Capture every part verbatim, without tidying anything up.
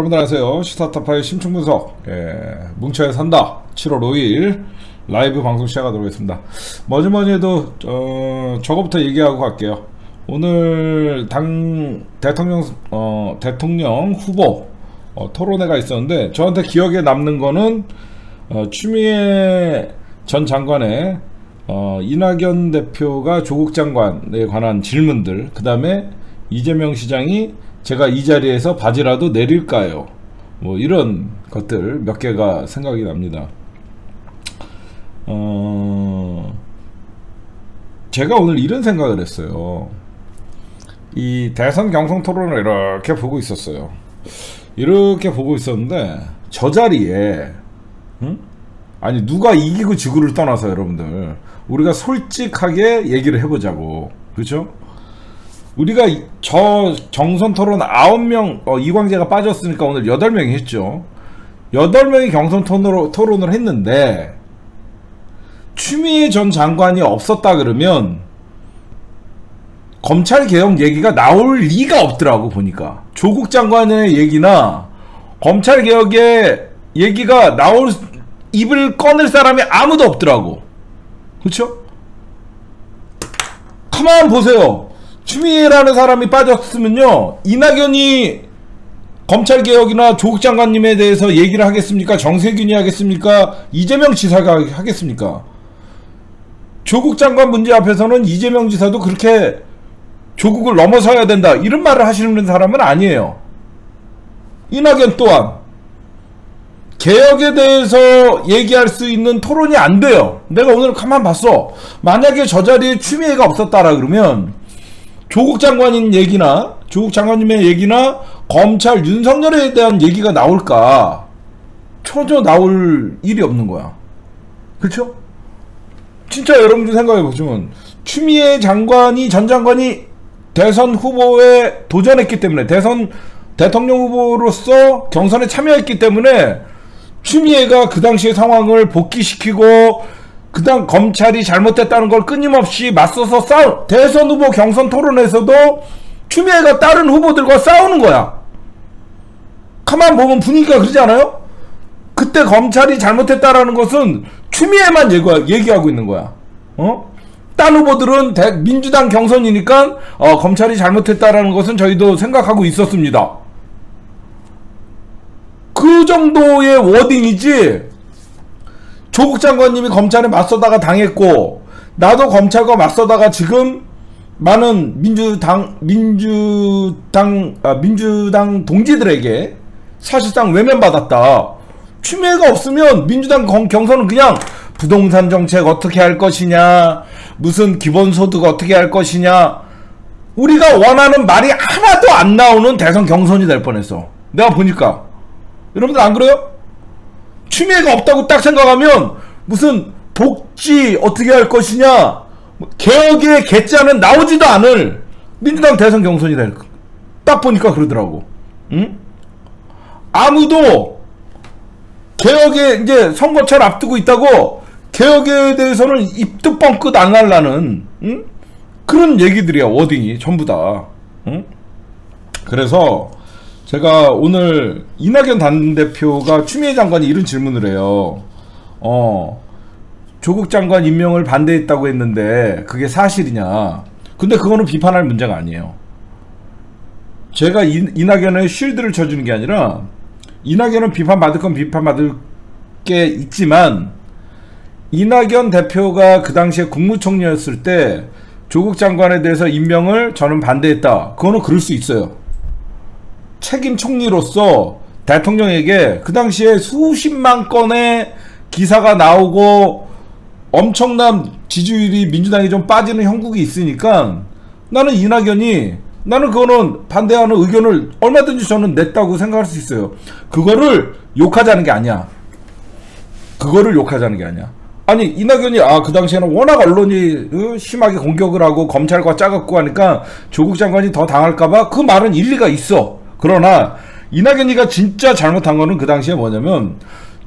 여러분들 안녕하세요. 시사타파의 심층분석, 예, 뭉쳐야 산다 칠월 오일 라이브 방송 시작하도록 하겠습니다. 뭐니뭐니 해도 어, 저거부터 얘기하고 갈게요. 오늘 당 대통령 어, 대통령 후보 어, 토론회가 있었는데 저한테 기억에 남는 거는 어, 추미애 전 장관의 어, 이낙연 대표가 조국 장관에 관한 질문들, 그 다음에 이재명 시장이 제가 이 자리에서 바지라도 내릴까요? 뭐 이런 것들 몇 개가 생각이 납니다. 어... 제가 오늘 이런 생각을 했어요. 이 대선 경선 토론을 이렇게 보고 있었어요. 이렇게 보고 있었는데 저 자리에 응? 아니 누가 이기고 지구를 떠나서 여러분들 우리가 솔직하게 얘기를 해보자고, 그렇죠? 우리가 저 경선 토론 아홉 명, 어, 이광재가 빠졌으니까 오늘 여덟 명이 했죠. 여덟 명이 경선 토론으로, 토론을 했는데 추미애 전 장관이 없었다 그러면 검찰개혁 얘기가 나올 리가 없더라고. 보니까 조국 장관의 얘기나 검찰개혁의 얘기가 나올 입을 꺼낼 사람이 아무도 없더라고. 그쵸? 가만 보세요. 추미애라는 사람이 빠졌으면요, 이낙연이 검찰개혁이나 조국 장관님에 대해서 얘기를 하겠습니까? 정세균이 하겠습니까? 이재명 지사가 하겠습니까? 조국 장관 문제 앞에서는 이재명 지사도 그렇게 조국을 넘어서야 된다 이런 말을 하시는 사람은 아니에요. 이낙연 또한 개혁에 대해서 얘기할 수 있는 토론이 안 돼요. 내가 오늘 가만 봤어. 만약에 저 자리에 추미애가 없었다라 그러면 조국 장관인 얘기나 조국 장관님의 얘기나 검찰 윤석열에 대한 얘기가 나올까? 전혀 나올 일이 없는 거야. 그렇죠? 진짜 여러분들 생각해 보시면 추미애 장관이 전 장관이 대선 후보에 도전했기 때문에, 대선 대통령 후보로서 경선에 참여했기 때문에 추미애가 그 당시의 상황을 복귀시키고 그다음 검찰이 잘못됐다는 걸 끊임없이 맞서서 싸우, 대선 후보 경선 토론에서도 추미애가 다른 후보들과 싸우는 거야. 가만 보면 분위기가 그러지 않아요? 그때 검찰이 잘못했다라는 것은 추미애만 얘기하고 있는 거야. 어? 딴 후보들은 대, 민주당 경선이니까 어, 검찰이 잘못했다라는 것은 저희도 생각하고 있었습니다. 그 정도의 워딩이지, 조국 장관님이 검찰에 맞서다가 당했고 나도 검찰과 맞서다가 지금 많은 민주당 민주당 아, 민주당 동지들에게 사실상 외면받았다. 추미애가 없으면 민주당 경선은 그냥 부동산 정책 어떻게 할 것이냐, 무슨 기본소득 어떻게 할 것이냐, 우리가 원하는 말이 하나도 안 나오는 대선 경선이 될 뻔했어. 내가 보니까. 여러분들 안 그래요? 추미애가 없다고 딱 생각하면 무슨 복지 어떻게 할 것이냐, 개혁의 개짜는 나오지도 않을 민주당 대선 경선이 될, 딱 보니까 그러더라고. 응? 아무도 개혁에 이제 선거철 앞두고 있다고 개혁에 대해서는 입도 뻥끗 안 하려는, 응? 그런 얘기들이야. 워딩이 전부 다. 응? 그래서 제가 오늘 이낙연 당대표가 추미애 장관이 이런 질문을 해요. 어, 조국 장관 임명을 반대했다고 했는데 그게 사실이냐. 근데 그거는 비판할 문제가 아니에요. 제가 이, 이낙연의 쉴드를 쳐주는 게 아니라, 이낙연은 비판받을 건 비판받을 게 있지만 이낙연 대표가 그 당시에 국무총리였을 때 조국 장관에 대해서 임명을 저는 반대했다. 그거는 그럴 수 있어요. 책임 총리로서 대통령에게 그 당시에 수십만 건의 기사가 나오고 엄청난 지지율이 민주당이 좀 빠지는 형국이 있으니까 나는 이낙연이, 나는 그거는 반대하는 의견을 얼마든지 저는 냈다고 생각할 수 있어요. 그거를 욕하자는 게 아니야. 그거를 욕하자는 게 아니야. 아니 이낙연이 아 그 당시에는 워낙 언론이 어, 심하게 공격을 하고 검찰과 짜갖고 하니까 조국 장관이 더 당할까봐, 그 말은 일리가 있어. 그러나 이낙연이가 진짜 잘못한 거는 그 당시에 뭐냐면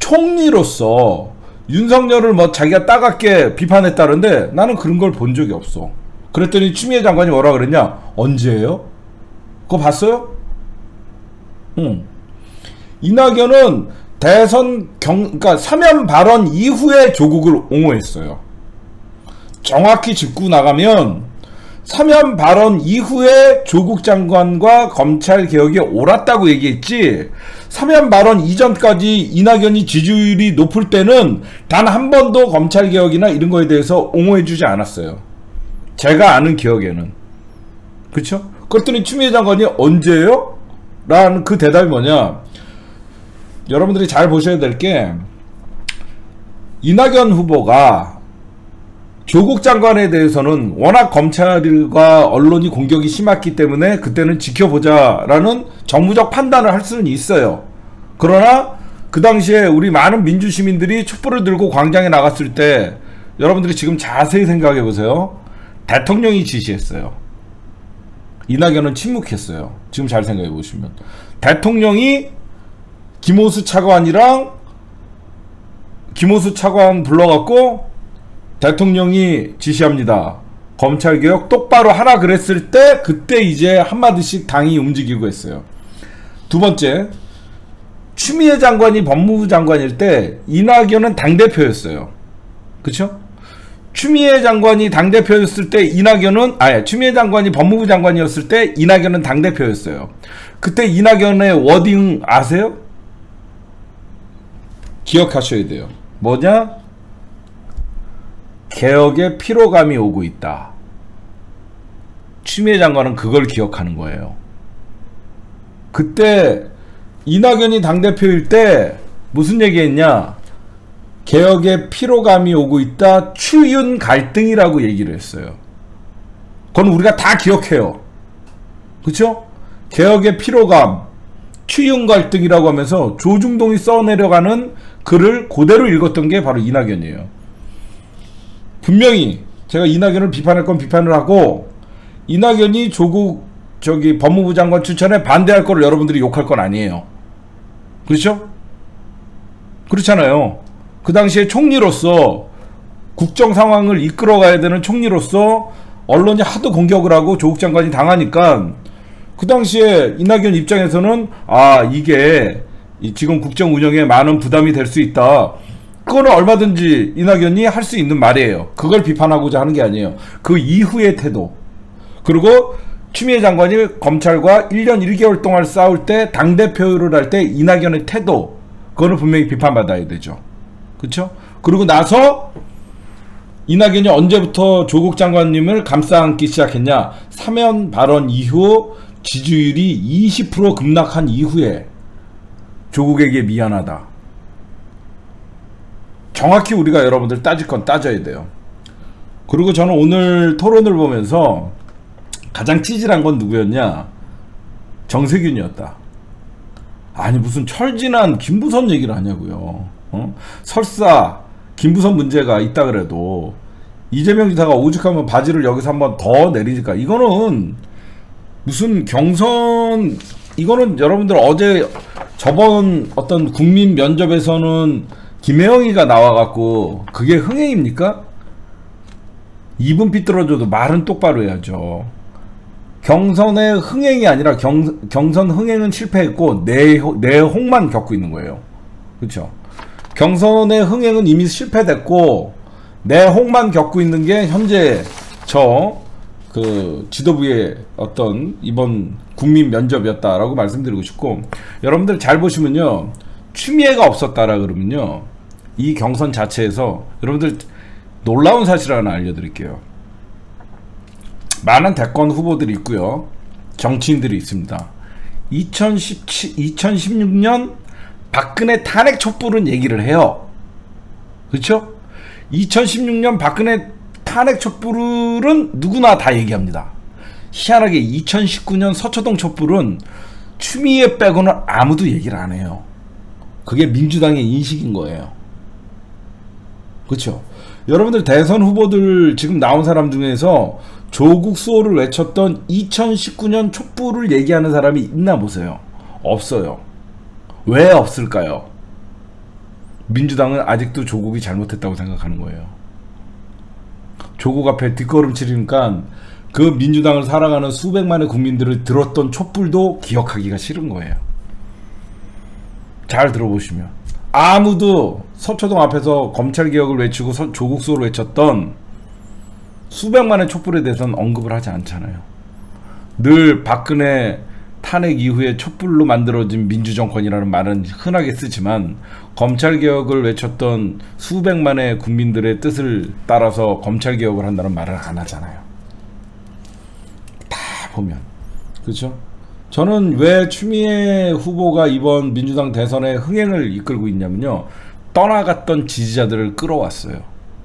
총리로서 윤석열을 뭐 자기가 따갑게 비판했다는데 나는 그런 걸 본 적이 없어. 그랬더니 추미애 장관이 뭐라 그랬냐? 언제예요? 그거 봤어요? 응. 이낙연은 대선 경, 그러니까 사면 발언 이후에 조국을 옹호했어요. 정확히 짚고 나가면 사면 발언 이후에 조국 장관과 검찰 개혁이 옳았다고 얘기했지, 사면 발언 이전까지 이낙연이 지지율이 높을 때는 단 한 번도 검찰 개혁이나 이런 거에 대해서 옹호해주지 않았어요. 제가 아는 기억에는. 그쵸? 그랬더니 추미애 장관이 언제요? 라는 그 대답이 뭐냐, 여러분들이 잘 보셔야 될 게, 이낙연 후보가 조국 장관에 대해서는 워낙 검찰과 언론이 공격이 심했기 때문에 그때는 지켜보자라는 정무적 판단을 할 수는 있어요. 그러나 그 당시에 우리 많은 민주시민들이 촛불을 들고 광장에 나갔을 때, 여러분들이 지금 자세히 생각해 보세요. 대통령이 지시했어요. 이낙연은 침묵했어요. 지금 잘 생각해 보시면 대통령이 김호수 차관이랑 김호수 차관 불러갖고 대통령이 지시합니다. 검찰개혁 똑바로 하라 그랬을 때, 그때 이제 한마디씩 당이 움직이고 했어요. 두 번째, 추미애 장관이 법무부 장관일 때 이낙연은 당대표였어요. 그쵸? 추미애 장관이 당대표였을 때 이낙연은, 아예 추미애 장관이 법무부 장관이었을 때 이낙연은 당대표였어요. 그때 이낙연의 워딩 아세요? 기억하셔야 돼요. 뭐냐? 개혁의 피로감이 오고 있다. 추미애 장관은 그걸 기억하는 거예요. 그때 이낙연이 당대표일 때 무슨 얘기했냐? 개혁의 피로감이 오고 있다. 추윤 갈등이라고 얘기를 했어요. 그건 우리가 다 기억해요. 그쵸? 개혁의 피로감, 추윤 갈등이라고 하면서 조중동이 써내려가는 글을 그대로 읽었던 게 바로 이낙연이에요. 분명히 제가 이낙연을 비판할 건 비판을 하고, 이낙연이 조국 저기 법무부 장관 추천에 반대할 거를 여러분들이 욕할 건 아니에요. 그렇죠? 그렇잖아요. 그 당시에 총리로서, 국정 상황을 이끌어가야 되는 총리로서 언론이 하도 공격을 하고 조국 장관이 당하니까, 그 당시에 이낙연 입장에서는 아, 이게 지금 국정 운영에 많은 부담이 될 수 있다. 그거는 얼마든지 이낙연이 할 수 있는 말이에요. 그걸 비판하고자 하는 게 아니에요. 그 이후의 태도. 그리고 추미애 장관이 검찰과 일 년 일 개월 동안 싸울 때 당대표를 할 때 이낙연의 태도, 그거는 분명히 비판받아야 되죠. 그쵸? 그리고 나서 이낙연이 언제부터 조국 장관님을 감싸안기 시작했냐? 사면 발언 이후 지지율이 이십 퍼센트 급락한 이후에 조국에게 미안하다. 정확히 우리가 여러분들 따질 건 따져야 돼요. 그리고 저는 오늘 토론을 보면서 가장 찌질한 건 누구였냐? 정세균이었다. 아니 무슨 철진한 김부선 얘기를 하냐고요. 어? 설사 김부선 문제가 있다 그래도 이재명 지사가 오죽하면 바지를 여기서 한번 더 내리니까, 이거는 무슨 경선, 이거는 여러분들 어제 저번 어떤 국민 면접에서는 김혜영이가 나와갖고 그게 흥행입니까? 입은 삐뚤어져도 말은 똑바로 해야죠. 경선의 흥행이 아니라 경, 경선 흥행은 실패했고 내홍, 내홍만 겪고 있는 거예요. 그렇죠? 경선의 흥행은 이미 실패됐고 내홍만 겪고 있는 게 현재 저 그 지도부의 어떤 이번 국민 면접이었다라고 말씀드리고 싶고, 여러분들 잘 보시면요, 추미애가 없었다라 그러면요, 이 경선 자체에서 여러분들 놀라운 사실 하나 알려드릴게요. 많은 대권 후보들이 있고요, 정치인들이 있습니다. 이천십칠, 이천십육 년 박근혜 탄핵 촛불은 얘기를 해요. 그렇죠? 이천십육 년 박근혜 탄핵 촛불은 누구나 다 얘기합니다. 희한하게 이천십구 년 서초동 촛불은 추미애 빼고는 아무도 얘기를 안 해요. 그게 민주당의 인식인 거예요. 그렇죠? 여러분들 대선 후보들 지금 나온 사람 중에서 조국 수호를 외쳤던 이천십구 년 촛불을 얘기하는 사람이 있나 보세요. 없어요. 왜 없을까요? 민주당은 아직도 조국이 잘못했다고 생각하는 거예요. 조국 앞에 뒷걸음치니까 그 민주당을 사랑하는 수백만의 국민들을 들었던 촛불도 기억하기가 싫은 거예요. 잘 들어보시면 아무도 서초동 앞에서 검찰개혁을 외치고 서, 조국수를 외쳤던 수백만의 촛불에 대해서는 언급을 하지 않잖아요. 늘 박근혜 탄핵 이후에 촛불로 만들어진 민주정권이라는 말은 흔하게 쓰지만 검찰개혁을 외쳤던 수백만의 국민들의 뜻을 따라서 검찰개혁을 한다는 말을 안 하잖아요. 다 보면. 그렇죠? 저는 왜 추미애 후보가 이번 민주당 대선에 흥행을 이끌고 있냐면요, 떠나갔던 지지자들을 끌어왔어요.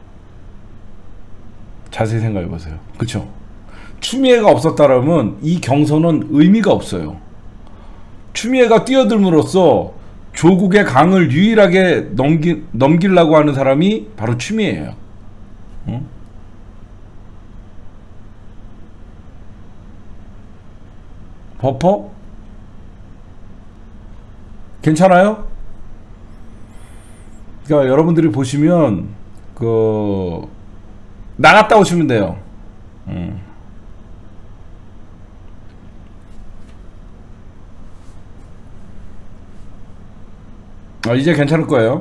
자세히 생각해보세요. 그쵸? 추미애가 없었다라면 이 경선은 의미가 없어요. 추미애가 뛰어들므로써 조국의 강을 유일하게 넘기, 넘기려고 하는 사람이 바로 추미애예요. 응? 버퍼? 괜찮아요? 그러니까 여러분들이 보시면 그 나갔다 오시면 돼요. 음. 아, 이제 괜찮을 거예요.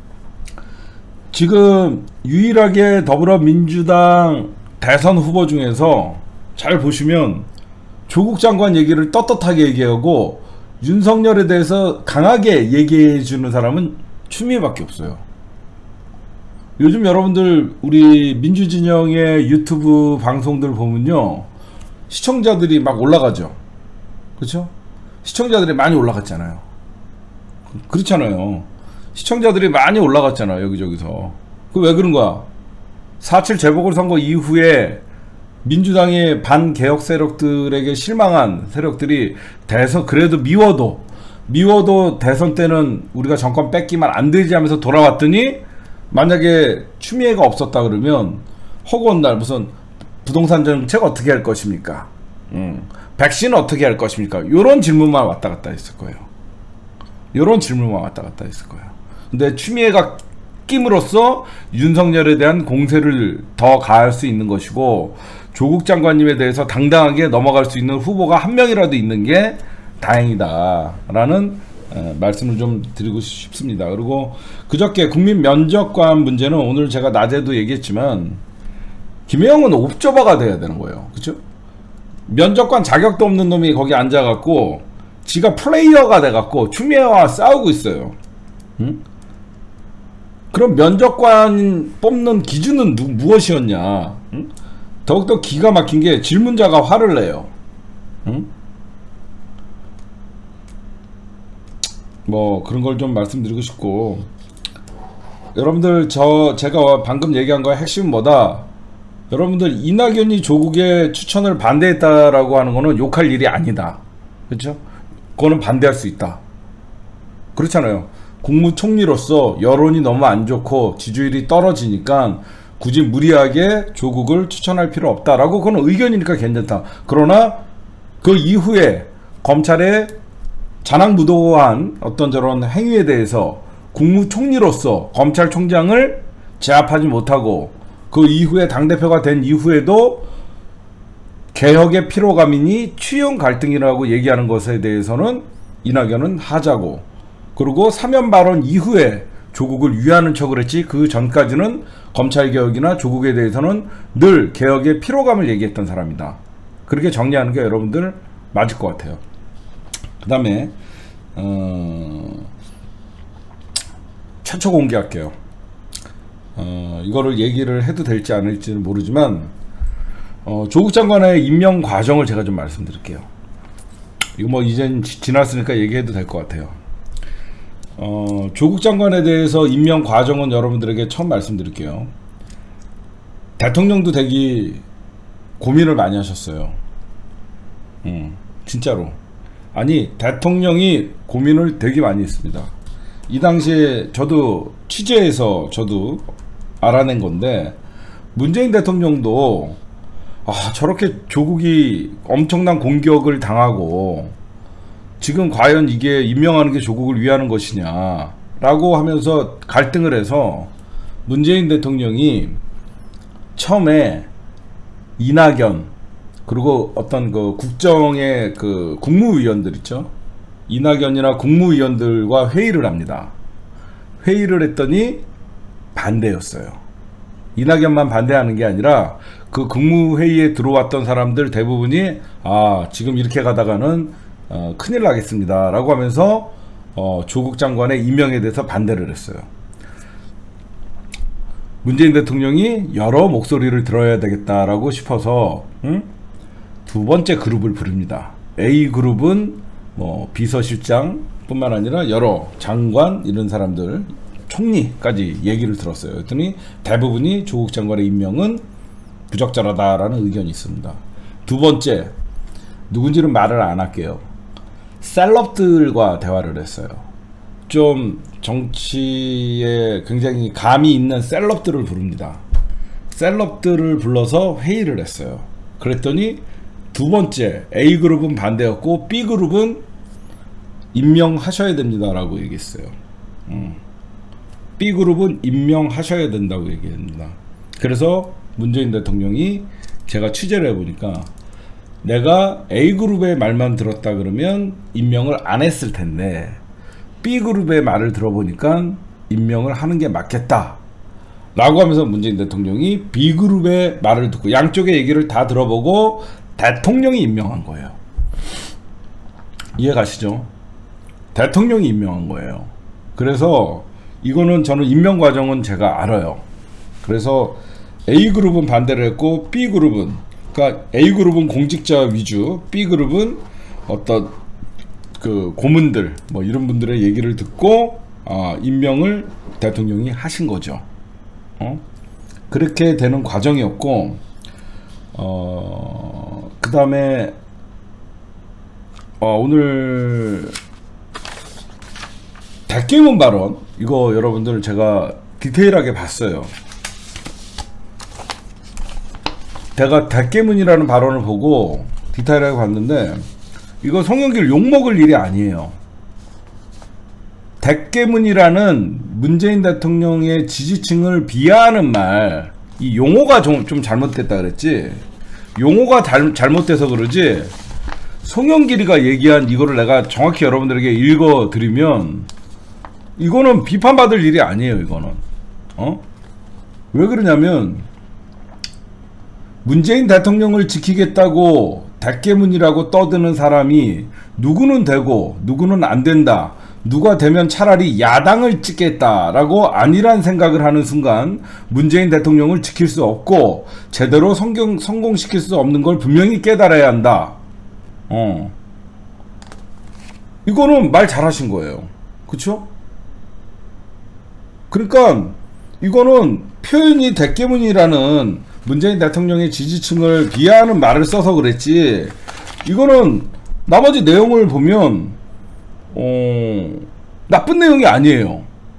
지금 유일하게 더불어민주당 대선 후보 중에서 잘 보시면 조국 장관 얘기를 떳떳하게 얘기하고 윤석열에 대해서 강하게 얘기해 주는 사람은 추미애밖에 없어요. 요즘 여러분들 우리 민주진영의 유튜브 방송들 보면요, 시청자들이 막 올라가죠. 그렇죠? 시청자들이 많이 올라갔잖아요. 그렇잖아요. 시청자들이 많이 올라갔잖아요. 여기저기서. 그 왜 그런 거야? 사칠 재보궐선거 이후에 민주당의 반개혁 세력들에게 실망한 세력들이 대선, 그래도 미워도 미워도 대선 때는 우리가 정권 뺏기만 안 되지 하면서 돌아왔더니, 만약에 추미애가 없었다 그러면 허구한 날 무슨 부동산 정책 어떻게 할 것입니까? 음, 백신 어떻게 할 것입니까? 요런 질문만 왔다 갔다 했을 거예요. 요런 질문만 왔다 갔다 했을 거예요. 근데 추미애가 끼므로써 윤석열에 대한 공세를 더 가할 수 있는 것이고, 조국 장관님에 대해서 당당하게 넘어갈 수 있는 후보가 한 명이라도 있는 게 다행이다 라는 에, 말씀을 좀 드리고 싶습니다. 그리고 그저께 국민 면접관 문제는 오늘 제가 낮에도 얘기했지만, 김혜영은 옵저버가 돼야 되는 거예요. 그쵸? 면접관 자격도 없는 놈이 거기 앉아갖고 지가 플레이어가 돼갖고 추미애와 싸우고 있어요. 응? 그럼 면접관 뽑는 기준은 누, 무엇이었냐? 응? 더욱더 기가 막힌 게 질문자가 화를 내요. 응? 뭐 그런 걸 좀 말씀드리고 싶고, 여러분들 저 제가 방금 얘기한 거의 핵심은 뭐다? 여러분들 이낙연이 조국의 추천을 반대했다라고 하는 거는 욕할 일이 아니다. 그렇죠? 그거는 반대할 수 있다. 그렇잖아요. 국무총리로서 여론이 너무 안 좋고 지지율이 떨어지니까 굳이 무리하게 조국을 추천할 필요 없다라고, 그건 의견이니까 괜찮다. 그러나 그 이후에 검찰의 자랑무도한 어떤 저런 행위에 대해서 국무총리로서 검찰총장을 제압하지 못하고 그 이후에 당대표가 된 이후에도 개혁의 피로감이니 취용 갈등이라고 얘기하는 것에 대해서는 이낙연은 하자고, 그리고 사면 발언 이후에 조국을 위하는 척을 했지, 그 전까지는 검찰개혁이나 조국에 대해서는 늘 개혁의 피로감을 얘기했던 사람이다. 그렇게 정리하는 게 여러분들 맞을 것 같아요. 그 다음에 어... 최초 공개할게요. 어... 이거를 얘기를 해도 될지 안 할지는 모르지만 어... 조국 장관의 임명 과정을 제가 좀 말씀드릴게요. 이거 뭐 이젠 지났으니까 얘기해도 될 것 같아요. 어... 조국 장관에 대해서 임명 과정은 여러분들에게 처음 말씀드릴게요. 대통령도 되기 고민을 많이 하셨어요. 음, 진짜로. 아니, 대통령이 고민을 되게 많이 했습니다. 이 당시에 저도 취재해서 저도 알아낸 건데, 문재인 대통령도 아, 저렇게 조국이 엄청난 공격을 당하고 지금 과연 이게 임명하는 게 조국을 위하는 것이냐 라고 하면서 갈등을 해서 문재인 대통령이 처음에 이낙연, 그리고 어떤 그 국정의 그 국무위원들 있죠, 이낙연이나 국무위원들과 회의를 합니다. 회의를 했더니 반대였어요. 이낙연만 반대하는 게 아니라 그 국무회의에 들어왔던 사람들 대부분이 아 지금 이렇게 가다가는 어, 큰일 나겠습니다 라고 하면서 어, 조국 장관의 임명에 대해서 반대를 했어요. 문재인 대통령이 여러 목소리를 들어야 되겠다라고 싶어서 응? 두 번째 그룹을 부릅니다. A그룹은 뭐 비서실장 뿐만 아니라 여러 장관 이런 사람들 총리까지 얘기를 들었어요. 그랬더니 대부분이 조국 장관의 임명은 부적절하다라는 의견이 있습니다. 두 번째, 누군지는 말을 안 할게요. 셀럽들과 대화를 했어요. 좀 정치에 굉장히 감이 있는 셀럽들을 부릅니다. 셀럽들을 불러서 회의를 했어요. 그랬더니 두 번째, A그룹은 반대였고 B그룹은 임명하셔야 됩니다 라고 얘기했어요. 음. B그룹은 임명하셔야 된다고 얘기합니다. 그래서 문재인 대통령이 제가 취재를 해보니까 내가 A그룹의 말만 들었다 그러면 임명을 안 했을 텐데 B그룹의 말을 들어보니까 임명을 하는 게 맞겠다 라고 하면서 문재인 대통령이 B그룹의 말을 듣고 양쪽의 얘기를 다 들어보고 대통령이 임명한 거예요. 이해가시죠? 대통령이 임명한 거예요. 그래서 이거는 저는 임명 과정은 제가 알아요. 그래서 A그룹은 반대를 했고 B그룹은 그러니까 A그룹은 공직자 위주, B그룹은 어떤 그 고문들 뭐 이런 분들의 얘기를 듣고 어, 임명을 대통령이 하신 거죠. 어? 그렇게 되는 과정이었고 어, 그 다음에 어, 오늘 대깨문 발언 이거 여러분들 제가 디테일하게 봤어요. 제가 대깨문이라는 발언을 보고 디테일하게 봤는데 이거 송영길 욕먹을 일이 아니에요. 대깨문이라는 문재인 대통령의 지지층을 비하하는 말, 이 용어가 좀, 좀 잘못됐다 그랬지. 용어가 잘, 잘못돼서 그러지. 송영길이가 얘기한 이거를 내가 정확히 여러분들에게 읽어드리면 이거는 비판받을 일이 아니에요. 이거는 어? 왜 그러냐면 문재인 대통령을 지키겠다고 대깨문이라고 떠드는 사람이 누구는 되고 누구는 안 된다, 누가 되면 차라리 야당을 찍겠다라고 아니란 생각을 하는 순간 문재인 대통령을 지킬 수 없고 제대로 성경, 성공시킬 수 없는 걸 분명히 깨달아야 한다. 어. 이거는 말 잘하신 거예요. 그쵸? 그러니까 이거는 표현이 대깨문이라는 문재인 대통령의 지지층을 비하하는 말을 써서 그랬지, 이거는 나머지 내용을 보면 어, 나쁜 내용이 아니에요.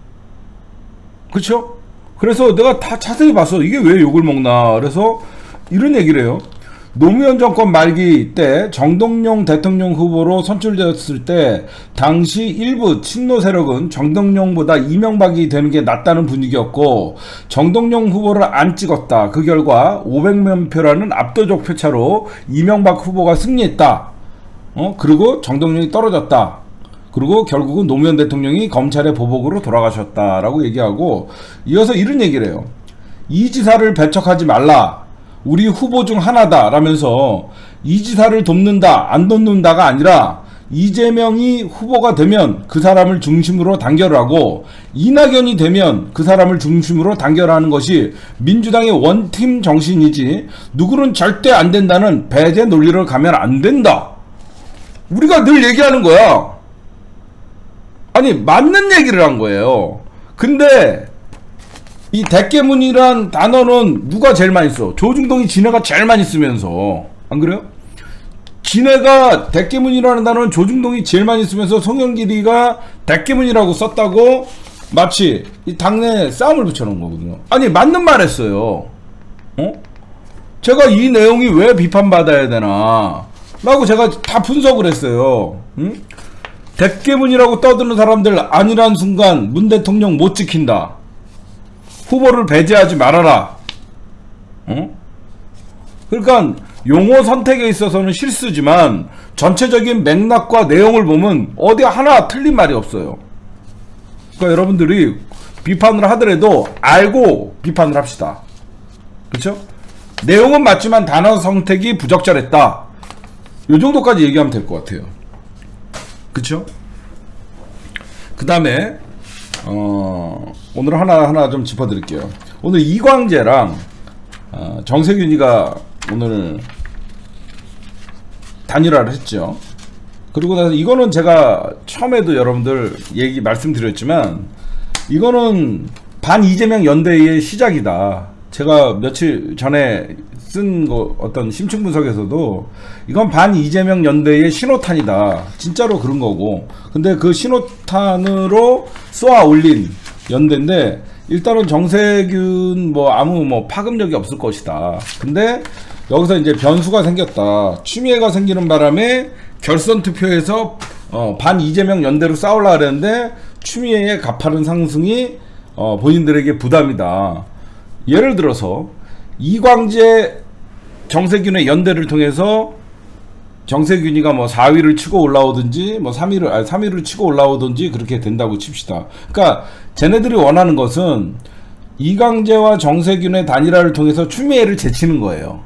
그쵸? 그래서 내가 다 자세히 봤어. 이게 왜 욕을 먹나. 그래서 이런 얘기를 해요. 노무현 정권 말기 때 정동영 대통령 후보로 선출되었을 때 당시 일부 친노 세력은 정동영보다 이명박이 되는 게 낫다는 분위기였고 정동영 후보를 안 찍었다. 그 결과 오백만 표라는 압도적 표차로 이명박 후보가 승리했다. 어? 그리고 정동영이 떨어졌다. 그리고 결국은 노무현 대통령이 검찰의 보복으로 돌아가셨다라고 얘기하고 이어서 이런 얘기를 해요. 이 지사를 배척하지 말라. 우리 후보 중 하나다 라면서 이 지사를 돕는다 안 돕는다가 아니라 이재명이 후보가 되면 그 사람을 중심으로 단결을 하고 이낙연이 되면 그 사람을 중심으로 단결하는 것이 민주당의 원팀 정신이지 누구는 절대 안 된다는 배제 논리를 가면 안 된다. 우리가 늘 얘기하는 거야. 아니 맞는 얘기를 한 거예요. 근데 이 대깨문이란 단어는 누가 제일 많이 써? 조중동이 지네가 제일 많이 쓰면서, 안 그래요? 지네가 대깨문이라는 단어는 조중동이 제일 많이 쓰면서 송영길이가 대깨문이라고 썼다고 마치 이 당내 싸움을 붙여놓은 거거든요. 아니 맞는 말 했어요. 어? 제가 이 내용이 왜 비판받아야 되나 라고 제가 다 분석을 했어요. 응? 대깨문이라고 떠드는 사람들 아니란 순간 문 대통령 못 지킨다. 후보를 배제하지 말아라. 어? 그러니까 용어 선택에 있어서는 실수지만 전체적인 맥락과 내용을 보면 어디 하나 틀린 말이 없어요. 그러니까 여러분들이 비판을 하더라도 알고 비판을 합시다. 그렇죠? 내용은 맞지만 단어 선택이 부적절했다. 이 정도까지 얘기하면 될 것 같아요. 그렇죠? 그 다음에 어, 오늘 하나하나 좀 짚어드릴게요. 오늘 이광재랑 어, 정세균이가 오늘 단일화를 했죠. 그리고 나서 이거는 제가 처음에도 여러분들 얘기 말씀드렸지만 이거는 반 이재명 연대의 시작이다. 제가 며칠 전에 쓴 거 어떤 심층 분석에서도 이건 반 이재명 연대의 신호탄이다. 진짜로 그런 거고. 근데 그 신호탄으로 쏘아 올린 연대인데 일단은 정세균 뭐 아무 뭐 파급력이 없을 것이다. 근데 여기서 이제 변수가 생겼다. 추미애가 생기는 바람에 결선 투표에서 어, 반 이재명 연대로 싸우려고 그랬는데 추미애의 가파른 상승이 어, 본인들에게 부담이다. 예를 들어서 이광재 정세균의 연대를 통해서 정세균이가 뭐 사 위를 치고 올라오든지 뭐 삼 위를 아니 삼 위를 치고 올라오든지 그렇게 된다고 칩시다. 그러니까 쟤네들이 원하는 것은 이광재와 정세균의 단일화를 통해서 추미애를 제치는 거예요.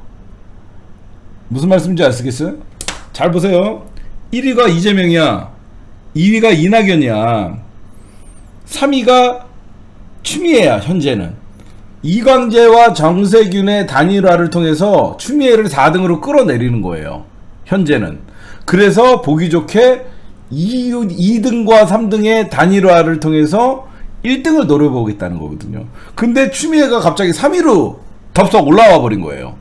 무슨 말씀인지 아시겠어요? 잘 보세요. 일 위가 이재명이야. 이 위가 이낙연이야. 삼 위가 추미애야. 현재는 이광재와 정세균의 단일화를 통해서 추미애를 사 등으로 끌어내리는 거예요. 현재는. 그래서 보기 좋게 이 등과 삼 등의 단일화를 통해서 일 등을 노려보겠다는 거거든요. 근데 추미애가 갑자기 삼 위로 덥석 올라와 버린 거예요.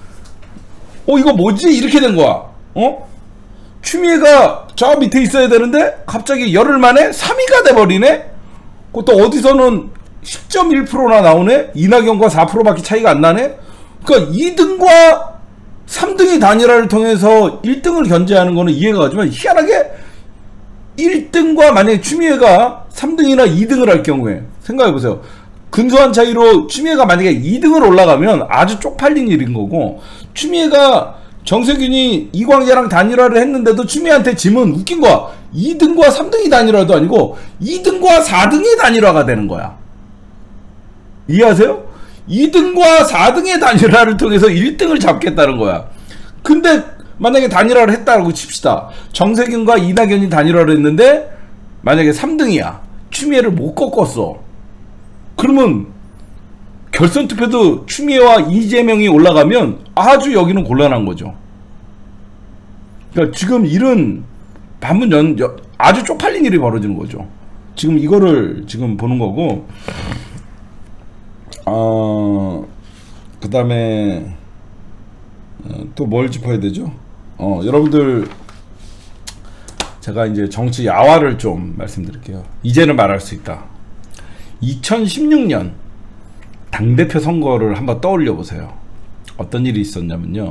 어 이거 뭐지? 이렇게 된 거야. 어? 추미애가 저 밑에 있어야 되는데 갑자기 열흘 만에 삼 위가 돼버리네? 그것도 어디서는 십 점 일 퍼센트나 나오네? 이낙연과 사 퍼센트밖에 차이가 안 나네? 그러니까 이 등과 삼 등의 단일화를 통해서 일 등을 견제하는 거는 이해가 가지만 희한하게 일 등과 만약에 추미애가 삼 등이나 이 등을 할 경우에 생각해보세요. 근소한 차이로 추미애가 만약에 이 등을 올라가면 아주 쪽팔린 일인 거고 추미애가 정세균이 이광재랑 단일화를 했는데도 추미애한테 지면 웃긴 거야. 이 등과 삼 등이 단일화도 아니고 이 등과 사 등의 단일화가 되는 거야. 이해하세요? 이 등과 사 등의 단일화를 통해서 일 등을 잡겠다는 거야. 근데 만약에 단일화를 했다고 칩시다. 정세균과 이낙연이 단일화를 했는데 만약에 삼 등이야. 추미애를 못 꺾었어. 그러면 결선 투표도 추미애와 이재명이 올라가면 아주 여기는 곤란한 거죠. 그러니까 지금 일은 반문 연, 아주 쪽팔린 일이 벌어지는 거죠. 지금 이거를 지금 보는 거고, 어, 그 다음에 또 뭘 짚어야 되죠? 어, 여러분들 제가 이제 정치 야화를 좀 말씀드릴게요. 이제는 말할 수 있다. 이천십육 년 당대표 선거를 한번 떠올려 보세요. 어떤 일이 있었냐면요.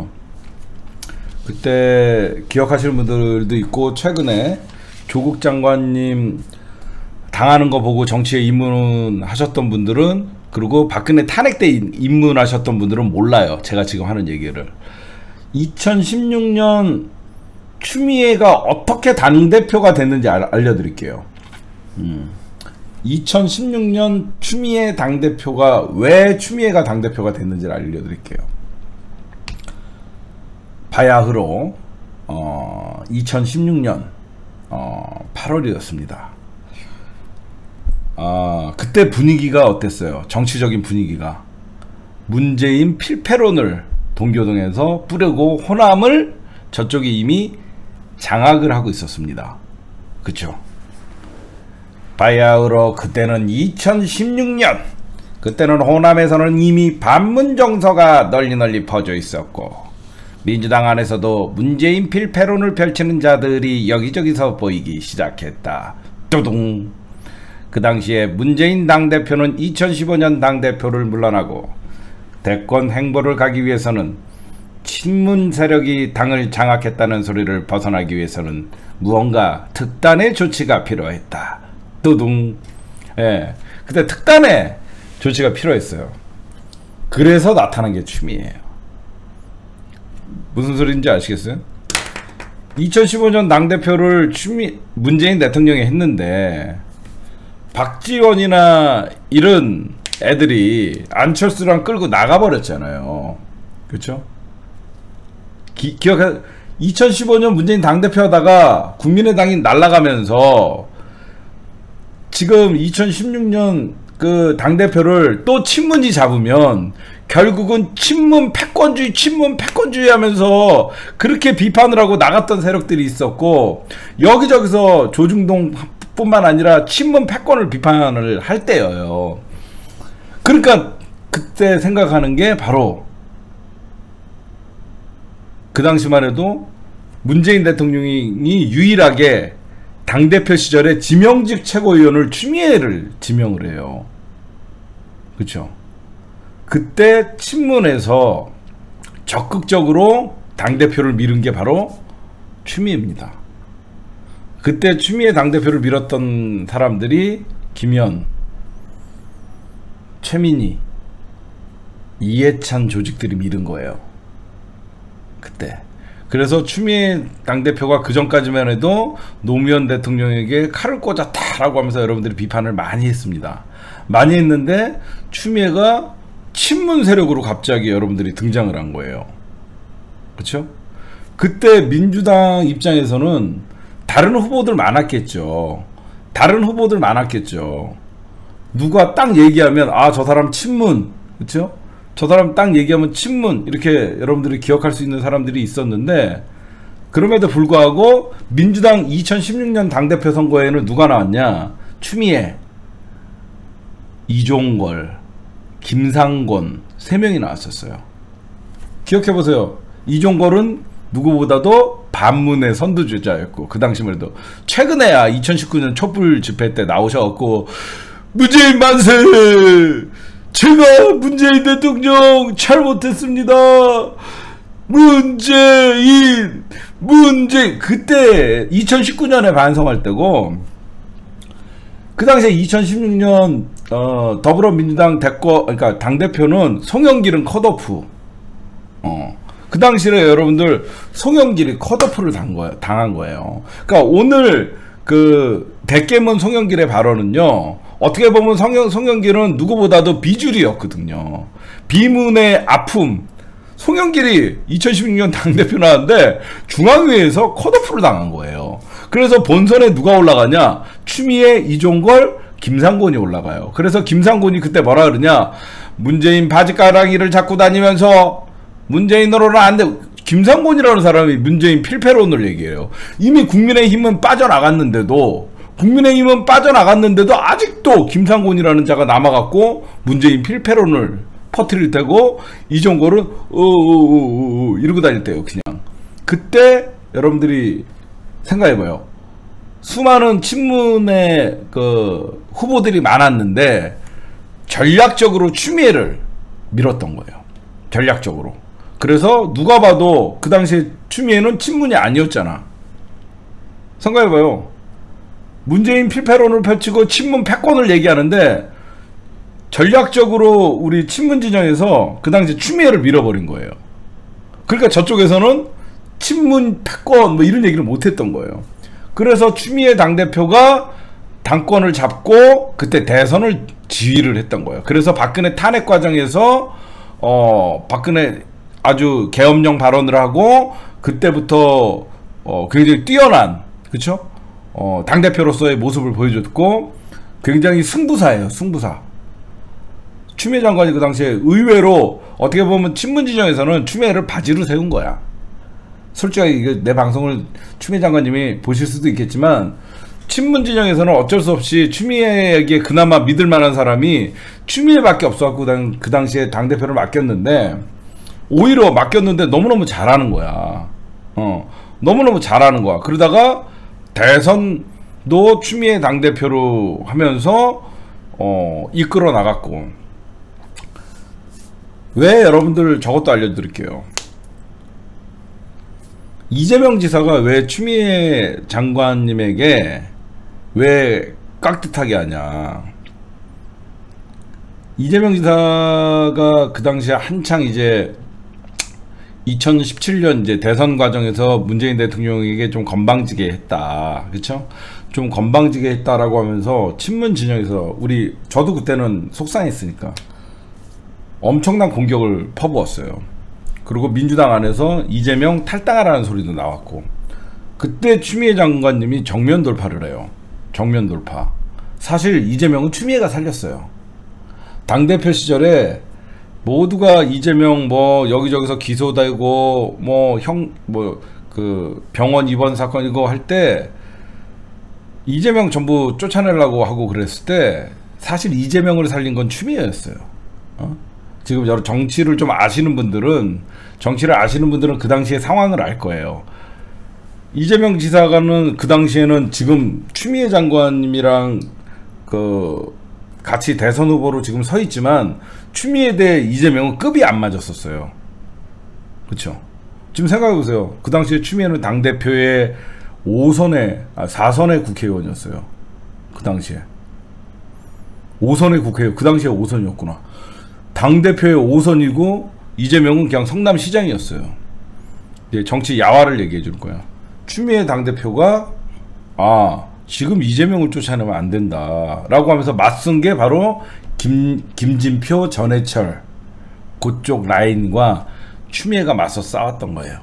그때 기억하시는 분들도 있고 최근에 조국 장관님 당하는 거 보고 정치에 입문하셨던 분들은, 그리고 박근혜 탄핵 때 입문하셨던 분들은 몰라요. 제가 지금 하는 얘기를. 이천십육 년 추미애가 어떻게 당대표가 됐는지 알, 알려드릴게요. 음. 이천십육 년 추미애 당대표가 왜 추미애가 당대표가 됐는지를 알려드릴게요. 바야흐로 어, 이천십육 년 어, 팔월이었습니다. 어, 그때 분위기가 어땠어요? 정치적인 분위기가 문재인 필패론을 동교동에서 뿌리고 호남을 저쪽이 이미 장악을 하고 있었습니다. 그쵸? 바야흐로 그때는 이천십육 년, 그때는 호남에서는 이미 반문 정서가 널리 널리 퍼져 있었고 민주당 안에서도 문재인 필패론을 펼치는 자들이 여기저기서 보이기 시작했다. 뚜둥. 그 당시에 문재인 당대표는 이천십오 년 당대표를 물러나고 대권 행보를 가기 위해서는 친문 세력이 당을 장악했다는 소리를 벗어나기 위해서는 무언가 특단의 조치가 필요했다. 뚜둥. 예, 그때 특단의 조치가 필요했어요. 그래서 나타난 게 추미애예요. 무슨 소리인지 아시겠어요? 이천십오 년 당대표를 추미, 문재인 대통령이 했는데 박지원이나 이런 애들이 안철수랑 끌고 나가버렸잖아요. 그쵸? 기, 기억해, 이천십오 년 문재인 당대표 하다가 국민의당이 날아가면서 지금 이천십육 년 그 당대표를 또 친문이 잡으면 결국은 친문 패권주의 친문 패권주의 하면서 그렇게 비판을 하고 나갔던 세력들이 있었고, 여기저기서 조중동 뿐만 아니라 친문 패권을 비판을 할 때여요. 그러니까 그때 생각하는 게 바로 그 당시만 해도 문재인 대통령이 유일하게 당대표 시절에 지명직 최고위원을 추미애를 지명을 해요. 그쵸? 그때 친문에서 적극적으로 당대표를 밀은 게 바로 추미애입니다. 그때 추미애 당대표를 밀었던 사람들이 김현, 최민희, 이해찬 조직들이 밀은 거예요. 그때. 그래서 추미애 당대표가 그 전까지만 해도 노무현 대통령에게 칼을 꽂았다라고 하면서 여러분들이 비판을 많이 했습니다. 많이 했는데 추미애가 친문 세력으로 갑자기 여러분들이 등장을 한 거예요. 그렇죠? 그때 민주당 입장에서는 다른 후보들 많았겠죠. 다른 후보들 많았겠죠. 누가 딱 얘기하면 아, 저 사람 친문, 그렇죠? 저 사람 딱 얘기하면 친문, 이렇게 여러분들이 기억할 수 있는 사람들이 있었는데, 그럼에도 불구하고 민주당 이천십육 년 당대표 선거에는 누가 나왔냐? 추미애, 이종걸, 김상곤 세 명이 나왔었어요. 기억해보세요. 이종걸은 누구보다도 반문의 선두주자였고, 그 당시만 해도 최근에야 이천십구 년 촛불 집회 때 나오셔갖고 문재인 만세! 제가 문재인 대통령 잘못했습니다. 문재인 문재인 그때 이천십구 년에 반성할 때고, 그 당시에 이천십육 년 어, 더불어민주당 대권, 그러니까 당대표는 송영길은 컷오프. 어, 그 당시에 여러분들 송영길이 컷오프를 당 거예요, 당한 거예요. 그러니까 오늘 그 대깨문 송영길의 발언은요, 어떻게 보면 송영, 송영길은 누구보다도 비주류였거든요. 비문의 아픔. 송영길이 이천십육 년 당대표 나왔는데 중앙위에서 컷오프를 당한 거예요. 그래서 본선에 누가 올라가냐? 추미애, 이종걸, 김상곤이 올라가요. 그래서 김상곤이 그때 뭐라 그러냐? 문재인 바지가랑이를 잡고 다니면서 문재인으로는 안 돼. 김상곤이라는 사람이 문재인 필패론을 얘기해요. 이미 국민의힘은 빠져나갔는데도 국민의힘은 빠져나갔는데도 아직도 김상곤이라는 자가 남아갖고 문재인 필패론을 퍼뜨릴 때고, 이종걸은 어어어어 이러고 다닐 때요. 그냥 그때 여러분들이 생각해봐요. 수많은 친문의 그 후보들이 많았는데 전략적으로 추미애를 밀었던 거예요. 전략적으로. 그래서 누가 봐도 그 당시에 추미애는 친문이 아니었잖아. 생각해봐요. 문재인 필패론을 펼치고 친문 패권을 얘기하는데 전략적으로 우리 친문 진영에서 그 당시 추미애를 밀어버린 거예요. 그러니까 저쪽에서는 친문 패권 뭐 이런 얘기를 못했던 거예요. 그래서 추미애 당대표가 당권을 잡고 그때 대선을 지휘를 했던 거예요. 그래서 박근혜 탄핵 과정에서 어 박근혜 아주 계엄령 발언을 하고 그때부터 어 굉장히 뛰어난, 그쵸? 어, 당대표로서의 모습을 보여줬고, 굉장히 승부사예요, 승부사. 추미애 장관이 그 당시에 의외로 어떻게 보면 친문 진영에서는 추미애를 바지로 세운 거야. 솔직하게 이게 내 방송을 추미애 장관님이 보실 수도 있겠지만, 친문 진영에서는 어쩔 수 없이 추미애에게 그나마 믿을 만한 사람이 추미애밖에 없어갖고 그 당시에 당대표를 맡겼는데, 오히려 맡겼는데 너무너무 잘하는 거야. 어, 너무너무 잘하는 거야. 그러다가 대선도 추미애 당대표로 하면서 어, 이끌어 나갔고. 왜 여러분들 저것도 알려드릴게요. 이재명 지사가 왜 추미애 장관님에게 왜 깍듯하게 하냐. 이재명 지사가 그 당시에 한창 이제 이천십칠 년 이제 대선 과정에서 문재인 대통령에게 좀 건방지게 했다. 그쵸? 좀 건방지게 했다라고 하면서 친문 진영에서 우리 저도 그때는 속상했으니까 엄청난 공격을 퍼부었어요. 그리고 민주당 안에서 이재명 탈당하라는 소리도 나왔고, 그때 추미애 장관님이 정면 돌파를 해요. 정면 돌파. 사실 이재명은 추미애가 살렸어요. 당대표 시절에 모두가 이재명 뭐 여기저기서 기소되고 뭐 형 뭐 그 병원 입원 사건 이거 할 때 이재명 전부 쫓아내려고 하고 그랬을 때 사실 이재명을 살린 건 추미애였어요. 어? 지금 여러 정치를 좀 아시는 분들은 정치를 아시는 분들은 그 당시의 상황을 알 거예요. 이재명 지사관은 그 당시에는 지금 추미애 장관님이랑 그 같이 대선 후보로 지금 서 있지만 추미애 대 이재명은 급이 안 맞았었어요. 그쵸? 지금 생각해보세요. 그 당시에 추미애는 당대표의 오 선의, 아, 사 선의 국회의원이었어요. 그 당시에. 오 선의 국회의원, 그 당시에 오 선이었구나. 당대표의 오 선이고, 이재명은 그냥 성남시장이었어요. 이제 정치 야화를 얘기해 줄 거야. 추미애 당대표가, 아, 지금 이재명을 쫓아내면 안 된다. 라고 하면서 맞선 게 바로 김, 김진표, 전해철, 그쪽 라인과 추미애가 맞서 싸웠던 거예요.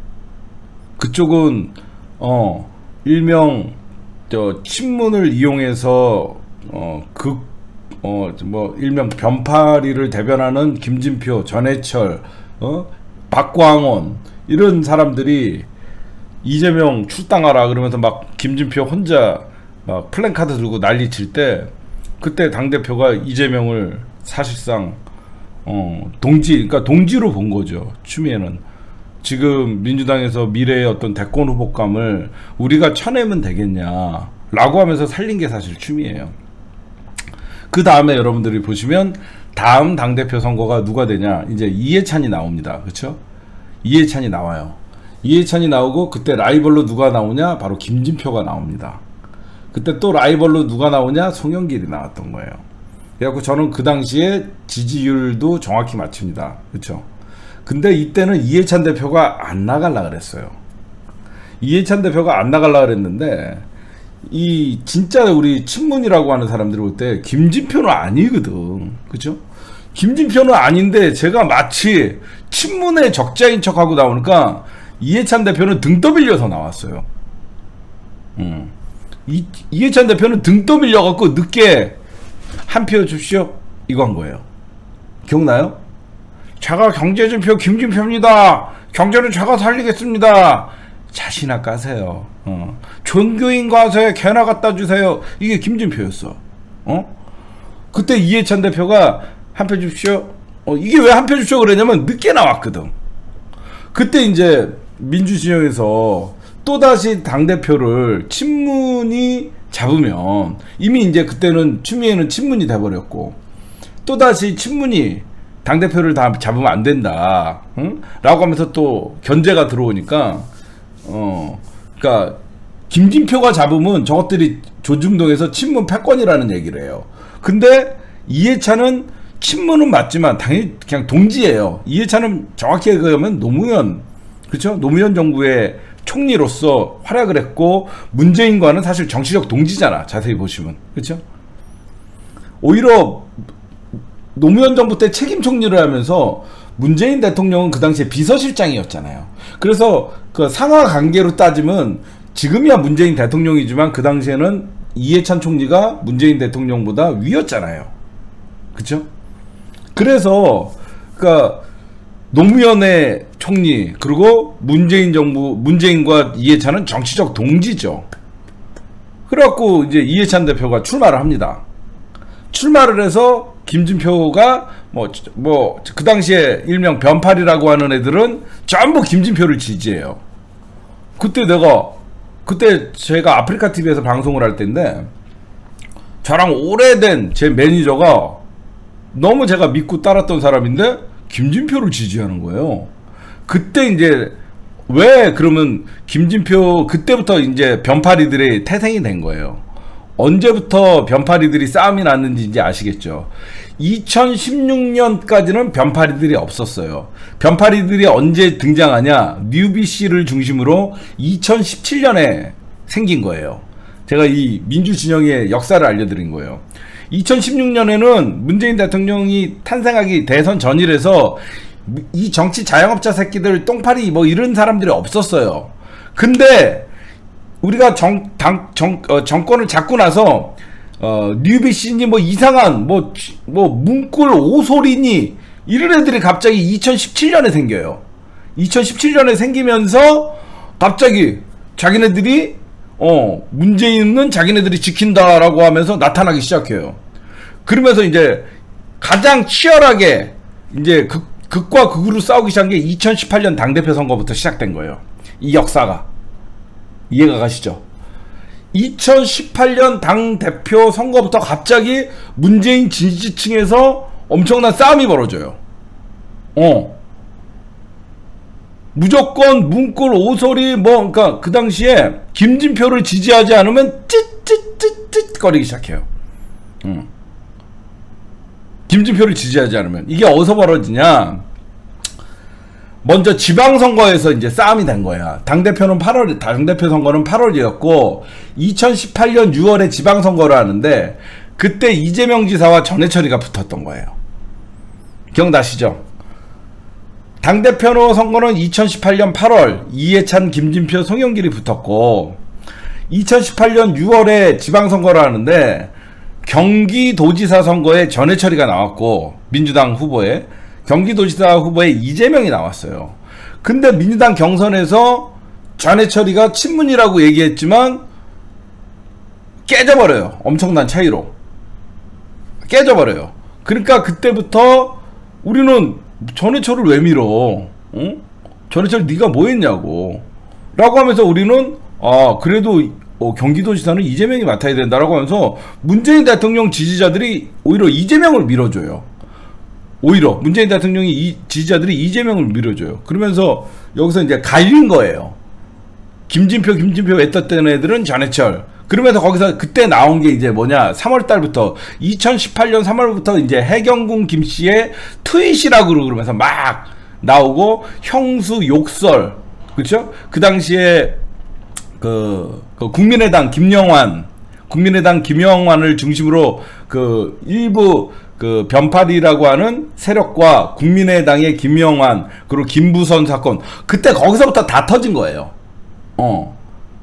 그쪽은, 어, 일명, 저, 친문을 이용해서, 어, 극, 어, 뭐, 일명 변파리를 대변하는 김진표, 전해철, 어, 박광원, 이런 사람들이 이재명 출당하라 그러면서 막 김진표 혼자 막 플랜카드 들고 난리 칠 때, 그때 당대표가 이재명을 사실상, 어, 동지, 그러니까 동지로 본 거죠. 추미애는. 지금 민주당에서 미래의 어떤 대권 후보감을 우리가 쳐내면 되겠냐, 라고 하면서 살린 게 사실 추미애예요. 그 다음에 여러분들이 보시면 다음 당대표 선거가 누가 되냐, 이제 이해찬이 나옵니다. 그쵸? 이해찬이 나와요. 이해찬이 나오고, 그때 라이벌로 누가 나오냐, 바로 김진표가 나옵니다. 그때 또 라이벌로 누가 나오냐, 송영길이 나왔던 거예요. 그래갖고 저는 그 당시에 지지율도 정확히 맞춥니다. 그쵸? 근데 이때는 이해찬 대표가 안 나갈라 그랬어요. 이해찬 대표가 안 나갈라 그랬는데, 이 진짜 우리 친문이라고 하는 사람들이 볼 때 김진표는 아니거든. 그죠? 김진표는 아닌데 제가 마치 친문의 적자인 척하고 나오니까 이해찬 대표는 등 떠밀려서 나왔어요. 음. 이, 이해찬 대표는 등 떠밀려 갖고 늦게 한 표 줍시오, 이거 한 거예요. 기억나요? 제가 경제진표 김진표입니다. 경제는 제가 살리겠습니다. 자신아 까세요. 어. 종교인 과세 개나 갖다 주세요. 이게 김진표였어. 어? 그때 이해찬 대표가 한 표 줍시오. 어, 이게 왜 한 표 줍시오 그러냐면 늦게 나왔거든. 그때 이제 민주진영에서 또다시 당대표를 친문이 잡으면, 이미 이제 그때는 추미애는 친문이 돼버렸고, 또다시 친문이 당대표를 다 잡으면 안 된다, 응? 라고 하면서 또 견제가 들어오니까, 어, 그러니까 김진표가 잡으면 저것들이 조중동에서 친문 패권이라는 얘기를 해요. 근데 이해찬은 친문은 맞지만 당연히 그냥 동지예요. 이해찬은 정확히 얘기하면 노무현, 그렇죠? 노무현 정부의 총리로서 활약을 했고, 문재인과는 사실 정치적 동지잖아, 자세히 보시면. 그렇죠? 오히려 노무현 정부 때 책임 총리를 하면서 문재인 대통령은 그 당시에 비서실장이었잖아요. 그래서 그 상하 관계로 따지면 지금이야 문재인 대통령이지만 그 당시에는 이해찬 총리가 문재인 대통령보다 위였잖아요. 그쵸? 그래서 그러니까 노무현의 총리, 그리고 문재인 정부, 문재인과 이해찬은 정치적 동지죠. 그래갖고 이제 이해찬 대표가 출마를 합니다. 출마를 해서 김진표가 뭐 뭐 그 당시에 일명 변팔이라고 하는 애들은 전부 김진표를 지지해요. 그때 내가 그때 제가 아프리카 티비에서 방송을 할 때인데, 저랑 오래된 제 매니저가 너무 제가 믿고 따랐던 사람인데 김진표를 지지하는 거예요. 그때 이제 왜 그러면 김진표, 그때부터 이제 변파리들의 태생이 된 거예요. 언제부터 변파리들이 싸움이 났는지 이제 아시겠죠. 이천십육 년까지는 변파리들이 없었어요. 변파리들이 언제 등장하냐, 뉴비씨를 중심으로 이천십칠 년에 생긴 거예요. 제가 이 민주진영의 역사를 알려드린 거예요. 이천십육 년에는 문재인 대통령이 탄생하기 대선 전일에서 이 정치 자영업자 새끼들 똥파리 뭐 이런 사람들이 없었어요. 근데 우리가 정, 당, 정, 어, 정권을 잡고 나서 어, 뉴비씨니 뭐 이상한 뭐, 뭐 문꿀 오소리니 이런 애들이 갑자기 이천십칠 년에 생겨요. 이천십칠 년에 생기면서 갑자기 자기네들이 어 문재인은 자기네들이 지킨다라고 하면서 나타나기 시작해요. 그러면서 이제 가장 치열하게 이제 극, 극과 극으로 싸우기 시작한 게 이천십팔 년 당대표 선거부터 시작된 거예요. 이 역사가. 이해가 가시죠? 이천십팔 년 당대표 선거부터 갑자기 문재인 지지층에서 엄청난 싸움이 벌어져요. 어. 무조건 문꿀 오소리 뭐 그러니까 그 당시에 김진표를 지지하지 않으면 찌찌찌찌 거리기 시작해요. 응. 김진표를 지지하지 않으면 이게 어디서 벌어지냐? 먼저 지방선거에서 이제 싸움이 된 거야. 당대표는 팔월, 당대표 선거는 팔월이었고 이천십팔 년 유월에 지방선거를 하는데 그때 이재명 지사와 전해철이가 붙었던 거예요. 기억나시죠? 당대표 선거는 이천십팔 년 팔월 이해찬, 김진표, 송영길이 붙었고 이천십팔 년 유월에 지방선거를 하는데 경기도지사 선거에 전해철이가 나왔고 민주당 후보에 경기도지사 후보에 이재명이 나왔어요. 근데 민주당 경선에서 전해철이가 친문이라고 얘기했지만 깨져버려요. 엄청난 차이로 깨져버려요. 그러니까 그때부터 우리는 전해철을 왜 밀어? 어? 전해철 네가 뭐 했냐고 라고 하면서 우리는 아 그래도 어, 경기도지사는 이재명이 맡아야 된다라고 하면서 문재인 대통령 지지자들이 오히려 이재명을 밀어줘요. 오히려 문재인 대통령이 이 지지자들이 이재명을 밀어줘요. 그러면서 여기서 이제 갈린 거예요. 김진표 김진표 외떴던 애들은 전해철. 그러면서 거기서 그때 나온 게 이제 뭐냐, 삼월 달부터 이천십팔 년 삼월부터 이제 해경궁 김씨의 트윗이라고 그러면서 막 나오고 형수 욕설, 그렇죠? 그 당시에 그, 그 국민의당 김영환, 국민의당 김영환을 중심으로 그 일부 그 변파리라고 하는 세력과 국민의당의 김영환 그리고 김부선 사건, 그때 거기서부터 다 터진 거예요. 어.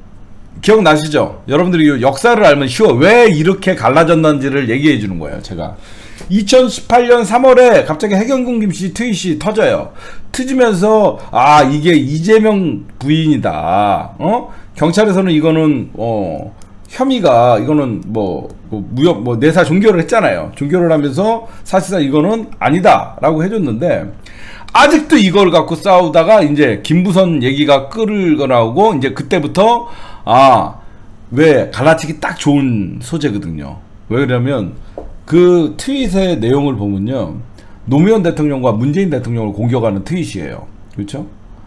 기억나시죠? 여러분들이 역사를 알면 쉬워. 왜 이렇게 갈라졌는지를 얘기해 주는 거예요, 제가. 이천십팔 년 삼월에 갑자기 해경궁 김씨 트윗이 터져요. 터지면서 아 이게 이재명 부인이다. 어? 경찰에서는 이거는 어 혐의가 이거는 뭐, 뭐 무역 뭐 내사 종결을 했잖아요. 종결을 하면서 사실상 이거는 아니다라고 해줬는데 아직도 이걸 갖고 싸우다가 이제 김부선 얘기가 끌고 나오고 이제 그때부터 아 왜 갈라치기 딱 좋은 소재거든요. 왜 그러냐면 그 트윗의 내용을 보면요, 노무현 대통령과 문재인 대통령을 공격하는 트윗이에요. 그렇죠?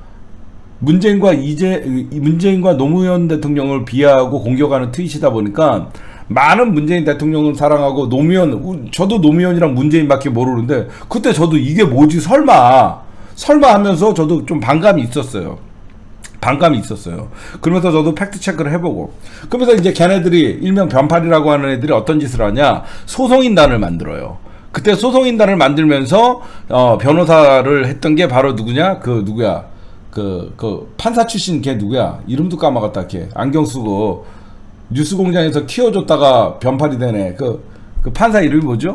문재인과 이제 문재인과 노무현 대통령을 비하하고 공격하는 트윗이다 보니까 많은 문재인 대통령을 사랑하고 노무현, 저도 노무현이랑 문재인밖에 모르는데 그때 저도 이게 뭐지 설마 설마 하면서 저도 좀 반감이 있었어요. 반감이 있었어요. 그러면서 저도 팩트 체크를 해보고, 그러면서 이제 걔네들이 일명 변팔이라고 하는 애들이 어떤 짓을 하냐, 소송인단을 만들어요. 그때 소송인단을 만들면서 어, 변호사를 했던 게 바로 누구냐, 그 누구야, 그, 그 판사 출신 걔 누구야, 이름도 까먹었다. 걔 안경 쓰고 뉴스공장에서 키워줬다가 변팔이 되네. 그, 그 판사 이름이 뭐죠?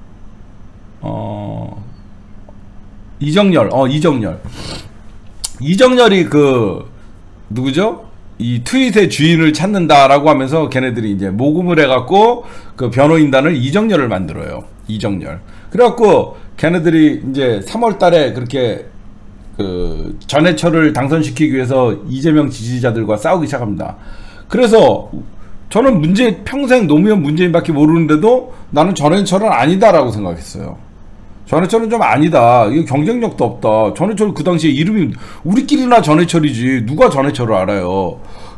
어 이정열. 어 이정열. 이정열이 그 누구죠? 이 트윗의 주인을 찾는다라고 하면서 걔네들이 이제 모금을 해갖고 그 변호인단을 이정열을 만들어요. 이정열. 그래갖고 걔네들이 이제 삼월 달에 그렇게 그 전해철을 당선시키기 위해서 이재명 지지자들과 싸우기 시작합니다. 그래서 저는 문재인, 평생 노무현 문재인밖에 모르는데도 나는 전해철은 아니다라고 생각했어요. 전해철은 좀 아니다. 이거 경쟁력도 없다. 전해철 그 당시에 이름이 우리끼리나 전해철이지 누가 전해철을 알아요.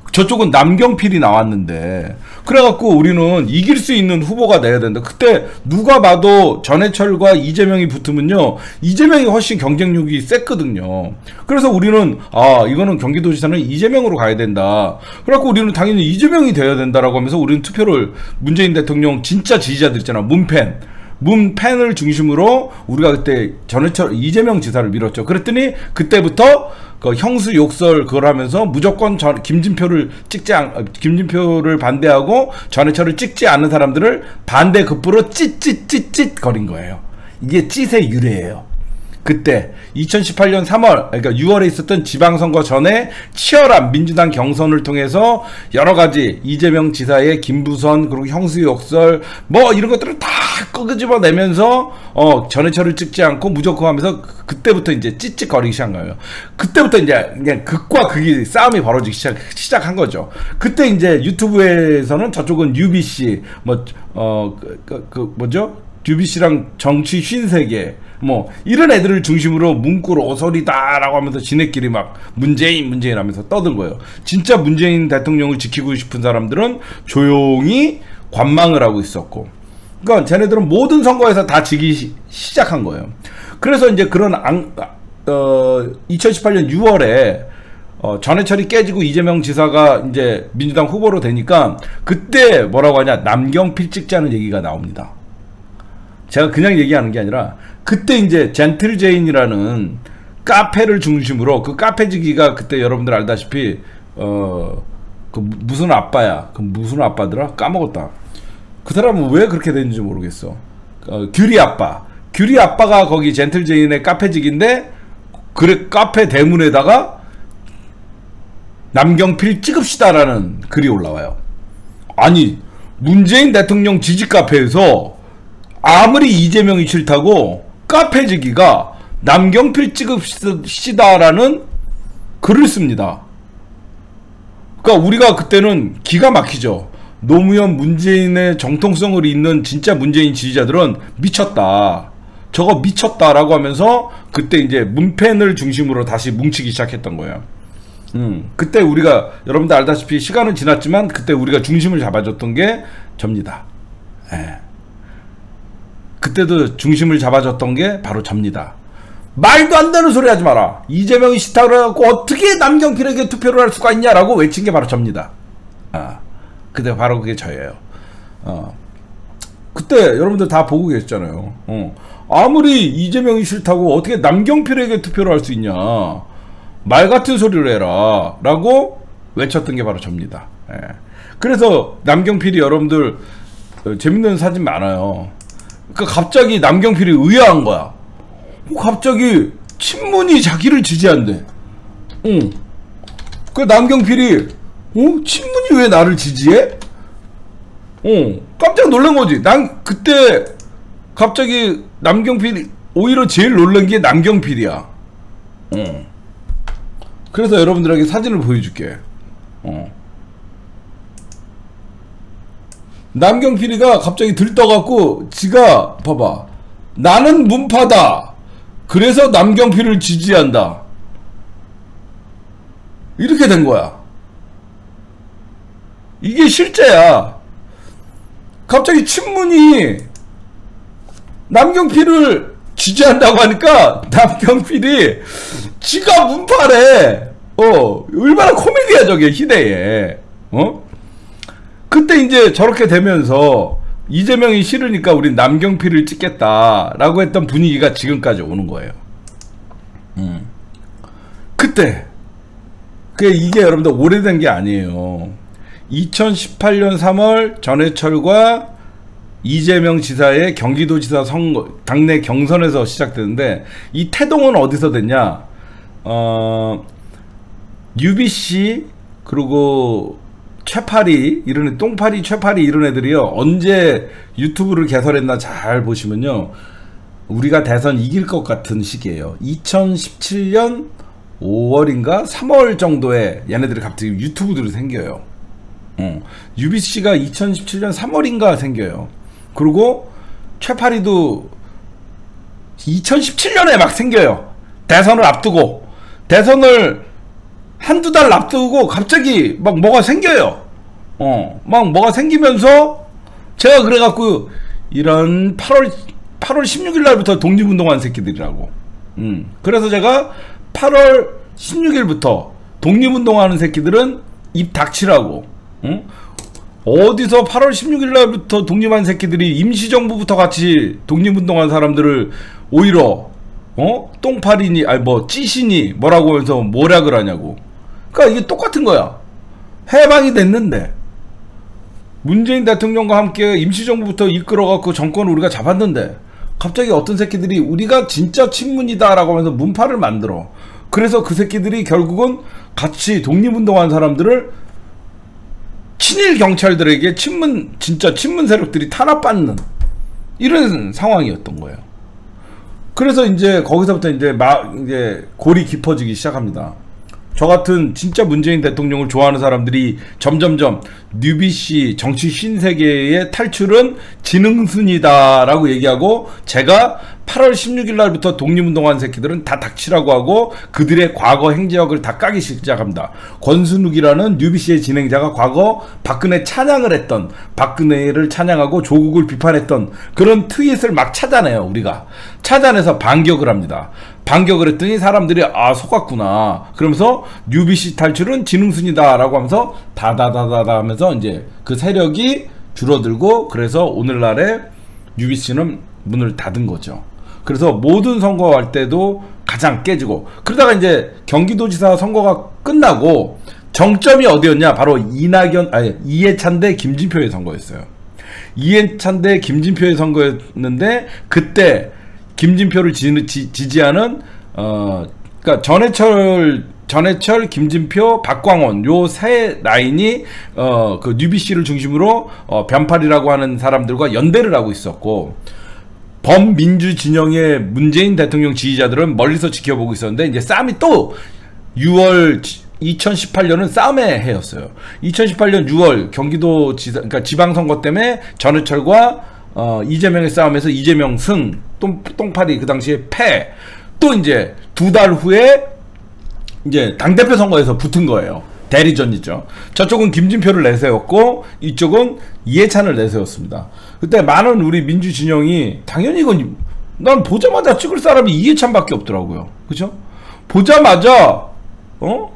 저쪽은 남경필이 나왔는데, 그래갖고 우리는 이길 수 있는 후보가 내야 된다. 그때 누가 봐도 전해철과 이재명이 붙으면요, 이재명이 훨씬 경쟁력이 셌거든요. 그래서 우리는 아 이거는 경기도지사는 이재명으로 가야 된다. 그래갖고 우리는 당연히 이재명이 돼야 된다라고 하면서 우리는 투표를, 문재인 대통령 진짜 지지자들 있잖아, 문팬 문팬을 중심으로 우리가 그때 전해철 이재명 지사를 밀었죠. 그랬더니 그때부터 그 형수 욕설 그걸 하면서 무조건 전, 김진표를 찍지 않, 김진표를 반대하고 전해철을 찍지 않는 사람들을 반대급부로 찢찢찢찢 거린 거예요. 이게 찢의 유래예요. 그때 이천십팔 년 삼월, 그러니까 유월에 있었던 지방선거 전에 치열한 민주당 경선을 통해서 여러 가지 이재명 지사의 김부선 그리고 형수 욕설 뭐 이런 것들을 다 끄집어 내면서 어 전해철을 찍지 않고 무조건 하면서 그때부터 이제 찌찌거리기 시작한 거예요. 그때부터 이제 그냥 극과 극이 싸움이 벌어지기 시작, 시작한 거죠. 그때 이제 유튜브에서는 저쪽은 유비씨 뭐 어 그 그, 그 뭐죠? 유비씨랑 정치 쉰세계 뭐 이런 애들을 중심으로 문구로 오소리다라고 하면서 지네끼리 막 문재인 문재인 하면서 떠든 거예요. 진짜 문재인 대통령을 지키고 싶은 사람들은 조용히 관망을 하고 있었고, 그러니까 쟤네들은 모든 선거에서 다 지기 시, 시작한 거예요. 그래서 이제 그런 안, 어, 이천십팔 년 유월에 어, 전해철이 깨지고 이재명 지사가 이제 민주당 후보로 되니까 그때 뭐라고 하냐, 남경필 찍자는 얘기가 나옵니다. 제가 그냥 얘기하는 게 아니라 그때 이제 젠틀제인이라는 카페를 중심으로, 그 카페지기가 그때 여러분들 알다시피 어 그 무슨 아빠야, 그 무슨 아빠더라 까먹었다. 그 사람은 왜 그렇게 됐는지 모르겠어. 어, 규리 아빠, 규리 아빠가 거기 젠틀제인의 카페직인데, 그래 카페 대문에다가 남경필 찍읍시다라는 글이 올라와요. 아니 문재인 대통령 지지 카페에서 아무리 이재명이 싫다고 카페지기가 남경필 찍읍시다라는 글을 씁니다. 그러니까 우리가 그때는 기가 막히죠. 노무현 문재인의 정통성을 잇는 진짜 문재인 지지자들은 미쳤다, 저거 미쳤다라고 하면서 그때 이제 문팬을 중심으로 다시 뭉치기 시작했던 거예요. 음, 그때 우리가 여러분들 알다시피 시간은 지났지만 그때 우리가 중심을 잡아줬던 게 접니다. 예. 그때도 중심을 잡아줬던 게 바로 접니다. 말도 안 되는 소리 하지 마라. 이재명이 싫다고 해갖고 어떻게 남경필에게 투표를 할 수가 있냐라고 외친 게 바로 접니다. 아, 그때 바로 그게 저예요. 어. 그때 여러분들 다 보고 계셨잖아요. 어. 아무리 이재명이 싫다고 어떻게 남경필에게 투표를 할 수 있냐, 말 같은 소리를 해라 라고 외쳤던 게 바로 접니다. 예. 그래서 남경필이 여러분들 어, 재밌는 사진 많아요. 그러니까 갑자기 남경필이 의아한 거야. 갑자기 친문이 자기를 지지한대. 응. 그 남경필이 어? 친문이 왜 나를 지지해? 어. 깜짝 놀란 거지. 난 그때 갑자기 남경필이 오히려 제일 놀란 게 남경필이야. 어. 그래서 여러분들에게 사진을 보여줄게. 어. 남경필이가 갑자기 들떠갖고 지가 봐봐, 나는 문파다, 그래서 남경필을 지지한다, 이렇게 된 거야. 이게 실제야. 갑자기 친문이 남경필을 지지한다고 하니까 남경필이 지가 문파래. 어, 얼마나 코미디야 저게, 희대에. 어? 그때 이제 저렇게 되면서 이재명이 싫으니까 우린 남경필을 찍겠다라고 했던 분위기가 지금까지 오는 거예요. 음. 그때 그게 이게 여러분들 오래된 게 아니에요. 이천십팔 년 삼월 전해철과 이재명 지사의 경기도지사 선거 당내 경선에서 시작되는데, 이 태동은 어디서 됐냐? 어, 유비씨 그리고 최파리 이런 애, 똥파리 최파리 이런 애들이요, 언제 유튜브를 개설했나 잘 보시면요, 우리가 대선 이길 것 같은 시기예요. 이천십칠 년 오월인가 삼월 정도에 얘네들이 갑자기 유튜브들이 생겨요. 어. 유비씨가 이천십칠 년 삼월인가 생겨요. 그리고 최파리도 이천십칠 년에 막 생겨요. 대선을 앞두고. 대선을 한두 달 납두고 갑자기 막 뭐가 생겨요. 어, 막 뭐가 생기면서 제가 그래갖고 이런 팔월 팔월 십육일 날부터 독립운동한 새끼들이라고. 음. 그래서 제가 팔월 십육일부터 독립운동하는 새끼들은 입 닥치라고. 응? 어디서 팔월 십육일 날부터 독립한 새끼들이 임시정부부터 같이 독립운동한 사람들을 오히려 어? 똥파리니 아니 뭐 찌시니 뭐라고 해서 뭐라 하냐고. 그러니까 이게 똑같은 거야. 해방이 됐는데 문재인 대통령과 함께 임시정부부터 이끌어갖고 정권을 우리가 잡았는데 갑자기 어떤 새끼들이 우리가 진짜 친문이다 라고 하면서 문파를 만들어. 그래서 그 새끼들이 결국은 같이 독립운동한 사람들을 친일 경찰들에게 친문 진짜 친문 세력들이 탄압받는 이런 상황이었던 거예요. 그래서 이제 거기서부터 이제 막 이제 골이 깊어지기 시작합니다. 저 같은 진짜 문재인 대통령을 좋아하는 사람들이 점점점 뉴비씨 정치 신세계의 탈출은 지능순이다 라고 얘기하고, 제가 팔월 십육일 날부터 독립운동한 새끼들은 다 닥치라고 하고 그들의 과거 행적을 다 까기 시작합니다. 권순욱이라는 뉴비씨의 진행자가 과거 박근혜 찬양을 했던, 박근혜를 찬양하고 조국을 비판했던 그런 트윗을 막 찾아내요. 우리가 찾아내서 반격을 합니다. 반격을 했더니 사람들이 아 속았구나 그러면서 뉴비씨 탈출은 지능순이다 라고 하면서 다다다다다 하면서 이제 그 세력이 줄어들고, 그래서 오늘날에 뉴비씨는 문을 닫은 거죠. 그래서 모든 선거할 때도 가장 깨지고, 그러다가 이제 경기도지사 선거가 끝나고 정점이 어디였냐, 바로 이낙연 아니 이해찬 대 김진표의 선거였어요. 이해찬 대 김진표의 선거였는데 그때 김진표를 지, 지, 지지하는 어 그러니까 전해철 전해철 김진표 박광원 요 세 라인이 어 그 뉴비씨를 중심으로 어 변팔이라고 하는 사람들과 연대를 하고 있었고, 범민주 진영의 문재인 대통령 지지자들은 멀리서 지켜보고 있었는데, 이제 싸움이 또 유월 이천십팔 년은 싸움의 해였어요. 이천십팔 년 유월 경기도 지사, 그러니까 지방선거 때문에 전해철과 어, 이재명의 싸움에서 이재명 승, 똥, 똥파리 그 당시에 패. 또 이제 두 달 후에 이제 당대표 선거에서 붙은 거예요. 대리전이죠. 저쪽은 김진표를 내세웠고 이쪽은 이해찬을 내세웠습니다. 그때 많은 우리 민주 진영이 당연히 이건 난 보자마자 찍을 사람이 이해찬밖에 없더라고요. 그죠? 보자마자 어?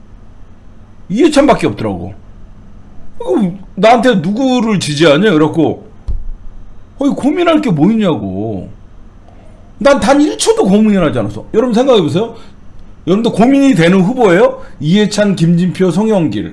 이해찬밖에 없더라고. 어, 나한테 누구를 지지하냐? 그래갖고 어이 고민할 게 뭐 있냐고. 난 단 일 초도 고민하지 않았어. 여러분 생각해보세요. 여러분도 고민이 되는 후보예요? 이해찬, 김진표, 송영길.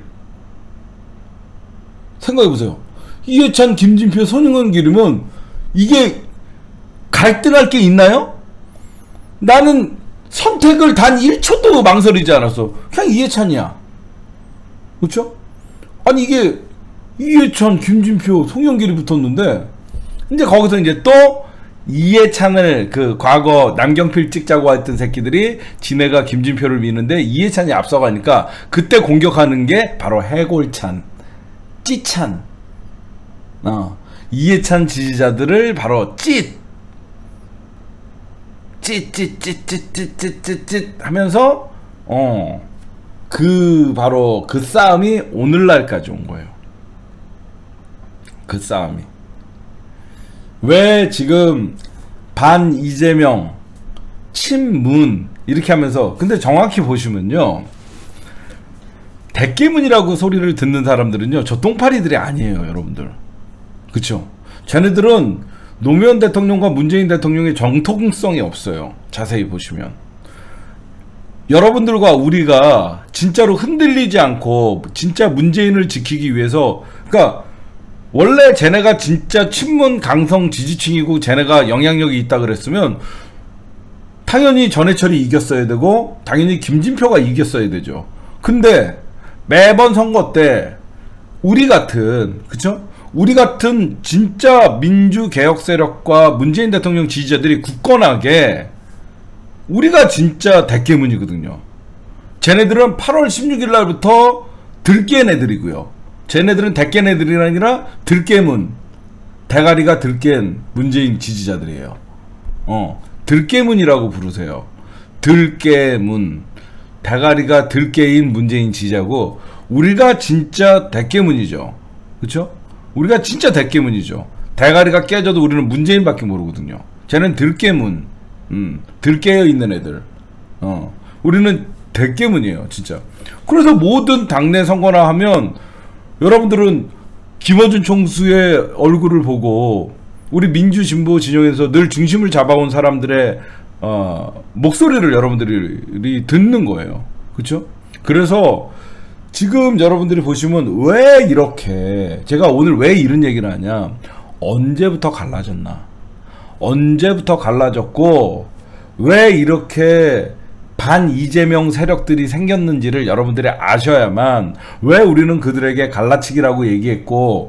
생각해보세요. 이해찬, 김진표, 송영길이면 이게 갈등할 게 있나요? 나는 선택을 단 일 초도 망설이지 않았어. 그냥 이해찬이야. 그렇죠? 아니 이게 이해찬, 김진표, 송영길이 붙었는데 이제 거기서 이제 또 이해찬을 그 과거 남경필 찍자고 했던 새끼들이 지네가 김진표를 미는데 이해찬이 앞서가니까 그때 공격하는 게 바로 해골찬, 찌찬, 어, 이해찬 지지자들을 바로 찌, 찌찌찌찌찌찌찌찌 하면서 어, 그 바로 그 싸움이 오늘날까지 온 거예요. 그 싸움이. 왜 지금 반 이재명 친문 이렇게 하면서, 근데 정확히 보시면요 대깨문이라고 소리를 듣는 사람들은요 저 똥파리들이 아니에요 여러분들. 그쵸? 쟤네들은 노무현 대통령과 문재인 대통령의 정통성이 없어요. 자세히 보시면 여러분들과 우리가 진짜로 흔들리지 않고 진짜 문재인을 지키기 위해서, 그러니까 원래 쟤네가 진짜 친문 강성 지지층이고 쟤네가 영향력이 있다 그랬으면 당연히 전해철이 이겼어야 되고 당연히 김진표가 이겼어야 되죠. 근데 매번 선거 때 우리 같은, 그쵸? 우리 같은 진짜 민주개혁 세력과 문재인 대통령 지지자들이 굳건하게, 우리가 진짜 대깨문이거든요. 쟤네들은 팔월 십육일 날부터 들깬 애들이고요. 쟤네들은 대깬 애들이 아니라 들깨문, 대가리가 들깬 문재인 지지자들이에요. 어, 들깨문이라고 부르세요. 들깨문. 대가리가 들깨인 문재인 지지자고, 우리가 진짜 대깨문이죠. 그쵸? 우리가 진짜 대깨문이죠. 대가리가 깨져도 우리는 문재인밖에 모르거든요. 쟤는 들깨문, 음, 들깨어 있는 애들. 어, 우리는 대깨문이에요, 진짜. 그래서 모든 당내 선거나 하면 여러분들은 김어준 총수의 얼굴을 보고 우리 민주진보 진영에서 늘 중심을 잡아온 사람들의 어, 목소리를 여러분들이 듣는 거예요. 그쵸? 그래서 지금 여러분들이 보시면 왜 이렇게, 제가 오늘 왜 이런 얘기를 하냐, 언제부터 갈라졌나, 언제부터 갈라졌고 왜 이렇게 반 이재명 세력들이 생겼는지를 여러분들이 아셔야만, 왜 우리는 그들에게 갈라치기라고 얘기했고,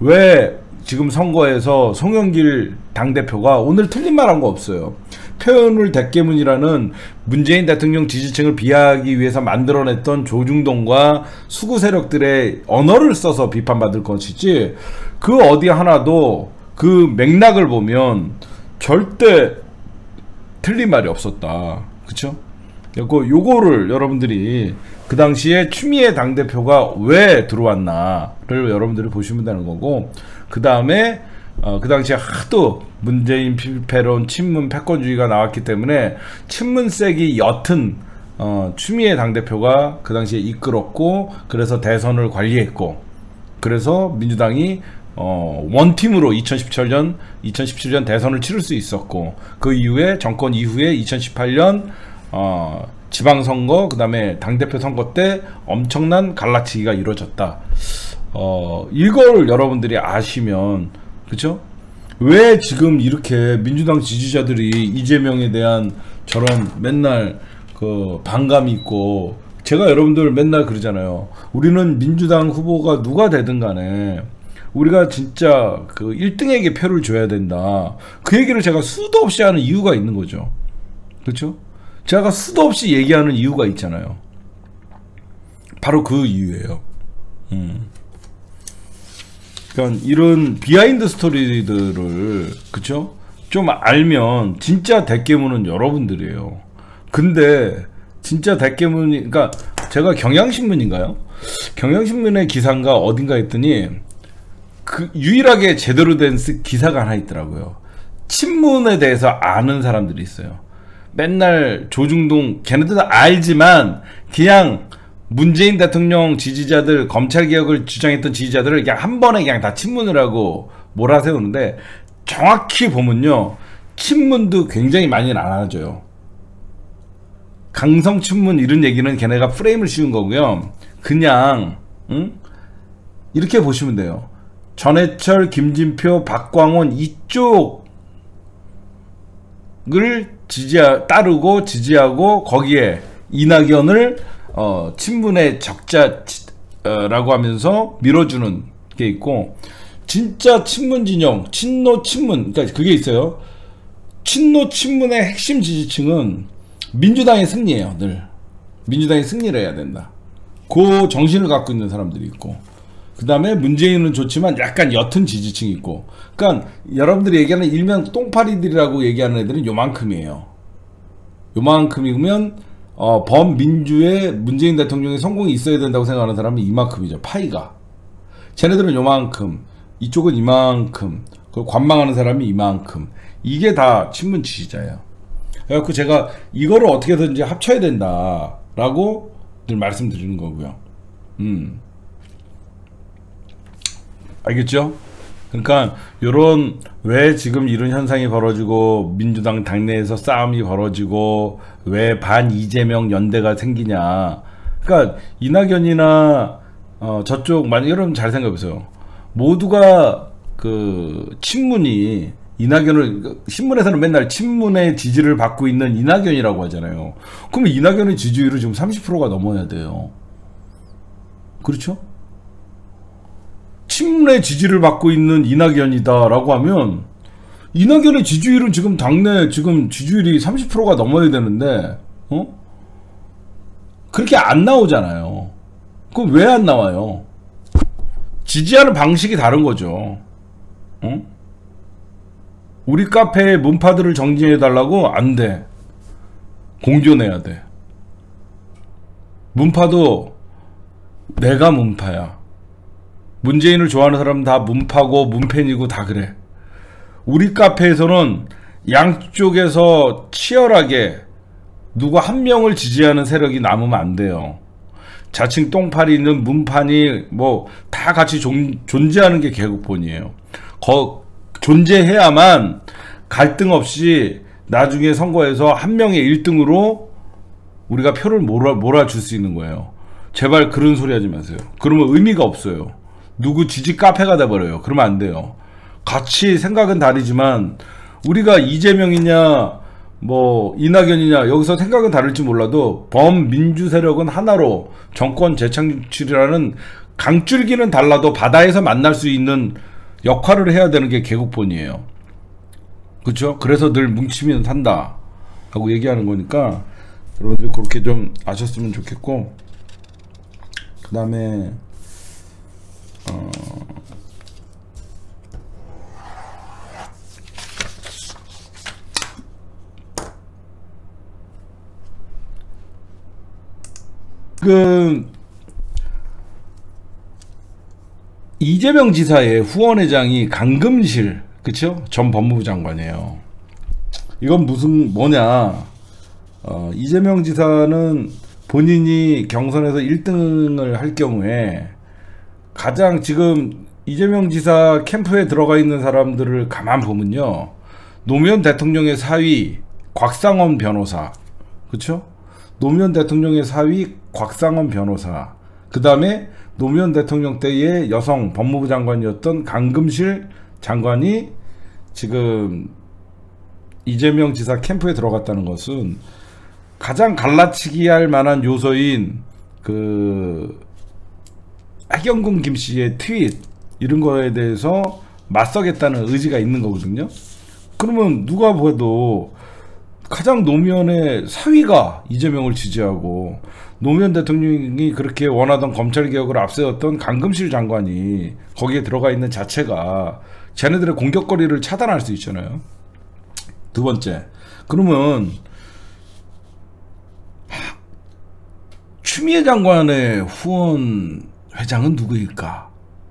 왜 지금 선거에서 송영길 당대표가 오늘 틀린 말 한 거 없어요. 표현을 대깨문이라는 문재인 대통령 지지층을 비하하기 위해서 만들어냈던 조중동과 수구 세력들의 언어를 써서 비판받을 것이지, 그 어디 하나도 그 맥락을 보면 절대 틀린 말이 없었다. 그쵸? 그리고 요거를 여러분들이 그 당시에 추미애 당대표가 왜 들어왔나를 여러분들이 보시면 되는 거고, 그 다음에 어, 그 당시에 하도 문재인 필패론, 친문 패권주의가 나왔기 때문에 친문색이 옅은 어, 추미애 당대표가 그 당시에 이끌었고, 그래서 대선을 관리했고, 그래서 민주당이 어, 원팀으로 이천십칠 년, 이천십칠 년 대선을 치를 수 있었고, 그 이후에 정권 이후에 이천십팔 년 어, 지방선거, 그 다음에 당대표 선거 때 엄청난 갈라치기가 이루어졌다. 어, 이걸 여러분들이 아시면, 그쵸? 왜 지금 이렇게 민주당 지지자들이 이재명에 대한 저런 맨날 그 반감이 있고, 제가 여러분들 맨날 그러잖아요. 우리는 민주당 후보가 누가 되든 간에 우리가 진짜 그 일 등에게 표를 줘야 된다. 그 얘기를 제가 수도 없이 하는 이유가 있는 거죠. 그렇죠? 제가 수도 없이 얘기하는 이유가 있잖아요. 바로 그 이유예요. 음. 그러니까 이런 비하인드 스토리들을, 그쵸? 좀 알면 진짜 대깨문은 여러분들이에요. 근데 진짜 대깨문이, 그러니까 제가 경향신문인가요? 경향신문의 기사인가 어딘가 했더니 그 유일하게 제대로 된 기사가 하나 있더라고요. 친문에 대해서 아는 사람들이 있어요. 맨날 조중동, 걔네들도 알지만 그냥 문재인 대통령 지지자들, 검찰개혁을 주장했던 지지자들을 그냥 한 번에 그냥 다 친문을 하고 몰아세우는데, 정확히 보면요, 친문도 굉장히 많이 나눠져요. 강성 친문 이런 얘기는 걔네가 프레임을 씌운 거고요. 그냥 응? 이렇게 보시면 돼요. 전해철, 김진표, 박광원 이쪽을 지지하, 따르고 지지하고, 거기에 이낙연을 어, 친문의 적자라고 하면서 밀어주는 게 있고, 진짜 친문 진영, 친노 친문, 그러니까 그게 있어요. 친노 친문의 핵심 지지층은 민주당의 승리예요. 늘 민주당이 승리를 해야 된다. 그 정신을 갖고 있는 사람들이 있고, 그 다음에 문재인은 좋지만 약간 옅은 지지층이 있고, 그러니까 여러분들이 얘기하는 일명 똥파리들이라고 얘기하는 애들은 요만큼이에요. 요만큼이면 어, 범민주의 문재인 대통령의 성공이 있어야 된다고 생각하는 사람은 이만큼이죠. 파이가. 쟤네들은 요만큼, 이쪽은 이만큼, 그 관망하는 사람이 이만큼. 이게 다 친문 지지자예요. 그래갖고 제가 이거를 어떻게든지 합쳐야 된다라고 늘 말씀드리는 거고요. 음. 알겠죠? 그러니까 요런, 왜 지금 이런 현상이 벌어지고 민주당 당내에서 싸움이 벌어지고 왜 반 이재명 연대가 생기냐. 그러니까 이낙연이나 어 저쪽, 만약 여러분 잘 생각해보세요. 모두가 그 친문이 이낙연을, 신문에서는 맨날 친문의 지지를 받고 있는 이낙연이라고 하잖아요. 그러면 이낙연의 지지율이 지금 삼십 퍼센트가 넘어야 돼요. 그렇죠? 친문의 지지를 받고 있는 이낙연이다 라고 하면, 이낙연의 지지율은 지금 당내 지금 지지율이 삼십 퍼센트가 넘어야 되는데, 어? 그렇게 안 나오잖아요. 그럼 왜 안 나와요? 지지하는 방식이 다른 거죠. 어? 우리 카페의 문파들을 정지해 달라고? 안 돼. 공존해야 돼. 문파도 내가 문파야. 문재인을 좋아하는 사람은 다 문파고 문팬이고 다 그래. 우리 카페에서는 양쪽에서 치열하게 누구 한 명을 지지하는 세력이 남으면 안 돼요. 자칭 똥파리는 문판이 뭐 다 같이 존, 존재하는 게 개국본이에요. 거, 존재해야만 갈등 없이 나중에 선거에서 한 명의 일 등으로 우리가 표를 몰아, 몰아줄 수 있는 거예요. 제발 그런 소리 하지 마세요. 그러면 의미가 없어요. 누구 지지 카페가 돼버려요. 그러면 안 돼요. 같이 생각은 다르지만 우리가 이재명이냐 뭐 이낙연이냐 여기서 생각은 다를지 몰라도 범민주 세력은 하나로 정권 재창출이라는 강줄기는 달라도 바다에서 만날 수 있는 역할을 해야 되는 게 개국본이에요. 그렇죠? 그래서 늘 뭉치면 산다 하고 얘기하는 거니까 여러분들 그렇게 좀 아셨으면 좋겠고, 그 다음에 어... 그 이재명 지사의 후원회장이 강금실, 그쵸? 전 법무부 장관이에요. 이건 무슨 뭐냐, 어, 이재명 지사는 본인이 경선에서 일 등을 할 경우에 가장 지금 이재명 지사 캠프에 들어가 있는 사람들을 가만 보면요, 노무현 대통령의 사위 곽상원 변호사, 그쵸? 노무현 대통령의 사위 곽상원 변호사, 그 다음에 노무현 대통령 때의 여성 법무부 장관이었던 강금실 장관이 지금 이재명 지사 캠프에 들어갔다는 것은 가장 갈라치기 할 만한 요소인 그 해경군 김씨의 트윗 이런 거에 대해서 맞서겠다는 의지가 있는 거거든요. 그러면 누가 봐도 가장 노무현의 사위가 이재명을 지지하고 노무현 대통령이 그렇게 원하던 검찰개혁을 앞세웠던 강금실 장관이 거기에 들어가 있는 자체가 쟤네들의 공격거리를 차단할 수 있잖아요. 두 번째, 그러면 추미애 장관의 후원 회장은 누구일까?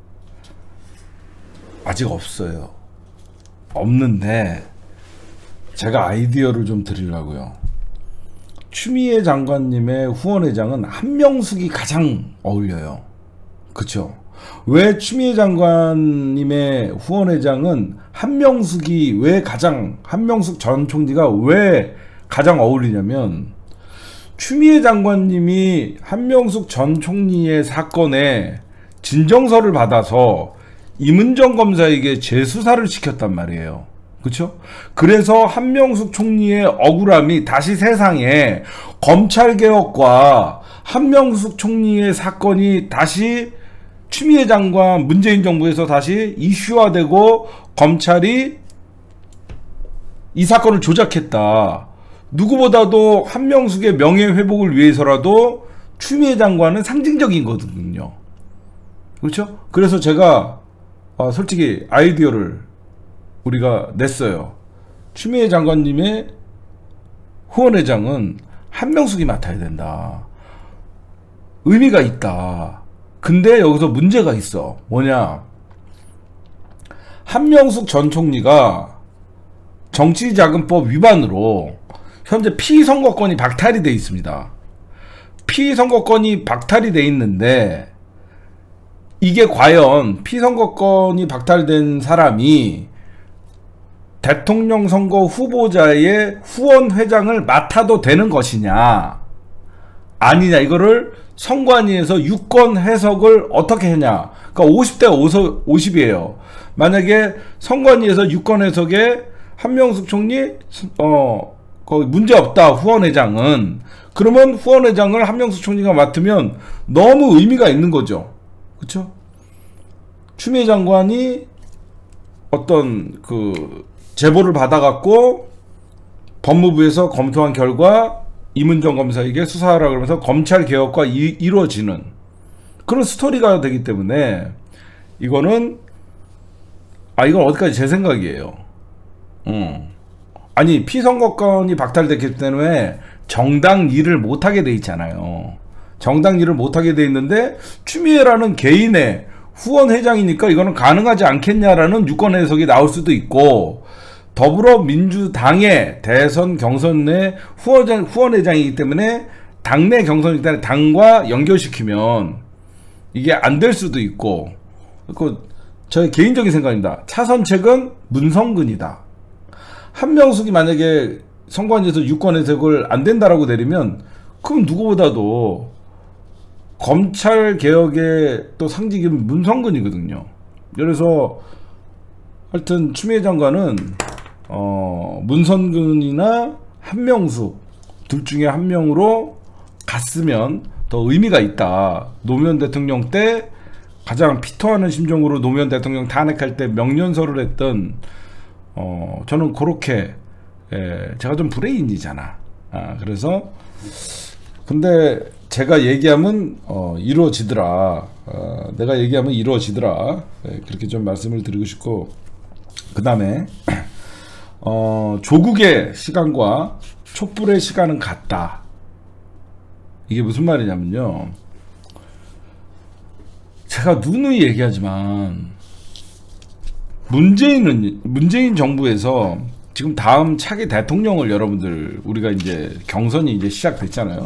아직 없어요. 없는데 제가 아이디어를 좀 드리려고요. 추미애 장관님의 후원회장은 한명숙이 가장 어울려요. 그쵸? 왜 추미애 장관님의 후원회장은 한명숙이 왜 가장, 한명숙 전 총리가 왜 가장 어울리냐면, 추미애 장관님이 한명숙 전 총리의 사건에 진정서를 받아서 임은정 검사에게 재수사를 시켰단 말이에요. 그렇죠? 그래서 한명숙 총리의 억울함이 다시 세상에 검찰개혁과 한명숙 총리의 사건이 다시 추미애 장관 문재인 정부에서 다시 이슈화되고 검찰이 이 사건을 조작했다. 누구보다도 한명숙의 명예회복을 위해서라도 추미애 장관은 상징적인 거거든요. 그렇죠? 그래서 제가 아, 솔직히 아이디어를 우리가 냈어요. 추미애 장관님의 후원회장은 한명숙이 맡아야 된다. 의미가 있다. 근데 여기서 문제가 있어. 뭐냐, 한명숙 전 총리가 정치자금법 위반으로 현재 피선거권이 박탈이 돼 있습니다. 피선거권이 박탈이 돼 있는데 이게 과연 피선거권이 박탈된 사람이 대통령 선거 후보자의 후원회장을 맡아도 되는 것이냐 아니냐, 이거를 선관위에서 유권 해석을 어떻게 했냐. 그러니까 오십 대 오십이에요 만약에 선관위에서 유권 해석에 한명숙 총리 어 거기 문제없다 후원회장은, 그러면 후원회장을 한명숙 총리가 맡으면 너무 의미가 있는 거죠. 그쵸? 추미애 장관이 어떤 그 제보를 받아갖고 법무부에서 검토한 결과 임은정 검사에게 수사하라 그러면서 검찰 개혁과 이, 이루어지는 그런 스토리가 되기 때문에 이거는 아 이건 어디까지 제 생각이에요. 음. 아니 피선거권이 박탈됐기 때문에 정당 일을 못하게 돼 있잖아요. 정당 일을 못하게 돼 있는데 추미애라는 개인의 후원 회장이니까 이거는 가능하지 않겠냐라는 유권 해석이 나올 수도 있고, 더불어민주당의 대선 경선 내 후원, 후원회장이기 때문에 당내 경선이기 때문에 당과 연결시키면 이게 안 될 수도 있고, 그 저의 개인적인 생각입니다. 차선책은 문성근이다. 한명숙이 만약에 선관위에서 유권 해석을 안 된다라고 내리면 그럼 누구보다도 검찰 개혁의 또 상징인 문성근이거든요. 그래서 하여튼 추미애 장관은 어, 문성근이나 한명숙 둘 중에 한 명으로 갔으면 더 의미가 있다. 노무현 대통령 때 가장 피토하는 심정으로 노무현 대통령 탄핵할 때 명령서를 했던, 어, 저는 그렇게, 예, 제가 좀 브레인이잖아. 아, 그래서 근데 제가 얘기하면 어, 이루어지더라. 어, 내가 얘기하면 이루어지더라. 예, 그렇게 좀 말씀을 드리고 싶고, 그 다음에 어, 조국의 시간과 촛불의 시간은 같다. 이게 무슨 말이냐면요, 제가 누누이 얘기하지만 문재인은 문재인 정부에서 지금 다음 차기 대통령을 여러분들, 우리가 이제 경선이 이제 시작됐잖아요.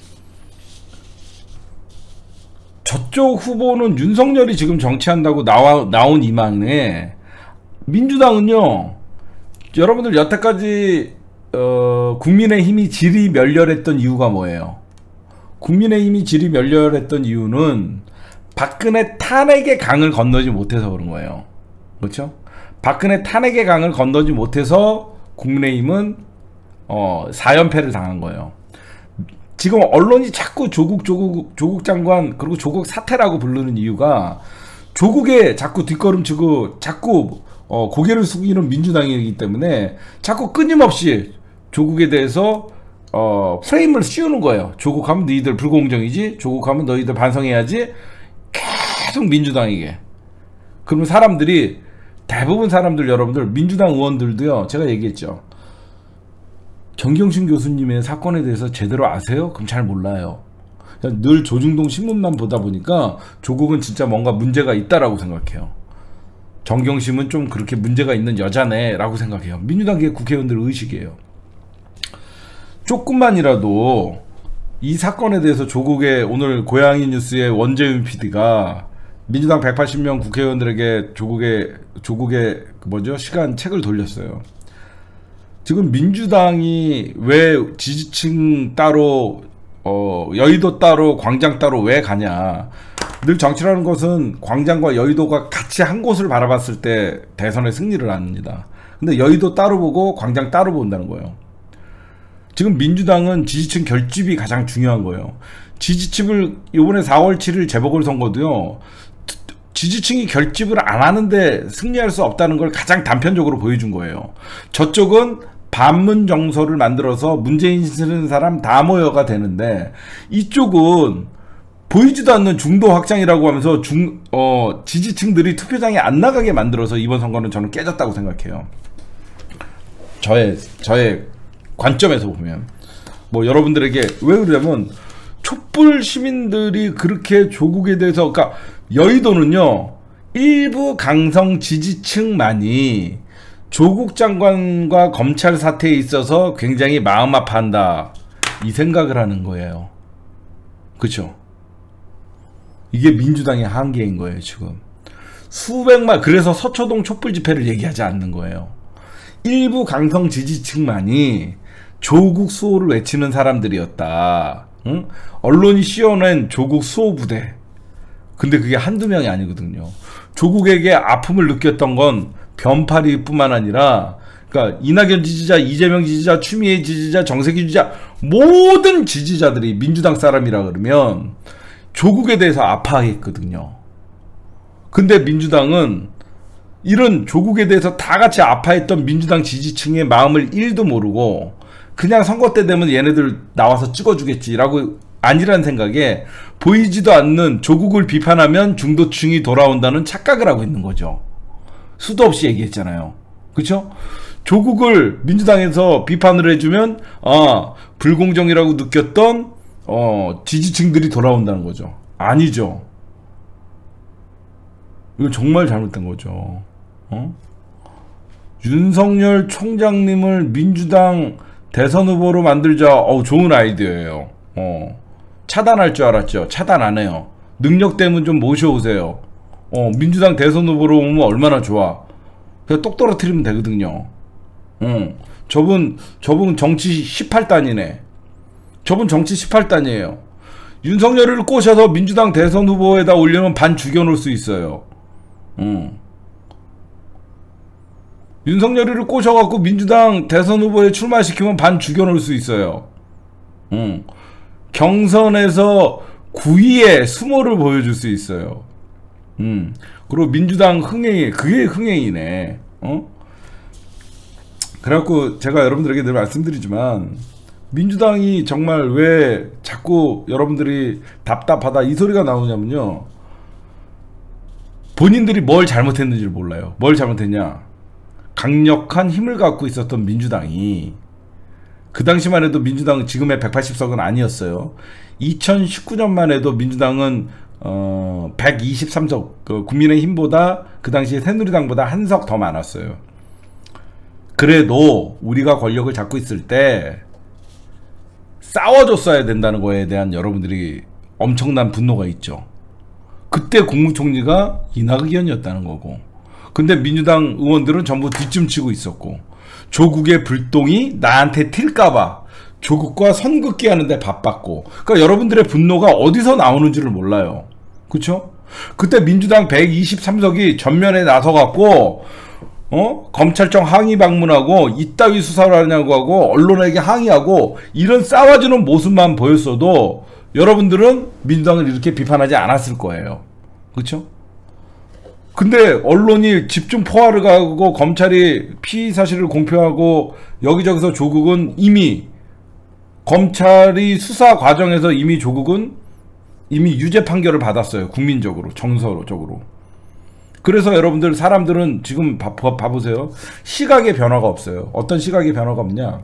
저쪽 후보는 윤석열이 지금 정치한다고 나와 나온 이망에, 민주당은요, 여러분들 여태까지 어, 국민의힘이 질이 멸렬했던 이유가 뭐예요? 국민의힘이 질이 멸렬했던 이유는 박근혜 탄핵의 강을 건너지 못해서 그런 거예요. 그렇죠? 박근혜 탄핵의 강을 건너지 못해서 국민의힘은 어, 사 연패를 당한 거예요. 지금 언론이 자꾸 조국 조국 조국 장관 그리고 조국 사태라고 부르는 이유가, 조국에 자꾸 뒷걸음치고 자꾸 어, 고개를 숙이는 민주당이기 때문에 자꾸 끊임없이 조국에 대해서 어, 프레임을 씌우는 거예요. 조국하면 너희들 불공정이지, 조국하면 너희들 반성해야지, 계속 민주당에게. 그러면 사람들이, 대부분 사람들, 여러분들 민주당 의원들도요, 제가 얘기했죠, 정경심 교수님의 사건에 대해서 제대로 아세요? 그럼 잘 몰라요. 늘 조중동 신문만 보다 보니까 조국은 진짜 뭔가 문제가 있다라고 생각해요. 정경심은 좀 그렇게 문제가 있는 여자네 라고 생각해요. 민주당계 국회의원들 의식이에요. 조금만이라도 이 사건에 대해서 조국의, 오늘 고양이 뉴스의 원재윤 피디가 민주당 백팔십 명 국회의원들에게 조국의 조국의 그 뭐죠, 시간 책을 돌렸어요. 지금 민주당이 왜 지지층 따로 어, 여의도 따로 광장 따로 왜 가냐, 늘 정치라는 것은 광장과 여의도가 같이 한 곳을 바라봤을 때 대선의 승리를 합니다. 근데 여의도 따로 보고 광장 따로 본다는 거예요. 지금 민주당은 지지층 결집이 가장 중요한 거예요. 지지층을, 이번에 사월 칠일 재보궐선거도요, 지지층이 결집을 안 하는데 승리할 수 없다는 걸 가장 단편적으로 보여준 거예요. 저쪽은 반문 정서를 만들어서 문재인 쓰는 사람 다 모여가 되는데, 이쪽은 보이지도 않는 중도 확장이라고 하면서 중, 어, 지지층들이 투표장에 안 나가게 만들어서 이번 선거는 저는 깨졌다고 생각해요. 저의, 저의 관점에서 보면. 뭐 여러분들에게 왜 그러냐면, 촛불 시민들이 그렇게 조국에 대해서, 그러니까 여의도는요, 일부 강성 지지층만이 조국 장관과 검찰 사태에 있어서 굉장히 마음 아파한다, 이 생각을 하는 거예요. 그쵸? 이게 민주당의 한계인 거예요. 지금 수백만, 그래서 서초동 촛불 집회를 얘기하지 않는 거예요. 일부 강성 지지층만이 조국 수호를 외치는 사람들이었다. 응? 언론이 씌워낸 조국 수호 부대. 근데 그게 한두 명이 아니거든요. 조국에게 아픔을 느꼈던 건 변파리뿐만 아니라, 그러니까 이낙연 지지자, 이재명 지지자, 추미애 지지자, 정세균 지지자, 모든 지지자들이 민주당 사람이라 그러면 조국에 대해서 아파했거든요. 근데 민주당은 이런 조국에 대해서 다 같이 아파했던 민주당 지지층의 마음을 일도 모르고 그냥 선거 때 되면 얘네들 나와서 찍어주겠지라고, 아니란 생각에 보이지도 않는 조국을 비판하면 중도층이 돌아온다는 착각을 하고 있는 거죠. 수도 없이 얘기했잖아요. 그쵸? 조국을 민주당에서 비판을 해주면, 아, 불공정이라고 느꼈던 어, 지지층들이 돌아온다는 거죠. 아니죠. 이거 정말 잘못된 거죠. 어? 윤석열 총장님을 민주당 대선 후보로 만들자. 어우, 좋은 아이디어예요. 어. 차단할 줄 알았죠. 차단 안 해요. 능력 때문에 좀 모셔오세요. 어, 민주당 대선 후보로 오면 얼마나 좋아. 그냥 똑 떨어뜨리면 되거든요. 어. 저분, 저분 정치 십팔 단이네. 저분 정치 십팔 단이에요. 윤석열을 꼬셔서 민주당 대선 후보에다 올리면 반 죽여놓을 수 있어요. 음. 윤석열이를 꼬셔갖고 민주당 대선 후보에 출마시키면 반 죽여놓을 수 있어요. 음. 경선에서 구 위의 수모를 보여줄 수 있어요. 음. 그리고 민주당 흥행이, 그게 흥행이네. 어? 그래갖고 제가 여러분들에게 늘 말씀드리지만, 민주당이 정말 왜 자꾸 여러분들이 답답하다 이 소리가 나오냐면요, 본인들이 뭘 잘못했는지를 몰라요. 뭘 잘못했냐, 강력한 힘을 갖고 있었던 민주당이, 그 당시만 해도 민주당은 지금의 백팔십 석은 아니었어요. 이천십구 년만 해도 민주당은 어 백이십삼 석, 그 국민의힘보다 그 당시에 새누리당보다 한 석 더 많았어요. 그래도 우리가 권력을 잡고 있을 때 싸워줬어야 된다는 거에 대한 여러분들이 엄청난 분노가 있죠. 그때 국무총리가 이낙연이었다는 거고, 근데 민주당 의원들은 전부 뒷짐치고 있었고, 조국의 불똥이 나한테 튈까봐 조국과 선긋기 하는데 바빴고, 그러니까 여러분들의 분노가 어디서 나오는지를 몰라요. 그쵸? 그때 민주당 백이십삼 석이 전면에 나서갖고 어? 검찰청 항의 방문하고 이따위 수사를 하냐고 하고 언론에게 항의하고 이런 싸워주는 모습만 보였어도 여러분들은 민주당을 이렇게 비판하지 않았을 거예요. 그쵸? 근데 언론이 집중 포화를 가고 검찰이 피의 사실을 공표하고 여기저기서 조국은 이미, 검찰이 수사 과정에서 이미 조국은 이미 유죄 판결을 받았어요. 국민적으로, 정서적으로. 그래서 여러분들, 사람들은 지금 봐, 봐보세요. 시각의 변화가 없어요. 어떤 시각의 변화가 없냐,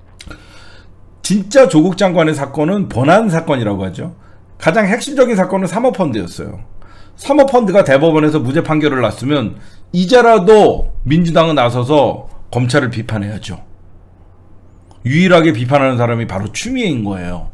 진짜 조국 장관의 사건은 본안 사건이라고 하죠. 가장 핵심적인 사건은 사모펀드였어요. 사모펀드가 대법원에서 무죄 판결을 났으면 이제라도 민주당은 나서서 검찰을 비판해야죠. 유일하게 비판하는 사람이 바로 추미애인 거예요.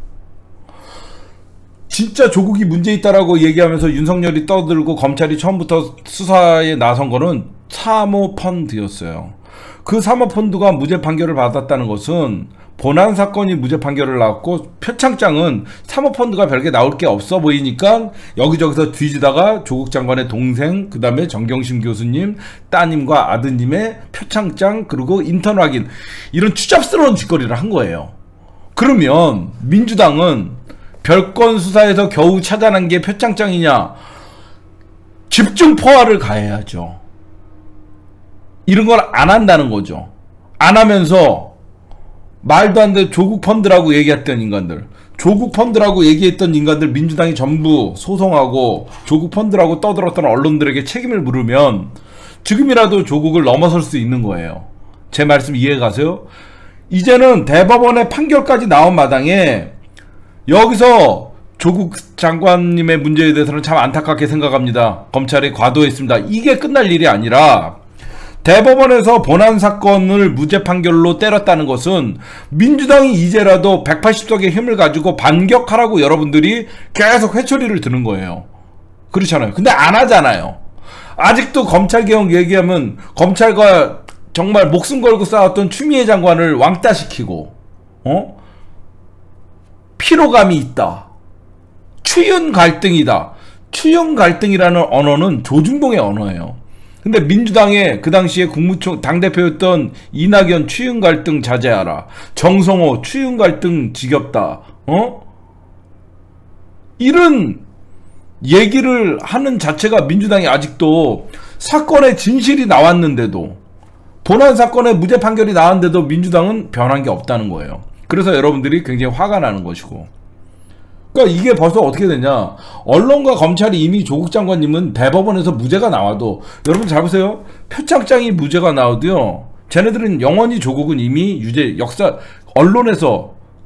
진짜 조국이 문제 있다라고 얘기하면서 윤석열이 떠들고 검찰이 처음부터 수사에 나선 거는 사모펀드였어요. 그 사모펀드가 무죄 판결을 받았다는 것은 본안 사건이 무죄 판결을 나왔고, 표창장은 사모펀드가 별게 나올 게 없어 보이니까 여기저기서 뒤지다가 조국 장관의 동생, 그 다음에 정경심 교수님 따님과 아드님의 표창장, 그리고 인턴 확인, 이런 추잡스러운 짓거리를 한 거예요. 그러면 민주당은 별건 수사에서 겨우 찾아낸 게 표창장이냐, 집중 포화를 가해야죠. 이런 걸 안 한다는 거죠. 안 하면서 말도 안 돼 조국 펀드라고 얘기했던 인간들, 조국 펀드라고 얘기했던 인간들 민주당이 전부 소송하고 조국 펀드라고 떠들었던 언론들에게 책임을 물으면 지금이라도 조국을 넘어설 수 있는 거예요. 제 말씀 이해 가세요? 이제는 대법원의 판결까지 나온 마당에 여기서 조국 장관님의 문제에 대해서는 참 안타깝게 생각합니다, 검찰이 과도했습니다, 이게 끝날 일이 아니라, 대법원에서 본안 사건을 무죄 판결로 때렸다는 것은 민주당이 이제라도 백팔십 석의 힘을 가지고 반격하라고 여러분들이 계속 회초리를 드는 거예요. 그렇잖아요. 근데 안 하잖아요. 아직도 검찰개혁 얘기하면 검찰과 정말 목숨 걸고 싸웠던 추미애 장관을 왕따시키고, 어? 피로감이 있다, 추윤 갈등이다. 추윤 갈등이라는 언어는 조중동의 언어예요. 근데 민주당의 그 당시에 국무총 당대표였던 이낙연 추윤 갈등 자제하라, 정성호 추윤 갈등 지겹다, 어? 이런 얘기를 하는 자체가, 민주당이 아직도 사건의 진실이 나왔는데도, 본안 사건의 무죄 판결이 나왔는데도 민주당은 변한 게 없다는 거예요. 그래서 여러분들이 굉장히 화가 나는 것이고, 그러니까 이게 벌써 어떻게 되냐, 언론과 검찰이 이미 조국 장관님은 대법원에서 무죄가 나와도, 여러분 잘 보세요, 표창장이 무죄가 나와도요, 쟤네들은 영원히 조국은 이미 유죄, 역사, 언론에서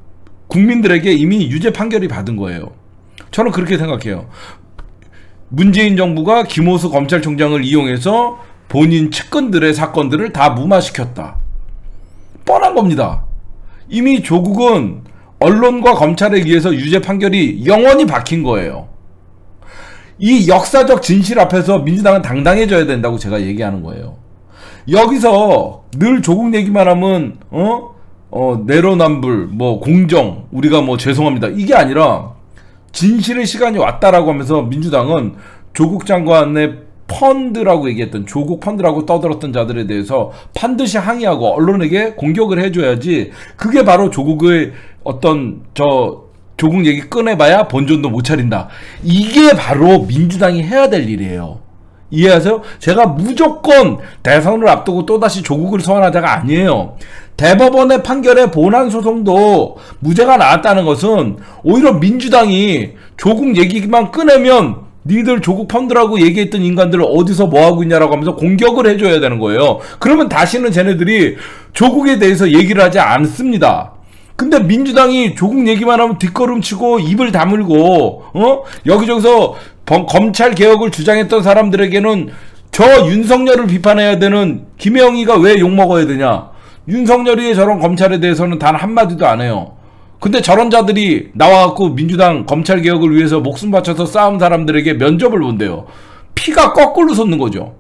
국민들에게 이미 유죄 판결이 받은 거예요. 저는 그렇게 생각해요. 문재인 정부가 김호수 검찰총장을 이용해서 본인 측근들의 사건들을 다 무마시켰다. 뻔한 겁니다. 이미 조국은 언론과 검찰에 의해서 유죄 판결이 영원히 박힌 거예요. 이 역사적 진실 앞에서 민주당은 당당해져야 된다고 제가 얘기하는 거예요. 여기서 늘 조국 얘기만 하면 어? 어, 내로남불, 뭐 공정, 우리가 뭐 죄송합니다. 이게 아니라 진실의 시간이 왔다라고 하면서 민주당은 조국 장관의 펀드라고 얘기했던, 조국 펀드라고 떠들었던 자들에 대해서 반드시 항의하고 언론에게 공격을 해줘야지. 그게 바로 조국의 어떤 저 조국 얘기 꺼내봐야 본전도 못 차린다. 이게 바로 민주당이 해야 될 일이에요. 이해하세요? 제가 무조건 대선을 앞두고 또다시 조국을 소환하자가 아니에요. 대법원의 판결에 본안 소송도 무죄가 나왔다는 것은 오히려 민주당이 조국 얘기만 꺼내면 니들 조국 펀드라고 얘기했던 인간들 어디서 뭐하고 있냐라고 하면서 공격을 해줘야 되는 거예요. 그러면 다시는 쟤네들이 조국에 대해서 얘기를 하지 않습니다. 근데 민주당이 조국 얘기만 하면 뒷걸음치고 입을 다물고 어? 여기저기서 검찰 개혁을 주장했던 사람들에게는 저 윤석열을 비판해야 되는 김영희가 왜 욕먹어야 되냐. 윤석열이 저런 검찰에 대해서는 단 한마디도 안 해요. 근데 저런 자들이 나와갖고 민주당 검찰 개혁을 위해서 목숨 바쳐서 싸운 사람들에게 면접을 본대요. 피가 거꾸로 솟는 거죠.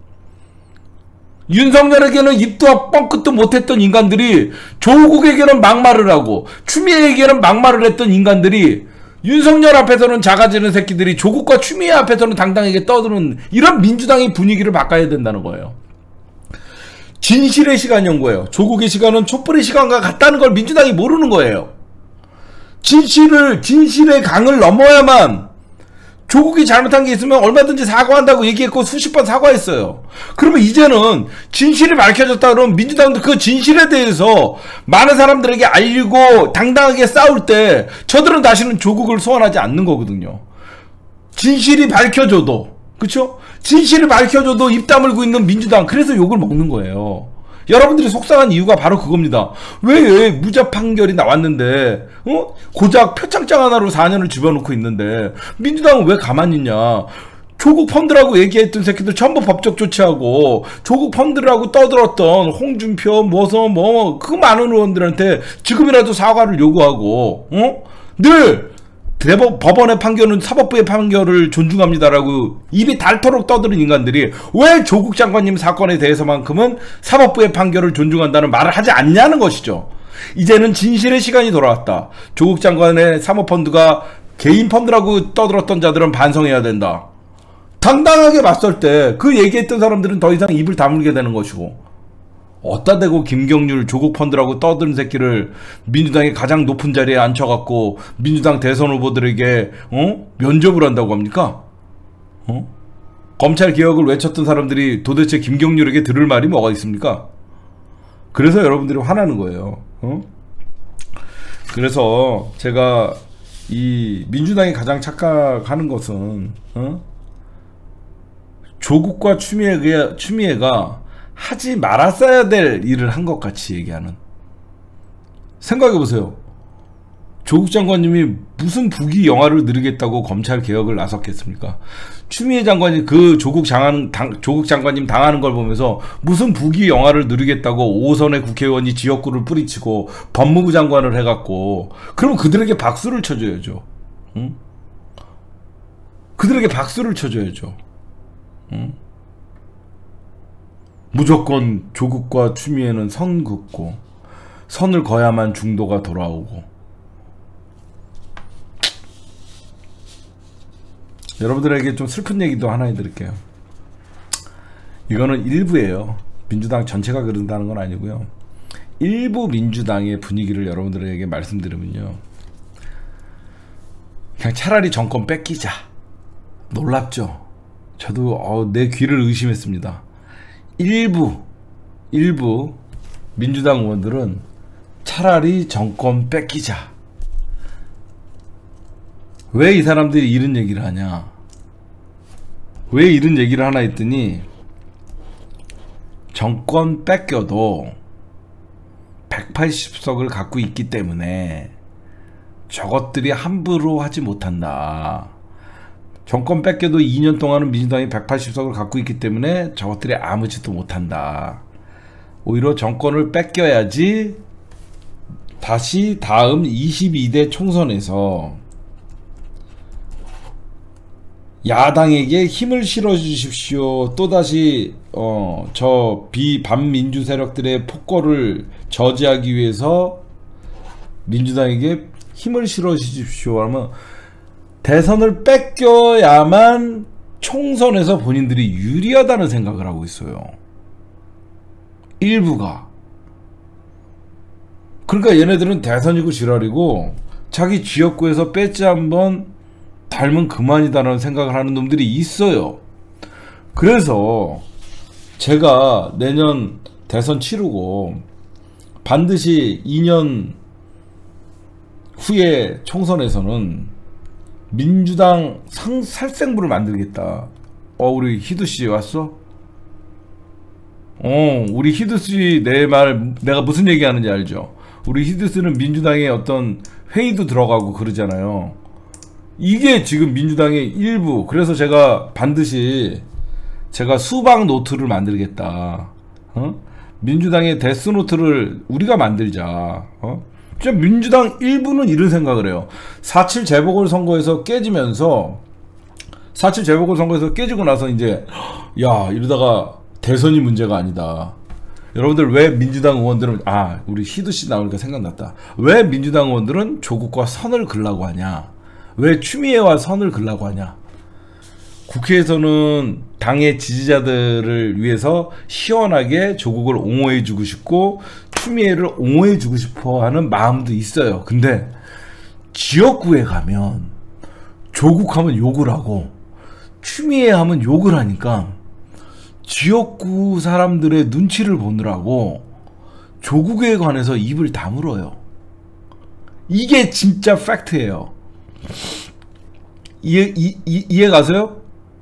윤석열에게는 입도 뻥끗도 못했던 인간들이 조국에게는 막말을 하고 추미애에게는 막말을 했던 인간들이 윤석열 앞에서는 작아지는 새끼들이 조국과 추미애 앞에서는 당당하게 떠드는 이런 민주당의 분위기를 바꿔야 된다는 거예요. 진실의 시간 연구예요. 조국의 시간은 촛불의 시간과 같다는 걸 민주당이 모르는 거예요. 진실을, 진실의 강을 넘어야만 조국이 잘못한 게 있으면 얼마든지 사과한다고 얘기했고 수십 번 사과했어요. 그러면 이제는 진실이 밝혀졌다 그러면 민주당도 그 진실에 대해서 많은 사람들에게 알리고 당당하게 싸울 때 저들은 다시는 조국을 소환하지 않는 거거든요. 진실이 밝혀져도, 그쵸? 진실이 밝혀져도 입 다물고 있는 민주당, 그래서 욕을 먹는 거예요. 여러분들이 속상한 이유가 바로 그겁니다. 왜, 왜 무죄 판결이 나왔는데 어? 고작 표창장 하나로 사 년을 집어넣고 있는데 민주당은 왜 가만히 있냐. 조국 펀드라고 얘기했던 새끼들 전부 법적 조치하고 조국 펀드라고 떠들었던 홍준표 뭐서 뭐 그 많은 의원들한테 지금이라도 사과를 요구하고 어? 늘 대법, 법원의 판결은 사법부의 판결을 존중합니다라고 입이 닳도록 떠드는 인간들이 왜 조국 장관님 사건에 대해서만큼은 사법부의 판결을 존중한다는 말을 하지 않냐는 것이죠. 이제는 진실의 시간이 돌아왔다. 조국 장관의 사모펀드가 개인 펀드라고 떠들었던 자들은 반성해야 된다. 당당하게 맞설 때 그 얘기했던 사람들은 더 이상 입을 다물게 되는 것이고, 어따 대고 김경률 조국 펀드라고 떠드는 새끼를 민주당의 가장 높은 자리에 앉혀갖고 민주당 대선 후보들에게 어? 면접을 한다고 합니까? 어? 검찰 개혁을 외쳤던 사람들이 도대체 김경률에게 들을 말이 뭐가 있습니까? 그래서 여러분들이 화나는 거예요. 어? 그래서 제가 이 민주당이 가장 착각하는 것은 어? 조국과 추미애가, 추미애가 하지 말았어야 될 일을 한 것 같이 얘기하는. 생각해보세요. 조국 장관님이 무슨 부귀 영화를 누리겠다고 검찰 개혁을 나섰겠습니까? 추미애 장관이 그 조국 장관, 당, 조국 장관님 당하는 걸 보면서 무슨 부귀 영화를 누리겠다고 오선의 국회의원이 지역구를 뿌리치고 법무부 장관을 해갖고, 그럼 그들에게 박수를 쳐줘야죠. 응? 그들에게 박수를 쳐줘야죠. 응? 무조건 조국과 추미애는 선 긋고 선을 그어야만 중도가 돌아오고. 여러분들에게 좀 슬픈 얘기도 하나 해드릴게요. 이거는 일부예요. 민주당 전체가 그런다는 건 아니고요. 일부 민주당의 분위기를 여러분들에게 말씀드리면요, 그냥 차라리 정권 뺏기자. 놀랍죠? 저도 어, 내 귀를 의심했습니다. 일부 일부 민주당 의원들은 차라리 정권 뺏기자. 왜 이 사람들이 이런 얘기를 하냐, 왜 이런 얘기를 하나 했더니, 정권 뺏겨도 백팔십 석을 갖고 있기 때문에 저것들이 함부로 하지 못한다. 정권 뺏겨도 이 년 동안은 민주당이 백팔십 석을 갖고 있기 때문에 저것들이 아무 짓도 못한다. 오히려 정권을 뺏겨야지 다시 다음 이십이 대 총선에서 야당에게 힘을 실어주십시오. 또다시 어, 저 비반민주 세력들의 폭거를 저지하기 위해서 민주당에게 힘을 실어주십시오 하면 대선을 뺏겨야만 총선에서 본인들이 유리하다는 생각을 하고 있어요. 일부가. 그러니까 얘네들은 대선이고 지랄이고 자기 지역구에서 배지 한번 달면 그만이다라는 생각을 하는 놈들이 있어요. 그래서 제가 내년 대선 치르고 반드시 이 년 후에 총선에서는 민주당 상, 살생부를 만들겠다. 어, 우리 희두씨 왔어? 어, 우리 희두씨 내 말 내가 무슨 얘기하는지 알죠? 우리 희두씨는 민주당의 어떤 회의도 들어가고 그러잖아요. 이게 지금 민주당의 일부. 그래서 제가 반드시 제가 수박 노트를 만들겠다. 어? 민주당의 데스노트를 우리가 만들자. 어? 진짜 민주당 일부는 이런 생각을 해요. 사칠 재보궐선거에서 깨지면서 사칠 재보궐선거에서 깨지고 나서 이제 야 이러다가 대선이 문제가 아니다. 여러분들 왜 민주당 의원들은 아 우리 희두씨 나오니까 생각났다. 왜 민주당 의원들은 조국과 선을 그으려고 하냐. 왜 추미애와 선을 그으려고 하냐. 국회에서는 당의 지지자들을 위해서 시원하게 조국을 옹호해주고 싶고 추미애를 옹호해주고 싶어 하는 마음도 있어요. 근데 지역구에 가면 조국 하면 욕을 하고 추미애 하면 욕을 하니까 지역구 사람들의 눈치를 보느라고 조국에 관해서 입을 다물어요. 이게 진짜 팩트예요. 이해, 이, 이, 이해 가세요?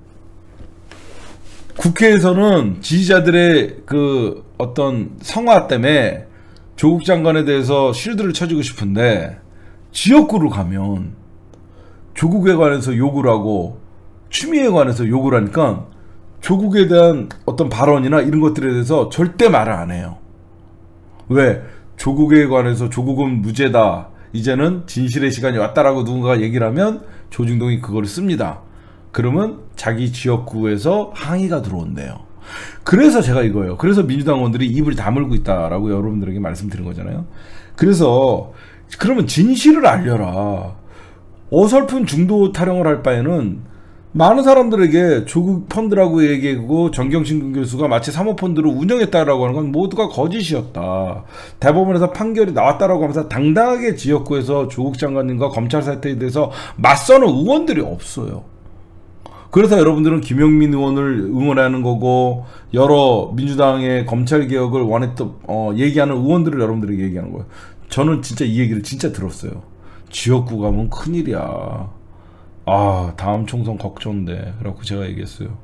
국회에서는 지지자들의 그 어떤 성화 때문에 조국 장관에 대해서 쉴드를 쳐주고 싶은데 지역구로 가면 조국에 관해서 욕을 하고 추미애에 관해서 욕을 하니까 조국에 대한 어떤 발언이나 이런 것들에 대해서 절대 말을 안 해요. 왜? 조국에 관해서 조국은 무죄다. 이제는 진실의 시간이 왔다라고 누군가가 얘기를 하면 조중동이 그걸 씁니다. 그러면 자기 지역구에서 항의가 들어온대요. 그래서 제가 이거예요. 그래서 민주당 의원들이 입을 다물고 있다라고 여러분들에게 말씀드린 거잖아요. 그래서 그러면 진실을 알려라. 어설픈 중도 타령을 할 바에는 많은 사람들에게 조국 펀드라고 얘기하고 정경심 교수가 마치 사모펀드로 운영했다라고 하는 건 모두가 거짓이었다. 대법원에서 판결이 나왔다라고 하면서 당당하게 지역구에서 조국 장관님과 검찰 사태에 대해서 맞서는 의원들이 없어요. 그래서 여러분들은 김용민 의원을 응원하는 거고 여러 민주당의 검찰개혁을 원했던 어, 얘기하는 의원들을 여러분들에게 얘기하는 거예요. 저는 진짜 이 얘기를 진짜 들었어요. 지역구 가면 큰일이야. 아 다음 총선 걱정돼. 라고 제가 얘기했어요.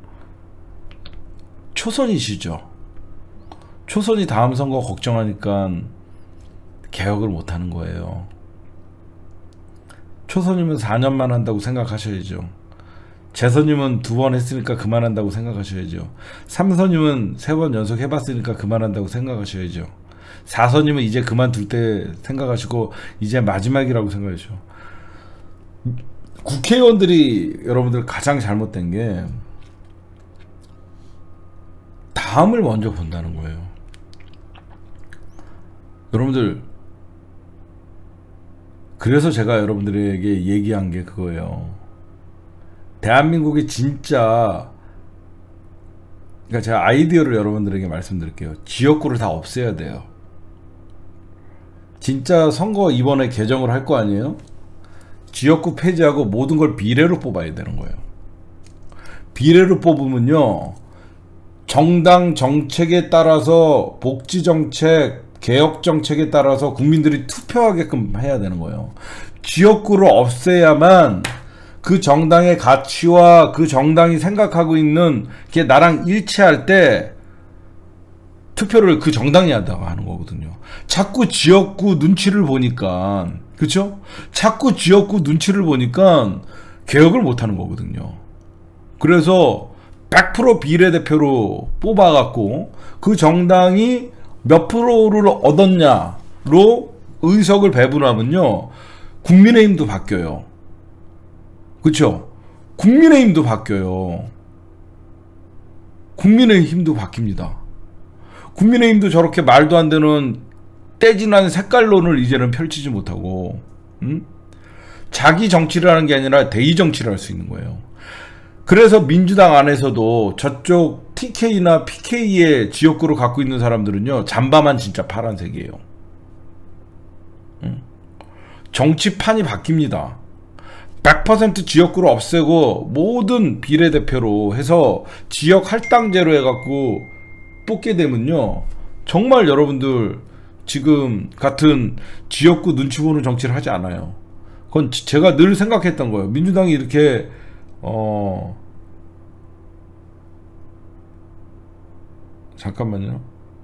초선이시죠. 초선이 다음 선거 걱정하니까 개혁을 못하는 거예요. 초선이면 사 년만 한다고 생각하셔야죠. 재선이면 두 번 했으니까 그만한다고 생각하셔야죠. 삼선이면 세 번 연속 해봤으니까 그만한다고 생각하셔야죠. 사선이면 이제 그만둘 때 생각하시고 이제 마지막이라고 생각하시죠. 국회의원들이 여러분들 가장 잘못된 게 다음을 먼저 본다는 거예요. 여러분들 그래서 제가 여러분들에게 얘기한 게 그거예요. 대한민국이 진짜 그러니까 제가 아이디어를 여러분들에게 말씀드릴게요. 지역구를 다 없애야 돼요. 진짜 선거 이번에 개정을 할 거 아니에요? 지역구 폐지하고 모든 걸 비례로 뽑아야 되는 거예요. 비례로 뽑으면요 정당 정책에 따라서 복지정책, 개혁정책에 따라서 국민들이 투표하게끔 해야 되는 거예요. 지역구를 없애야만 그 정당의 가치와 그 정당이 생각하고 있는 게 나랑 일치할 때 투표를 그 정당이 하다가 하는 거거든요. 자꾸 지역구 눈치를 보니까, 그쵸? 자꾸 지역구 눈치를 보니까 개혁을 못 하는 거거든요. 그래서 백 퍼센트 비례대표로 뽑아갖고 그 정당이 몇 프로를 얻었냐로 의석을 배분하면요, 국민의힘도 바뀌어요. 그쵸? 국민의힘도 바뀌어요. 국민의힘도 바뀝니다. 국민의힘도 저렇게 말도 안 되는 떼진한 색깔론을 이제는 펼치지 못하고, 음? 자기 정치를 하는 게 아니라 대의 정치를 할 수 있는 거예요. 그래서 민주당 안에서도 저쪽 티케이나 피케이의 지역구를 갖고 있는 사람들은요, 잠바만 진짜 파란색이에요. 음? 정치판이 바뀝니다. 백 퍼센트 지역구를 없애고 모든 비례대표로 해서 지역 할당제로 해갖고 뽑게 되면요, 정말 여러분들 지금 같은 지역구 눈치 보는 정치를 하지 않아요. 그건 제가 늘 생각했던 거예요. 민주당이 이렇게 어 잠깐만요.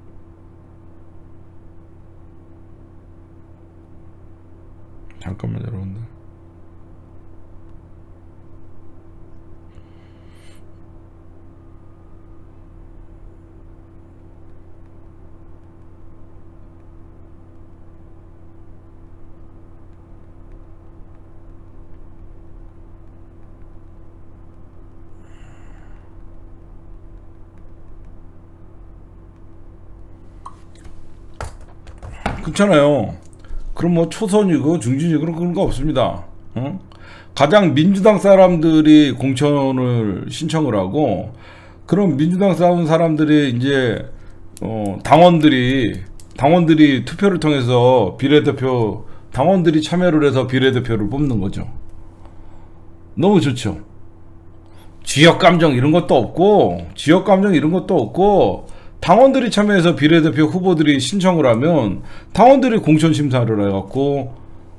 잠깐만요, 여러분들. 그렇잖아요. 그럼 뭐 초선이고 중진이고 그런 거 없습니다. 어? 가장 민주당 사람들이 공천을 신청을 하고, 그럼 민주당 싸운 사람들이 이제 어, 당원들이 당원들이 투표를 통해서 비례대표 당원들이 참여를 해서 비례대표를 뽑는 거죠. 너무 좋죠. 지역감정 이런 것도 없고 지역감정 이런 것도 없고 당원들이 참여해서 비례대표 후보들이 신청을 하면 당원들이 공천심사를 해갖고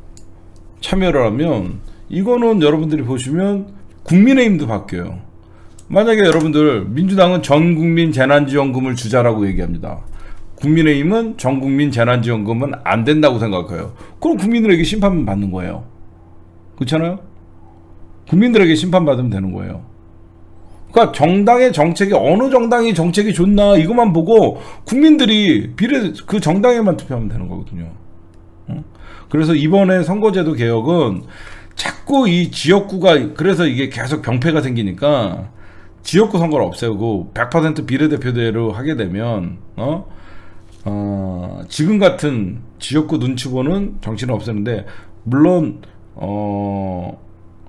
참여를 하면, 이거는 여러분들이 보시면 국민의힘도 바뀌어요. 만약에 여러분들 민주당은 전국민 재난지원금을 주자라고 얘기합니다. 국민의힘은 전국민 재난지원금은 안 된다고 생각해요. 그럼 국민들에게 심판 받는 거예요. 그렇잖아요? 국민들에게 심판받으면 되는 거예요. 그러니까 정당의 정책이, 어느 정당이 정책이 좋나 이것만 보고 국민들이 비례 그 정당에만 투표하면 되는 거거든요. 그래서 이번에 선거제도 개혁은 자꾸 이 지역구가, 그래서 이게 계속 병폐가 생기니까 지역구 선거를 없애고 백 퍼센트 비례대표대로 하게 되면 어? 어, 지금 같은 지역구 눈치 보는 정치는 없었는데, 물론 어,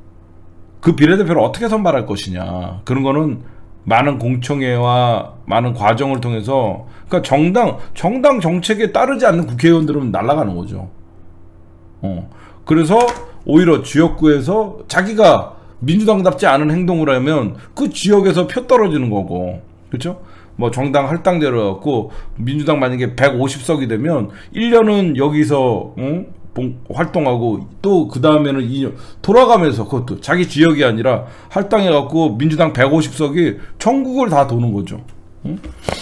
그 비례대표를 어떻게 선발할 것이냐, 그런 거는 많은 공청회와 많은 과정을 통해서, 그러니까 정당 정당 정책에 따르지 않는 국회의원들은 날아가는 거죠. 어, 그래서 오히려 지역구에서 자기가 민주당답지 않은 행동을 하면 그 지역에서 표 떨어지는 거고, 그렇죠? 뭐 정당 할당제로 갖고 민주당 만약에 백오십 석이 되면 일 년은 여기서 응? 활동하고 또 그 다음에는 이 년 돌아가면서, 그것도 자기 지역이 아니라 할당해 갖고 민주당 백오십 석이 전국을 다 도는 거죠. 응?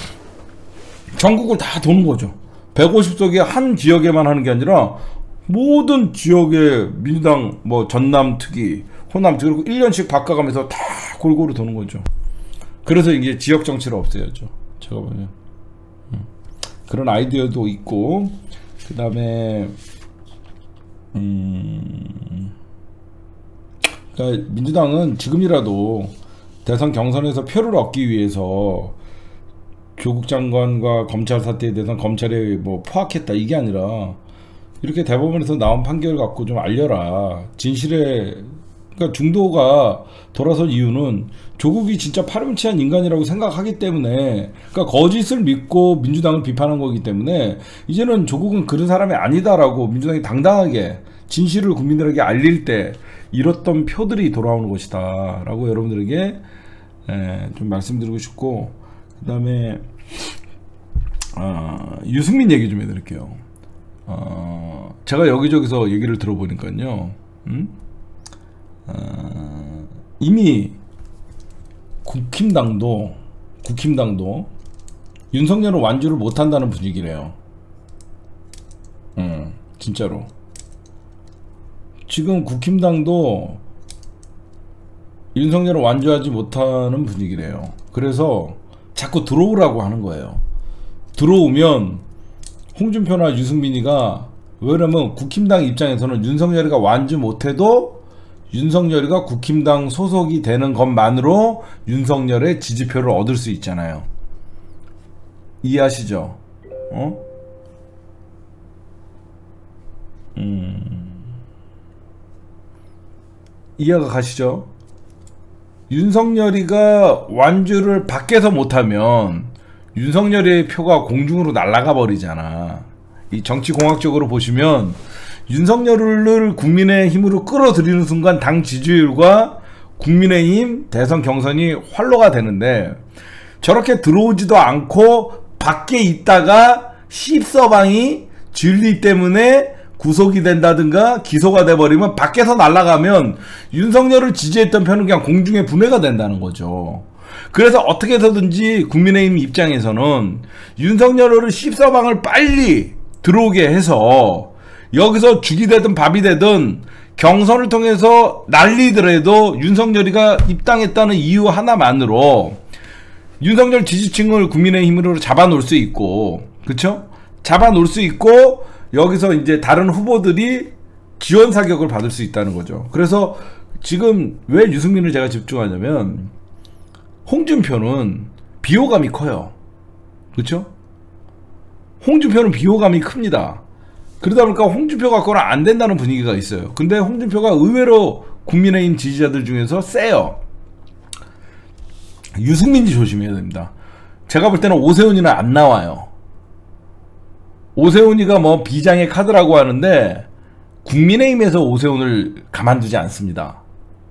전국을 다 도는 거죠. 백오십 석이 한 지역에만 하는 게 아니라 모든 지역에 민주당 뭐 전남 특위, 호남 특위, 그리고 일 년씩 바꿔가면서 다 골고루 도는 거죠. 그래서 이게 지역 정치를 없애야죠. 제가 보면 음. 그런 아이디어도 있고, 그 다음에 음, 그러니까 민주당은 지금이라도 대선 경선에서 표를 얻기 위해서 조국 장관과 검찰 사태에 대해서 검찰에 뭐 포악했다 이게 아니라, 이렇게 대법원에서 나온 판결을 갖고 좀 알려라. 진실에, 그러니까 중도가 돌아선 이유는 조국이 진짜 파렴치한 인간이라고 생각하기 때문에, 그러니까 거짓을 믿고 민주당을 비판한 거기 때문에 이제는 조국은 그런 사람이 아니다라고 민주당이 당당하게 진실을 국민들에게 알릴 때 잃었던 표들이 돌아오는 것이다 라고 여러분들에게 에, 좀 말씀드리고 싶고, 그 다음에 어, 유승민 얘기 좀 해드릴게요. 어, 제가 여기저기서 얘기를 들어보니까요, 음? 어, 이미 국힘당도 국힘당도 윤석열은 완주를 못한다는 분위기래요. 음, 진짜로. 지금 국힘당도 윤석열을 완주하지 못하는 분위기래요. 그래서 자꾸 들어오라고 하는 거예요. 들어오면 홍준표나 유승민이가, 왜냐면 국힘당 입장에서는 윤석열이가 완주 못해도 윤석열이가 국힘당 소속이 되는 것만으로 윤석열의 지지표를 얻을 수 있잖아요. 이해하시죠? 어? 음... 이해가 가시죠? 윤석열이가 완주를 밖에서 못하면 윤석열의 표가 공중으로 날아가 버리잖아. 이 정치공학적으로 보시면 윤석열을 국민의힘으로 끌어들이는 순간 당 지지율과 국민의힘 대선 경선이 활로가 되는데, 저렇게 들어오지도 않고 밖에 있다가 십서방이 진리 때문에 구속이 된다든가 기소가 돼버리면 밖에서 날아가면 윤석열을 지지했던 편은 그냥 공중에 분해가 된다는 거죠. 그래서 어떻게 해서든지 국민의힘 입장에서는 윤석열을 십서방을 빨리 들어오게 해서 여기서 죽이 되든 밥이 되든 경선을 통해서 날리더라도 윤석열이가 입당했다는 이유 하나만으로 윤석열 지지층을 국민의힘으로 잡아놓을 수 있고, 그쵸? 잡아놓을 수 있고, 여기서 이제 다른 후보들이 지원 사격을 받을 수 있다는 거죠. 그래서 지금 왜 유승민을 제가 집중하냐면, 홍준표는 비호감이 커요. 그쵸? 홍준표는 비호감이 큽니다. 그러다 보니까 홍준표 갖고는 안 된다는 분위기가 있어요. 근데 홍준표가 의외로 국민의힘 지지자들 중에서 세요. 유승민이 조심해야 됩니다. 제가 볼 때는 오세훈이는 안 나와요. 오세훈이가 뭐 비장의 카드라고 하는데 국민의힘에서 오세훈을 가만두지 않습니다.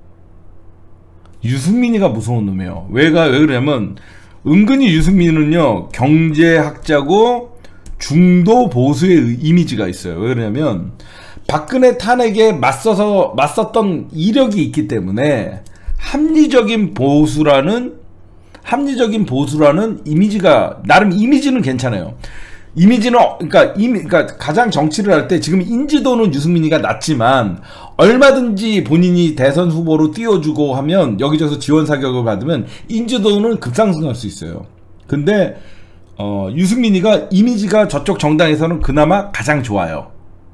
유승민이가 무서운 놈이에요. 왜가 왜 그러냐면 은근히 유승민은요 경제학자고 중도 보수의 이미지가 있어요. 왜 그러냐면 박근혜 탄핵에 맞서서 맞섰던 이력이 있기 때문에 합리적인 보수라는 합리적인 보수라는 이미지가, 나름 이미지는 괜찮아요. 이미지는, 그러니까, 이미, 그러니까 가장 정치를 할 때 지금 인지도는 유승민이가 낮지만 얼마든지 본인이 대선 후보로 띄워주고 하면 여기저기서 지원 사격을 받으면 인지도는 급상승할 수 있어요. 근데 어, 유승민이가 이미지가 저쪽 정당에서는 그나마 가장 좋아요.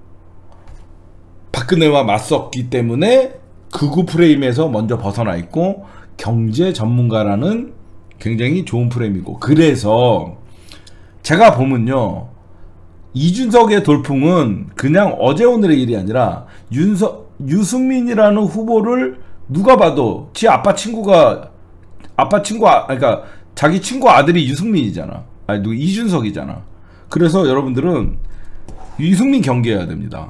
박근혜와 맞섰기 때문에 극우 프레임에서 먼저 벗어나 있고 경제 전문가라는 굉장히 좋은 프레임이고, 그래서 제가 보면요 이준석의 돌풍은 그냥 어제 오늘의 일이 아니라 윤석, 유승민이라는 후보를 누가 봐도 지 아빠 친구가 아빠 친구 아, 그러니까 자기 친구 아들이 유승민이잖아. 아니 누구 이준석이잖아. 그래서 여러분들은 유승민 경계해야 됩니다.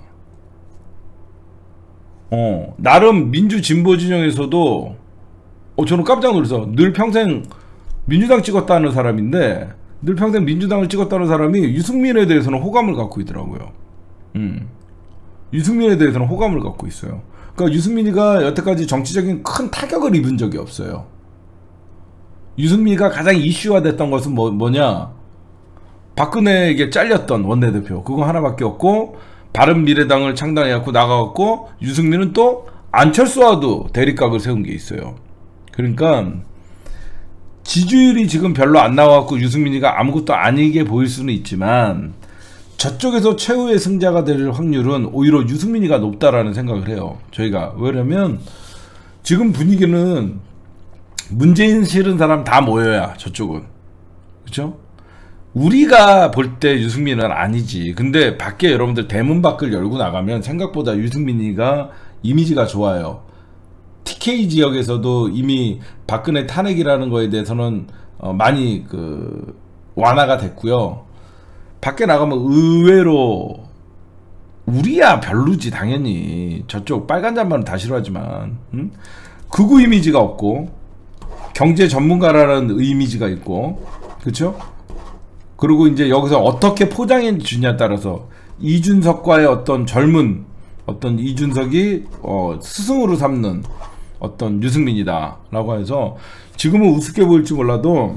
어 나름 민주 진보 진영에서도 어 저는 깜짝 놀라서, 늘 평생 민주당 찍었다는 사람인데 늘 평생 민주당을 찍었다는 사람이 유승민에 대해서는 호감을 갖고 있더라고요. 음. 유승민에 대해서는 호감을 갖고 있어요. 그러니까 유승민이가 여태까지 정치적인 큰 타격을 입은 적이 없어요. 유승민이가 가장 이슈화 됐던 것은 뭐, 뭐냐, 박근혜에게 잘렸던 원내대표 그거 하나밖에 없고, 바른미래당을 창당해갖고 나가갖고 유승민은 또 안철수와도 대립각을 세운 게 있어요. 그러니까 지지율이 지금 별로 안 나와갖고 유승민이가 아무것도 아니게 보일 수는 있지만 저쪽에서 최후의 승자가 될 확률은 오히려 유승민이가 높다라는 생각을 해요. 저희가. 왜냐면 지금 분위기는 문재인 싫은 사람 다 모여야 저쪽은, 그쵸? 우리가 볼 때 유승민은 아니지. 근데 밖에 여러분들 대문 밖을 열고 나가면 생각보다 유승민이가 이미지가 좋아요. 티케이 지역에서도 이미 박근혜 탄핵이라는 거에 대해서는 어 많이 그 완화가 됐고요. 밖에 나가면 의외로 우리야 별로지 당연히. 저쪽 빨간 잠바는 다 싫어하지만 응? 극우 이미지가 없고 경제 전문가라는 이미지가 있고, 그쵸? 그리고 이제 여기서 어떻게 포장해 주냐에 따라서 이준석과의 어떤 젊은 어떤 이준석이 어 스승으로 삼는 어떤 유승민이다 라고 해서 지금은 우습게 보일지 몰라도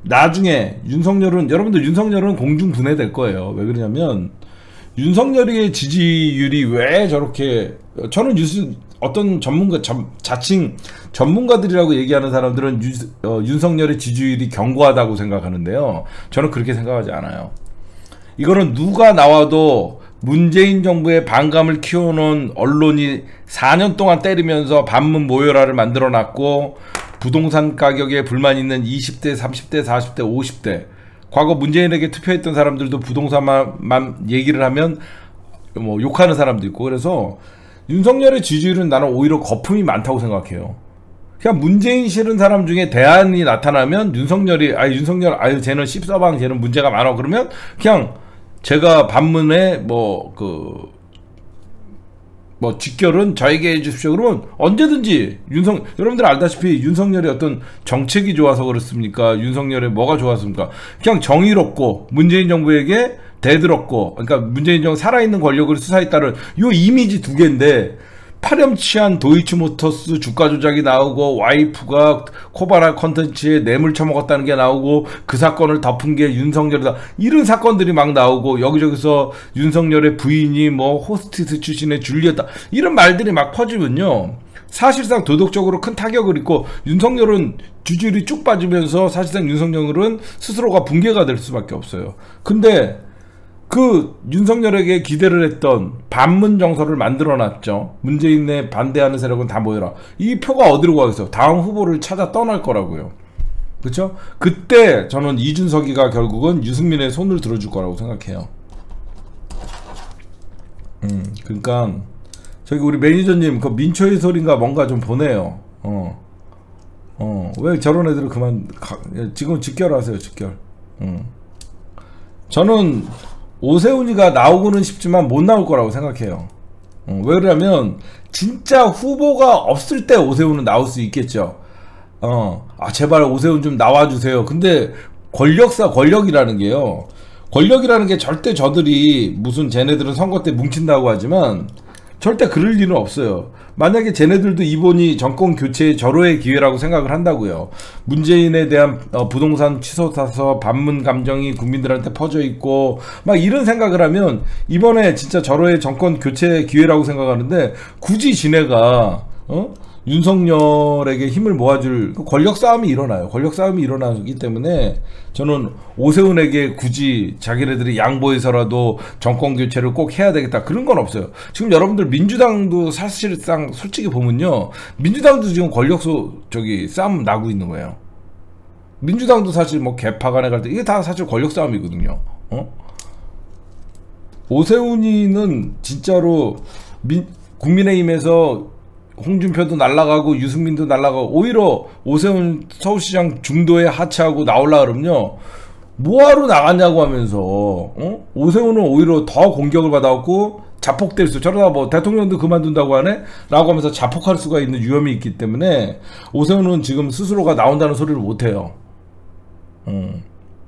나중에 윤석열은, 여러분들 윤석열은 공중분해될 거예요. 왜 그러냐면 윤석열의 지지율이 왜 저렇게, 저는 뉴스 어떤 전문가, 전, 자칭 전문가들이라고 얘기하는 사람들은 유, 어, 윤석열의 지지율이 견고하다고 생각하는데요. 저는 그렇게 생각하지 않아요. 이거는 누가 나와도 문재인 정부의 반감을 키워놓은 언론이 사 년 동안 때리면서 반문 모여라를 만들어놨고, 부동산 가격에 불만 있는 이십 대, 삼십 대, 사십 대, 오십 대, 과거 문재인에게 투표했던 사람들도 부동산만 얘기를 하면 뭐 욕하는 사람도 있고, 그래서 윤석열의 지지율은 나는 오히려 거품이 많다고 생각해요. 그냥 문재인 싫은 사람 중에 대안이 나타나면 윤석열이, 아 윤석열, 아유 쟤는 씹서방, 쟤는 문제가 많아, 그러면 그냥 제가 반문에 뭐 그 뭐 직결은 저에게 해주십시오 그러면 언제든지, 윤석 여러분들 알다시피 윤석열의 어떤 정책이 좋아서 그렇습니까? 윤석열의 뭐가 좋았습니까? 그냥 정의롭고 문재인 정부에게 대들었고, 그러니까 문재인 정부 살아있는 권력을 수사했다는 요 이미지 두 개인데, 파렴치한 도이치모터스 주가 조작이 나오고, 와이프가 코바나 컨텐츠에 뇌물 처먹었다는 게 나오고, 그 사건을 덮은 게 윤석열이다, 이런 사건들이 막 나오고, 여기저기서 윤석열의 부인이 뭐 호스티스 출신의 줄리엣다, 이런 말들이 막 퍼지면요, 사실상 도덕적으로 큰 타격을 입고 윤석열은 지지율이 쭉 빠지면서 사실상 윤석열은 스스로가 붕괴가 될 수밖에 없어요. 근데 그 윤석열에게 기대를 했던 반문 정서를 만들어놨죠. 문재인에 반대하는 세력은 다 모여라. 이 표가 어디로 가겠어요? 다음 후보를 찾아 떠날 거라고요. 그렇죠? 그때 저는 이준석이가 결국은 유승민의 손을 들어줄 거라고 생각해요. 음, 그러니까 저기 우리 매니저님 그 민초의 소리인가 뭔가 좀 보내요. 어, 어, 왜 저런 애들을 그만 가, 지금 직결하세요, 직결. 음. 저는 오세훈이가 나오고는 싶지만 못 나올 거라고 생각해요. 어, 왜 그러냐면 진짜 후보가 없을 때 오세훈은 나올 수 있겠죠. 어, 아 제발 오세훈 좀 나와주세요. 근데 권력사, 권력이라는 게요, 권력이라는 게 절대 저들이 무슨 쟤네들은 선거 때 뭉친다고 하지만 절대 그럴 일은 없어요. 만약에 쟤네들도 이번이 정권 교체의 절호의 기회라고 생각을 한다고요. 문재인에 대한 어, 부동산 취소 사서 반문 감정이 국민들한테 퍼져 있고 막 이런 생각을 하면 이번에 진짜 절호의 정권 교체의 기회라고 생각하는데, 굳이 지네가 어? 윤석열에게 힘을 모아줄 권력 싸움이 일어나요. 권력 싸움이 일어나기 때문에 저는 오세훈에게 굳이 자기네들이 양보해서라도 정권 교체를 꼭 해야 되겠다, 그런 건 없어요. 지금 여러분들 민주당도 사실상 솔직히 보면요, 민주당도 지금 권력소 저기 싸움 나고 있는 거예요. 민주당도 사실 뭐 개파 간에 갈 때 이게 다 사실 권력 싸움이거든요. 어? 오세훈이는 진짜로 민, 국민의힘에서 홍준표도 날라가고 유승민도 날라가고, 오히려 오세훈 서울시장 중도에 하차하고 나올라 그러면요, 뭐하러 나갔냐고 하면서 어? 오세훈은 오히려 더 공격을 받아갖고 자폭될 수, 저러다 뭐 대통령도 그만둔다고 하네? 라고 하면서 자폭할 수가 있는 위험이 있기 때문에 오세훈은 지금 스스로가 나온다는 소리를 못해요. 음.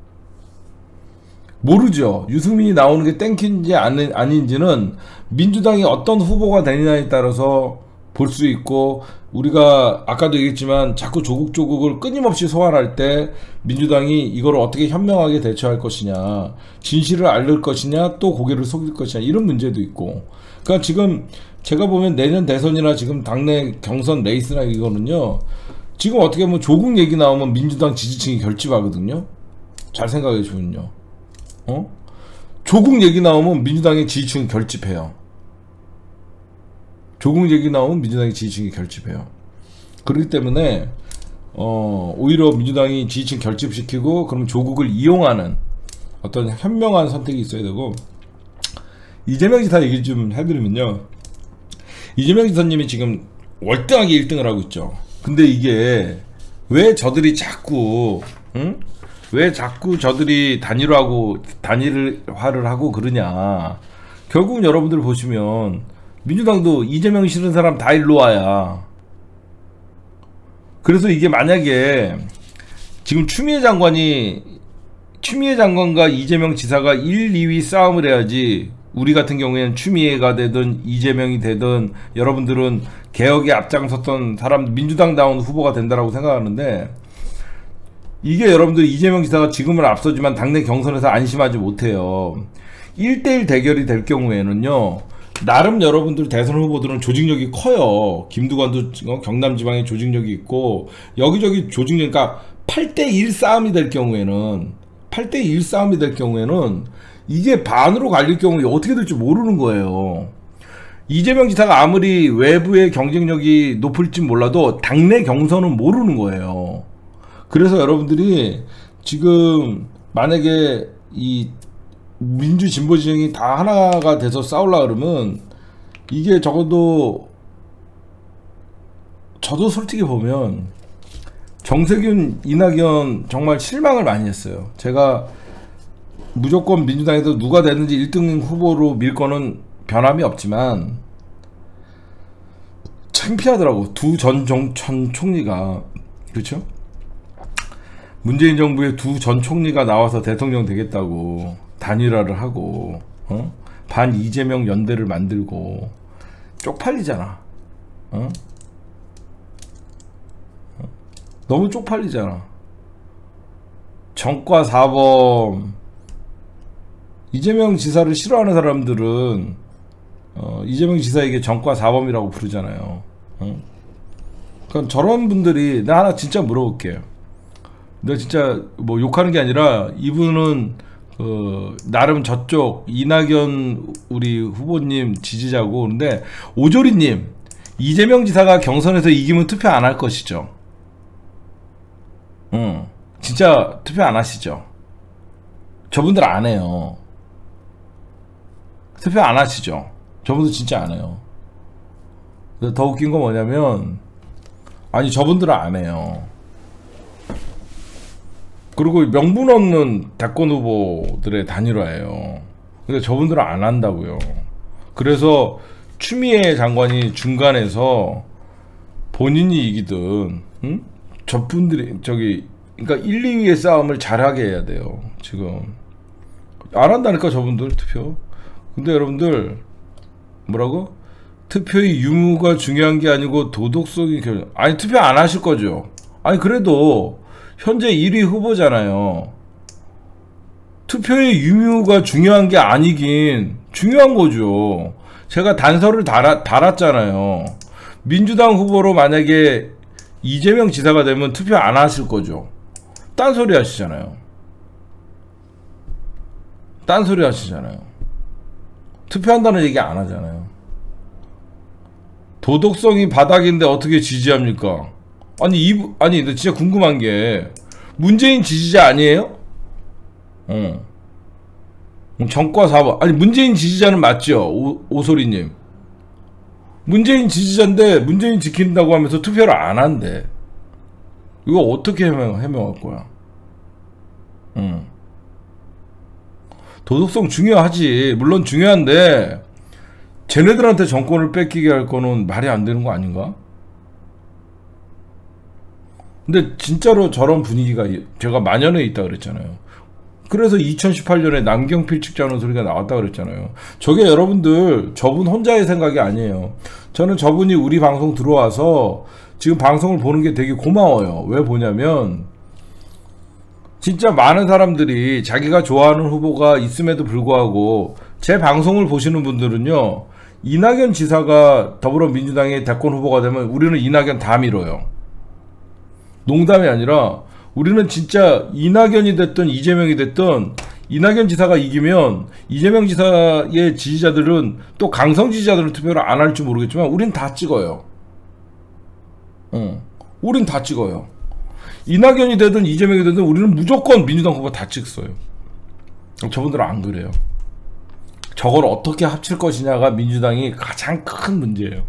모르죠. 유승민이 나오는 게 땡긴지 아닌지는 민주당이 어떤 후보가 되느냐에 따라서 볼 수 있고, 우리가 아까도 얘기했지만 자꾸 조국 조국을 끊임없이 소환할 때 민주당이 이걸 어떻게 현명하게 대처할 것이냐, 진실을 알릴 것이냐, 또 고개를 속일 것이냐, 이런 문제도 있고. 그러니까 지금 제가 보면 내년 대선이나 지금 당내 경선 레이스나 이거는요, 지금 어떻게 보면 조국 얘기 나오면 민주당 지지층이 결집하거든요. 잘 생각해 주면요. 어? 조국 얘기 나오면 민주당의 지지층이 결집해요. 조국 얘기 나오면 민주당의 지지층이 결집해요. 그렇기 때문에 어, 오히려 민주당이 지지층 결집시키고 그럼 조국을 이용하는 어떤 현명한 선택이 있어야 되고, 이재명 지사 얘기 좀 해드리면요, 이재명 지사님이 지금 월등하게 일 등을 하고 있죠. 근데 이게 왜 저들이 자꾸 응? 왜 자꾸 저들이 단일화하고 단일화를 하고 그러냐. 결국 여러분들 보시면 민주당도 이재명 싫은 사람 다 일로 와야. 그래서 이게 만약에 지금 추미애 장관이 추미애 장관과 이재명 지사가 일, 이 위 싸움을 해야지, 우리 같은 경우에는 추미애가 되든 이재명이 되든 여러분들은 개혁에 앞장섰던 사람, 민주당다운 후보가 된다라고 생각하는데, 이게 여러분들 이재명 지사가 지금은 앞서지만 당내 경선에서 안심하지 못해요. 일 대일 대결이 될 경우에는요, 나름 여러분들 대선 후보들은 조직력이 커요. 김두관도 경남 지방에 조직력이 있고 여기저기 조직력, 그러니까 팔 대 일 싸움이 될 경우에는 팔 대 일 싸움이 될 경우에는 이게 반으로 갈릴 경우에 어떻게 될지 모르는 거예요. 이재명 지사가 아무리 외부의 경쟁력이 높을지 몰라도 당내 경선은 모르는 거예요. 그래서 여러분들이 지금 만약에 이 민주 진보 진영이 다 하나가 돼서 싸우려 그러면 이게 적어도 저도 솔직히 보면 정세균, 이낙연 정말 실망을 많이 했어요. 제가 무조건 민주당에서 누가 되는지 일 등 후보로 밀 거는 변함이 없지만 창피하더라고. 두 전 전 총리가, 그렇죠? 문재인 정부의 두 전 총리가 나와서 대통령 되겠다고 단일화를 하고, 어? 반 이재명 연대를 만들고 쪽팔리잖아. 어? 어? 너무 쪽팔리잖아. 정과 사범. 이재명 지사를 싫어하는 사람들은 어, 이재명 지사에게 정과 사범이라고 부르잖아요. 어? 그럼 저런 분들이, 나 하나 진짜 물어볼게요. 내가 진짜 뭐 욕하는 게 아니라 이분은 어, 나름 저쪽 이낙연 우리 후보님 지지자고, 그런데 오조리님, 이재명 지사가 경선에서 이기면 투표 안 할 것이죠? 응, 진짜 투표 안 하시죠? 저분들 안 해요. 투표 안 하시죠? 저분들 진짜 안 해요. 더 웃긴 건 뭐냐면, 아니 저분들은 안 해요. 그리고 명분 없는 대권 후보들의 단일화예요. 근데 저분들은 안 한다고요. 그래서 추미애 장관이 중간에서 본인이 이기든, 응? 저분들이 저기, 그러니까 일, 이 위의 싸움을 잘하게 해야 돼요. 지금 안 한다니까 저분들 투표. 근데 여러분들 뭐라고? 투표의 유무가 중요한 게 아니고 도덕성이 결... 아니 투표 안 하실 거죠? 아니 그래도 현재 일 위 후보잖아요. 투표의 유무가 중요한 게 아니긴 중요한 거죠. 제가 단서를 달아, 달았잖아요. 민주당 후보로 만약에 이재명 지사가 되면 투표 안 하실 거죠. 딴소리 하시잖아요. 딴소리 하시잖아요. 투표한다는 얘기 안 하잖아요. 도덕성이 바닥인데 어떻게 지지합니까? 아니 이 아니 근데 진짜 궁금한 게, 문재인 지지자 아니에요? 어. 정과 사범. 아니 문재인 지지자는 맞죠? 오, 오소리님. 문재인 지지자인데 문재인 지킨다고 하면서 투표를 안 한대. 이거 어떻게 해명, 해명할 거야? 응. 도덕성 중요하지. 물론 중요한데 쟤네들한테 정권을 뺏기게 할 거는 말이 안 되는 거 아닌가? 근데 진짜로 저런 분위기가 제가 만연해 있다 그랬잖아요. 그래서 이천십팔 년에 남경필 측자는 소리가 나왔다 그랬잖아요. 저게 여러분들 저분 혼자의 생각이 아니에요. 저는 저분이 우리 방송 들어와서 지금 방송을 보는 게 되게 고마워요. 왜 보냐면 진짜 많은 사람들이 자기가 좋아하는 후보가 있음에도 불구하고 제 방송을 보시는 분들은요, 이낙연 지사가 더불어민주당의 대권 후보가 되면 우리는 이낙연 다 밀어요. 농담이 아니라 우리는 진짜 이낙연이 됐든 이재명이 됐든 이낙연 지사가 이기면 이재명 지사의 지지자들은, 또 강성 지지자들은 투표를 안 할지 모르겠지만 우린 다 찍어요. 어, 우린 다 찍어요. 이낙연이 되든 이재명이 되든 우리는 무조건 민주당 후보 다 찍어요. 저분들은 안 그래요. 저걸 어떻게 합칠 것이냐가 민주당이 가장 큰 문제예요.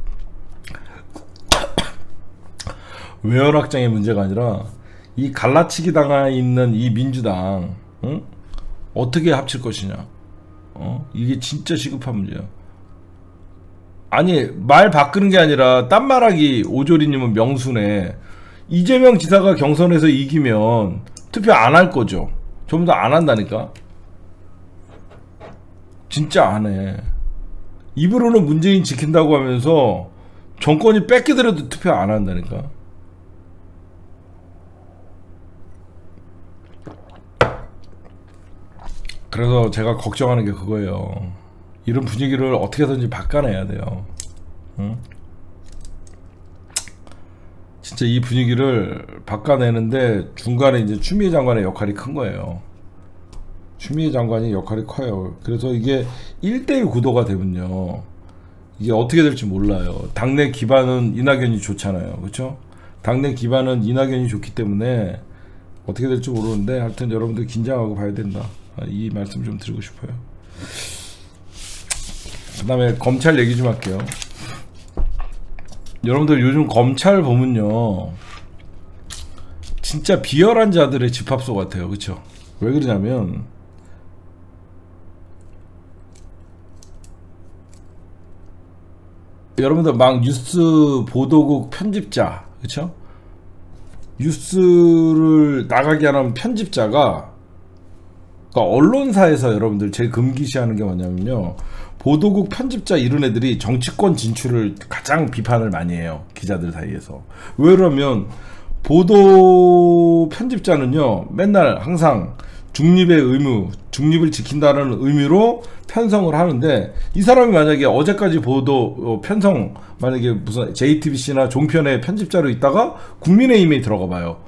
외연확장의 문제가 아니라 이 갈라치기 당해 있는 이 민주당, 응? 어떻게 합칠 것이냐. 어? 이게 진짜 시급한 문제야. 아니 말 바꾸는 게 아니라 딴말하기. 오조리님은 명순에 이재명 지사가 경선에서 이기면 투표 안 할 거죠. 전부 다 안 한다니까. 진짜 안 해. 입으로는 문재인 지킨다고 하면서 정권이 뺏기더라도 투표 안 한다니까. 그래서 제가 걱정하는 게 그거예요. 이런 분위기를 어떻게든지 바꿔내야 돼요. 응? 진짜 이 분위기를 바꿔내는데 중간에 이제 추미애 장관의 역할이 큰 거예요. 추미애 장관이 역할이 커요. 그래서 이게 일 대일 구도가 되면요, 이게 어떻게 될지 몰라요. 당내 기반은 이낙연이 좋잖아요. 그렇죠? 당내 기반은 이낙연이 좋기 때문에 어떻게 될지 모르는데, 하여튼 여러분들 긴장하고 봐야 된다. 이 말씀 좀 드리고 싶어요. 그 다음에 검찰 얘기 좀 할게요. 여러분들 요즘 검찰 보면요, 진짜 비열한 자들의 집합소 같아요. 그쵸? 왜 그러냐면, 여러분들 막 뉴스 보도국 편집자, 그쵸? 뉴스를 나가게 하는 편집자가, 그러니까 언론사에서 여러분들 제일 금기시하는 게 뭐냐면요, 보도국 편집자 이런 애들이 정치권 진출을 가장 비판을 많이 해요. 기자들 사이에서. 왜 그러면 보도 편집자는요, 맨날 항상 중립의 의무, 중립을 지킨다는 의미로 편성을 하는데, 이 사람이 만약에 어제까지 보도 편성, 만약에 무슨 제이티비씨나 종편의 편집자로 있다가 국민의힘에 들어가 봐요.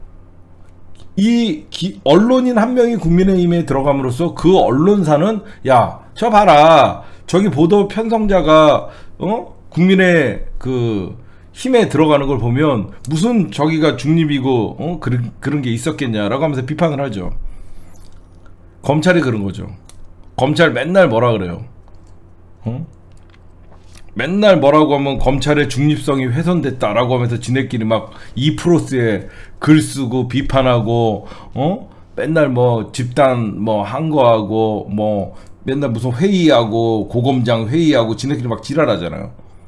이 기, 언론인 한 명이 국민의힘에 들어감으로써 그 언론사는, 야, 저 봐라, 저기 보도 편성자가 어? 국민의 그 힘에 들어가는 걸 보면 무슨 저기가 중립이고 어? 그런, 그런 게 있었겠냐라고 하면서 비판을 하죠. 검찰이 그런 거죠. 검찰 맨날 뭐라 그래요? 어? 맨날 뭐라고 하면 검찰의 중립성이 훼손됐다라고 하면서 지네끼리 막 이프로스에 글 쓰고 비판하고, 어? 맨날 뭐 집단 뭐 한 거하고, 뭐 맨날 무슨 회의하고 고검장 회의하고 지네끼리 막 지랄하잖아요.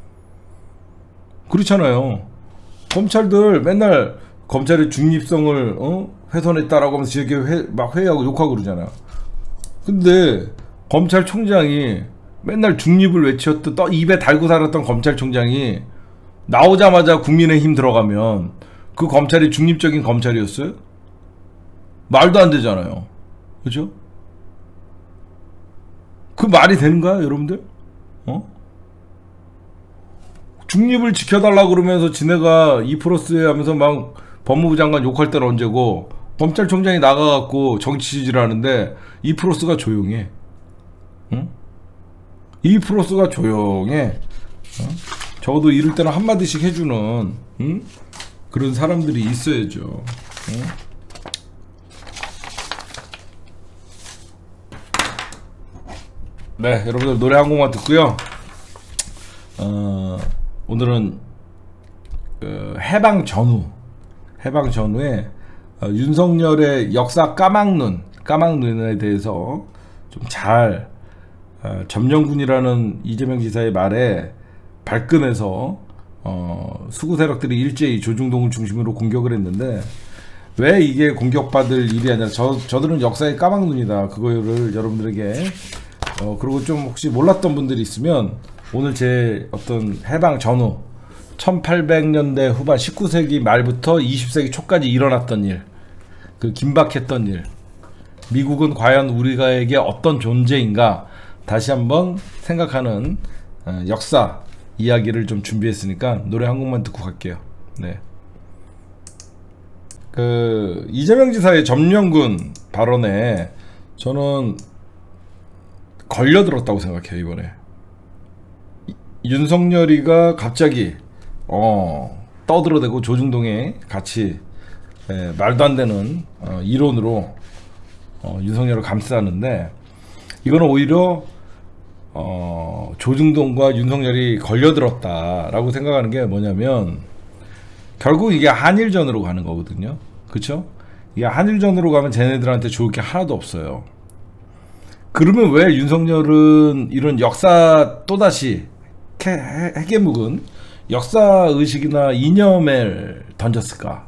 그렇잖아요. 검찰들 맨날 검찰의 중립성을 어? 훼손했다라고 하면서 지네끼리 회, 막 회의하고 욕하고 그러잖아요. 근데 검찰총장이 맨날 중립을 외쳤던, 또 입에 달고 살았던 검찰총장이 나오자마자 국민의힘 들어가면 그 검찰이 중립적인 검찰이었어요? 말도 안 되잖아요. 그죠? 그 말이 되는가요, 여러분들? 어? 중립을 지켜달라고 그러면서 지네가 이 플러스에 하면서 막 법무부 장관 욕할 때는 언제고, 검찰총장이 나가갖고 정치질을 하는데 이 플러스가 조용해. 응? 이 플러스가 조용해. 어? 적어도 이럴 때는 한마디씩 해주는, 응? 그런 사람들이 있어야죠. 응? 네, 여러분들 노래 한 곡만 듣고요. 어, 오늘은 그 해방 전후, 해방 전후에 어, 윤석열의 역사 까막눈, 까막눈에 대해서 좀 잘 어, 점령군이라는 이재명 지사의 말에 발끈해서 어, 수구 세력들이 일제히 조중동을 중심으로 공격을 했는데, 왜 이게 공격받을 일이 아니라 저, 저들은 역사의 까막눈이다, 그거를 여러분들에게 어, 그리고 좀 혹시 몰랐던 분들이 있으면 오늘 제 어떤 해방 전후 천팔백 년대 후반 십구 세기 말부터 이십 세기 초까지 일어났던 일, 그 긴박했던 일, 미국은 과연 우리가에게 어떤 존재인가 다시 한번 생각하는 어, 역사 이야기를 좀 준비했으니까 노래 한 곡만 듣고 갈게요. 네. 그 이재명 지사의 점령군 발언에 저는 걸려들었다고 생각해요. 이번에 윤석열이가 갑자기 어, 떠들어대고 조중동에 같이 에, 말도 안 되는 어, 이론으로 어, 윤석열을 감싸는데, 이거는 오히려 어, 조중동과 윤석열이 걸려들었다라고 생각하는 게 뭐냐면, 결국 이게 한일전으로 가는 거거든요. 그쵸? 이게 한일전으로 가면 쟤네들한테 좋을 게 하나도 없어요. 그러면 왜 윤석열은 이런 역사 또다시 핵에 묵은 역사의식이나 이념을 던졌을까?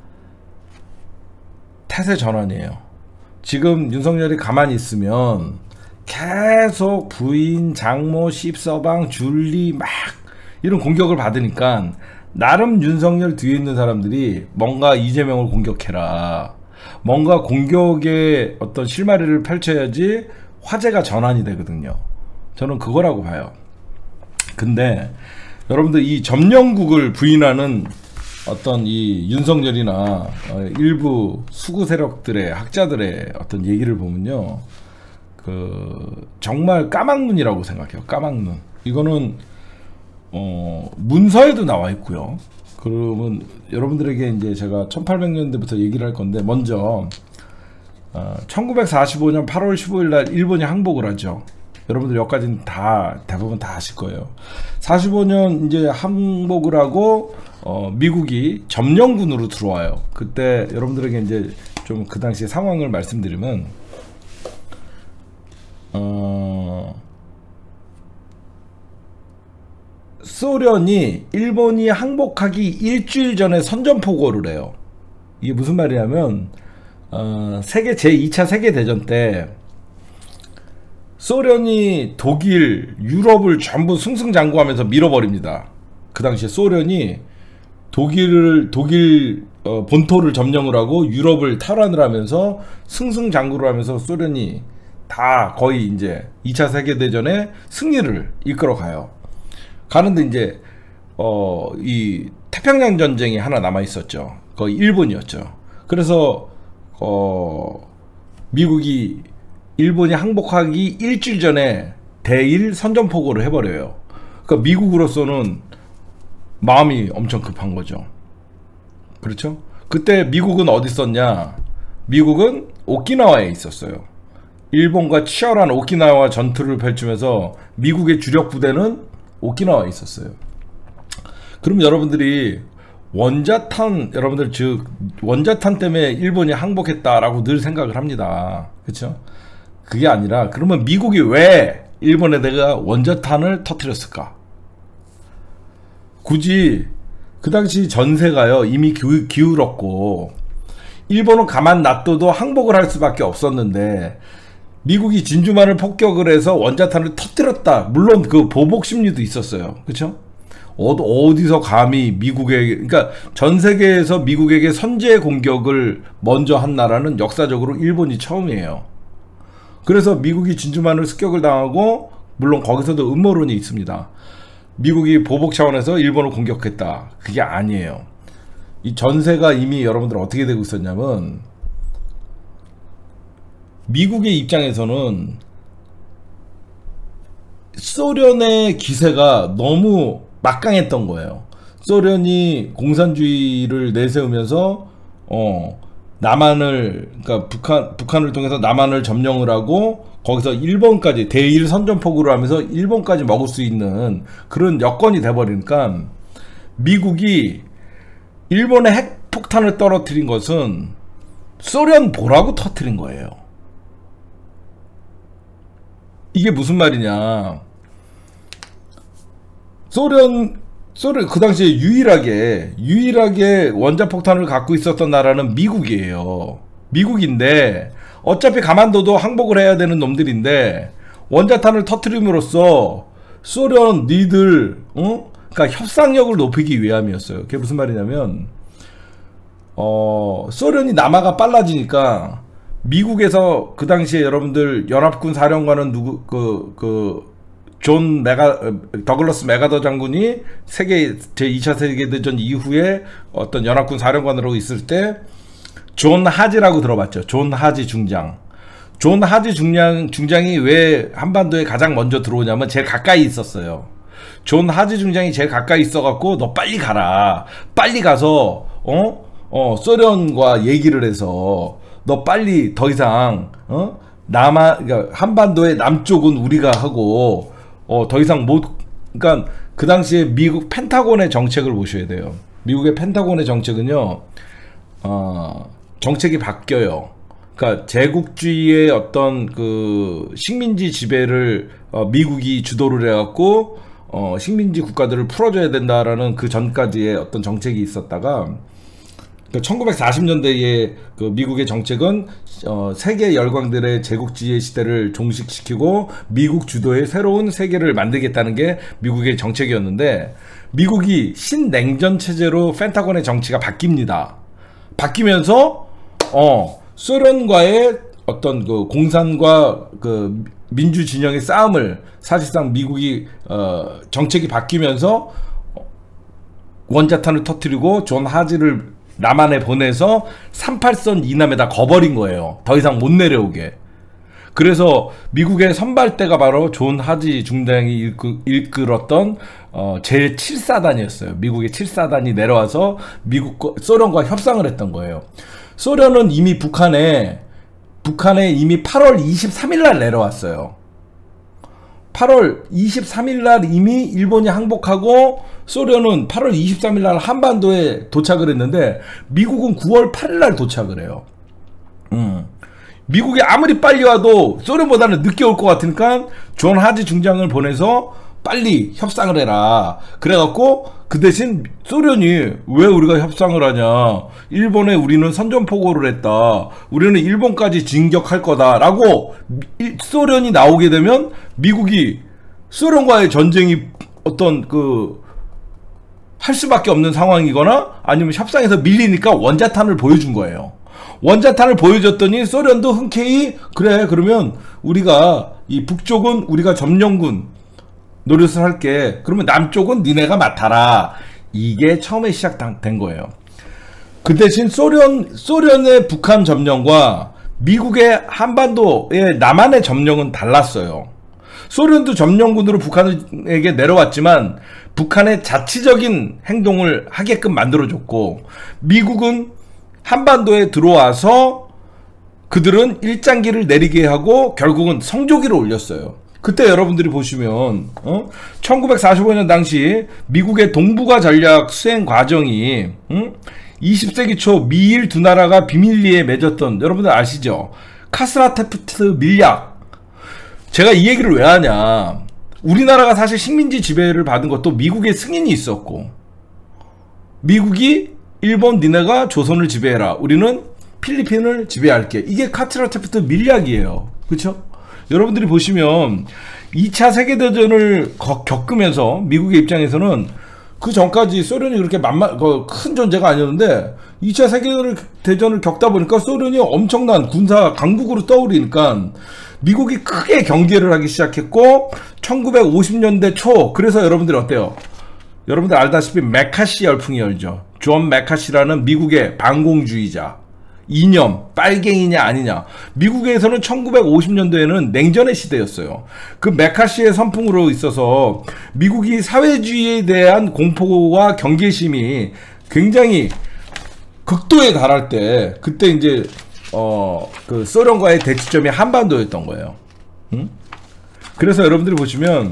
태세 전환이에요. 지금 윤석열이 가만히 있으면 계속 부인, 장모, 십서방, 줄리 막 이런 공격을 받으니까 나름 윤석열 뒤에 있는 사람들이 뭔가 이재명을 공격해라, 뭔가 공격의 어떤 실마리를 펼쳐야지 화제가 전환이 되거든요. 저는 그거라고 봐요. 근데 여러분들 이 점령국을 부인하는 어떤 이 윤석열이나 일부 수구 세력들의 학자들의 어떤 얘기를 보면요, 그 정말 까막눈이라고 생각해요. 까막눈. 이거는 어 문서에도 나와 있고요. 그러면 여러분들에게 이제 제가 천팔백 년대부터 얘기를 할 건데, 먼저 어, 천구백사십오 년 팔월 십오일 날 일본이 항복을 하죠. 여러분들 여기까지는 다 대부분 다 아실 거예요. 사십오 년 이제 항복을 하고 어, 미국이 점령군으로 들어와요. 그때 여러분들에게 이제 좀 그 당시 상황을 말씀드리면, 어, 소련이 일본이 항복하기 일주일 전에 선전포고를 해요. 이게 무슨 말이냐면, 어, 세계 제이 차 세계대전 때 소련이 독일, 유럽을 전부 승승장구하면서 밀어버립니다. 그 당시에 소련이 독일을, 독일 어, 본토를 점령을 하고 유럽을 탈환을 하면서 승승장구를 하면서 소련이 다 거의 이제 이 차 세계대전에 승리를 이끌어 가요. 가는데 이제 어, 이 태평양 전쟁이 하나 남아 있었죠. 거의 일본이었죠. 그래서 어, 미국이 일본이 항복하기 일주일 전에 대일 선전포고를 해버려요. 그러니까 미국으로서는 마음이 엄청 급한 거죠. 그렇죠? 그때 미국은 어디 있었냐? 미국은 오키나와에 있었어요. 일본과 치열한 오키나와 전투를 펼치면서 미국의 주력 부대는 오키나와에 있었어요. 그럼 여러분들이 원자탄, 여러분들 즉 원자탄 때문에 일본이 항복했다라고 늘 생각을 합니다. 그렇죠? 그게 아니라, 그러면 미국이 왜 일본에다가 원자탄을 터뜨렸을까? 굳이 그 당시 전세가요 이미 기울, 기울었고 일본은 가만 놔둬도 항복을 할 수밖에 없었는데, 미국이 진주만을 폭격을 해서 원자탄을 터뜨렸다. 물론 그 보복 심리도 있었어요. 그렇죠? 어디서 감히 미국에게, 그러니까 전 세계에서 미국에게 선제 공격을 먼저 한 나라는 역사적으로 일본이 처음이에요. 그래서 미국이 진주만을 습격을 당하고, 물론 거기서도 음모론이 있습니다. 미국이 보복 차원에서 일본을 공격했다. 그게 아니에요. 이 전세가 이미 여러분들 어떻게 되고 있었냐면, 미국의 입장에서는 소련의 기세가 너무 막강했던 거예요. 소련이 공산주의를 내세우면서 어 남한을, 그러니까 북한 북한을 통해서 남한을 점령을 하고 거기서 일본까지 대일 선전포고를 하면서 일본까지 먹을 수 있는 그런 여건이 돼버리니까, 미국이 일본의 핵폭탄을 떨어뜨린 것은 소련 보라고 터뜨린 거예요. 이게 무슨 말이냐? 소련, 소련 그 당시에 유일하게 유일하게 원자폭탄을 갖고 있었던 나라는 미국이에요. 미국인데 어차피 가만둬도 항복을 해야 되는 놈들인데, 원자탄을 터뜨림으로써 소련 니들, 어? 그러니까 협상력을 높이기 위함이었어요. 그게 무슨 말이냐면, 어, 소련이 남아가 빨라지니까 미국에서 그 당시에 여러분들 연합군 사령관은 누구, 그, 그, 존 메가, 더글러스 메가더 장군이 세계, 제이 차 세계대전 이후에 어떤 연합군 사령관으로 있을 때, 존 하지라고 들어봤죠. 존 하지 중장. 존 하지 중장, 중장이 왜 한반도에 가장 먼저 들어오냐면 제일 가까이 있었어요. 존 하지 중장이 제일 가까이 있어갖고, 너 빨리 가라. 빨리 가서, 어? 어, 소련과 얘기를 해서, 너 빨리 더 이상, 어? 남한, 그러니까 한반도의 남쪽은 우리가 하고, 어, 더 이상 못, 그러니까 그 당시에 미국 펜타곤의 정책을 보셔야 돼요. 미국의 펜타곤의 정책은요, 어, 정책이 바뀌어요. 그러니까 제국주의의 어떤 그 식민지 지배를 어, 미국이 주도를 해갖고 어, 식민지 국가들을 풀어줘야 된다라는 그 전까지의 어떤 정책이 있었다가, 천구백사십 년대의 그 미국의 정책은 어, 세계 열강들의 제국주의 시대를 종식시키고 미국 주도의 새로운 세계를 만들겠다는 게 미국의 정책이었는데, 미국이 신냉전 체제로 펜타곤의 정치가 바뀝니다. 바뀌면서 어, 소련과의 어떤 그 공산과 그 민주 진영의 싸움을 사실상 미국이 어, 정책이 바뀌면서 원자탄을 터뜨리고 존 하지를 남한에 보내서 삼팔선 이남에다 거버린 거예요. 더 이상 못 내려오게. 그래서 미국의 선발대가 바로 존 하지 중장이 일끄, 일끌었던 어, 제칠 사단이었어요. 미국의 칠 사단이 내려와서 미국 소련과 협상을 했던 거예요. 소련은 이미 북한에 북한에 이미 팔월 이십삼일 날 내려왔어요. 팔월 이십삼일 날 이미 일본이 항복하고 소련은 팔월 이십삼일 날 한반도에 도착을 했는데 미국은 구월 팔일 날 도착을 해요. 음. 미국이 아무리 빨리 와도 소련보다는 늦게 올 것 같으니까 존 하지 중장을 보내서 빨리 협상을 해라. 그래갖고 그 대신 소련이 왜 우리가 협상을 하냐. 일본에 우리는 선전포고를 했다. 우리는 일본까지 진격할 거다. 라고 소련이 나오게 되면 미국이 소련과의 전쟁이 어떤 그 할 수밖에 없는 상황이거나 아니면 협상에서 밀리니까 원자탄을 보여준 거예요. 원자탄을 보여줬더니 소련도 흔쾌히 그래 그러면 우리가 이 북쪽은 우리가 점령군 노릇을 할게. 그러면 남쪽은 니네가 맡아라. 이게 처음에 시작된 거예요. 그 대신 소련, 소련의 북한 점령과 미국의 한반도의 남한의 점령은 달랐어요. 소련도 점령군으로 북한에게 내려왔지만 북한의 자치적인 행동을 하게끔 만들어줬고 미국은 한반도에 들어와서 그들은 일장기를 내리게 하고 결국은 성조기를 올렸어요. 그때 여러분들이 보시면 어? 천구백사십오 년 당시 미국의 동북아 전략 수행 과정이 응? 이십 세기 초 미일 두 나라가 비밀리에 맺었던 여러분들 아시죠? 카스라테프트 밀약. 제가 이 얘기를 왜 하냐. 우리나라가 사실 식민지 지배를 받은 것도 미국의 승인이 있었고 미국이 일본 니네가 조선을 지배해라. 우리는 필리핀을 지배할게. 이게 카스라테프트 밀약이에요. 그렇죠? 여러분들이 보시면 이 차 세계대전을 겪으면서 미국의 입장에서는 그 전까지 소련이 그렇게 만만, 큰 존재가 아니었는데 이 차 세계대전을 겪다 보니까 소련이 엄청난 군사 강국으로 떠오르니까 미국이 크게 경계를 하기 시작했고 천구백오십 년대 초 그래서 여러분들이 어때요? 여러분들 알다시피 메카시 열풍이 열죠. 존 메카시라는 미국의 반공주의자. 이념, 빨갱이냐 아니냐. 미국에서는 천구백오십 년도에는 냉전의 시대였어요. 그 메카시의 선풍으로 있어서 미국이 사회주의에 대한 공포와 경계심이 굉장히 극도에 달할 때 그때 이제 어, 그 소련과의 대치점이 한반도였던 거예요. 응? 그래서 여러분들이 보시면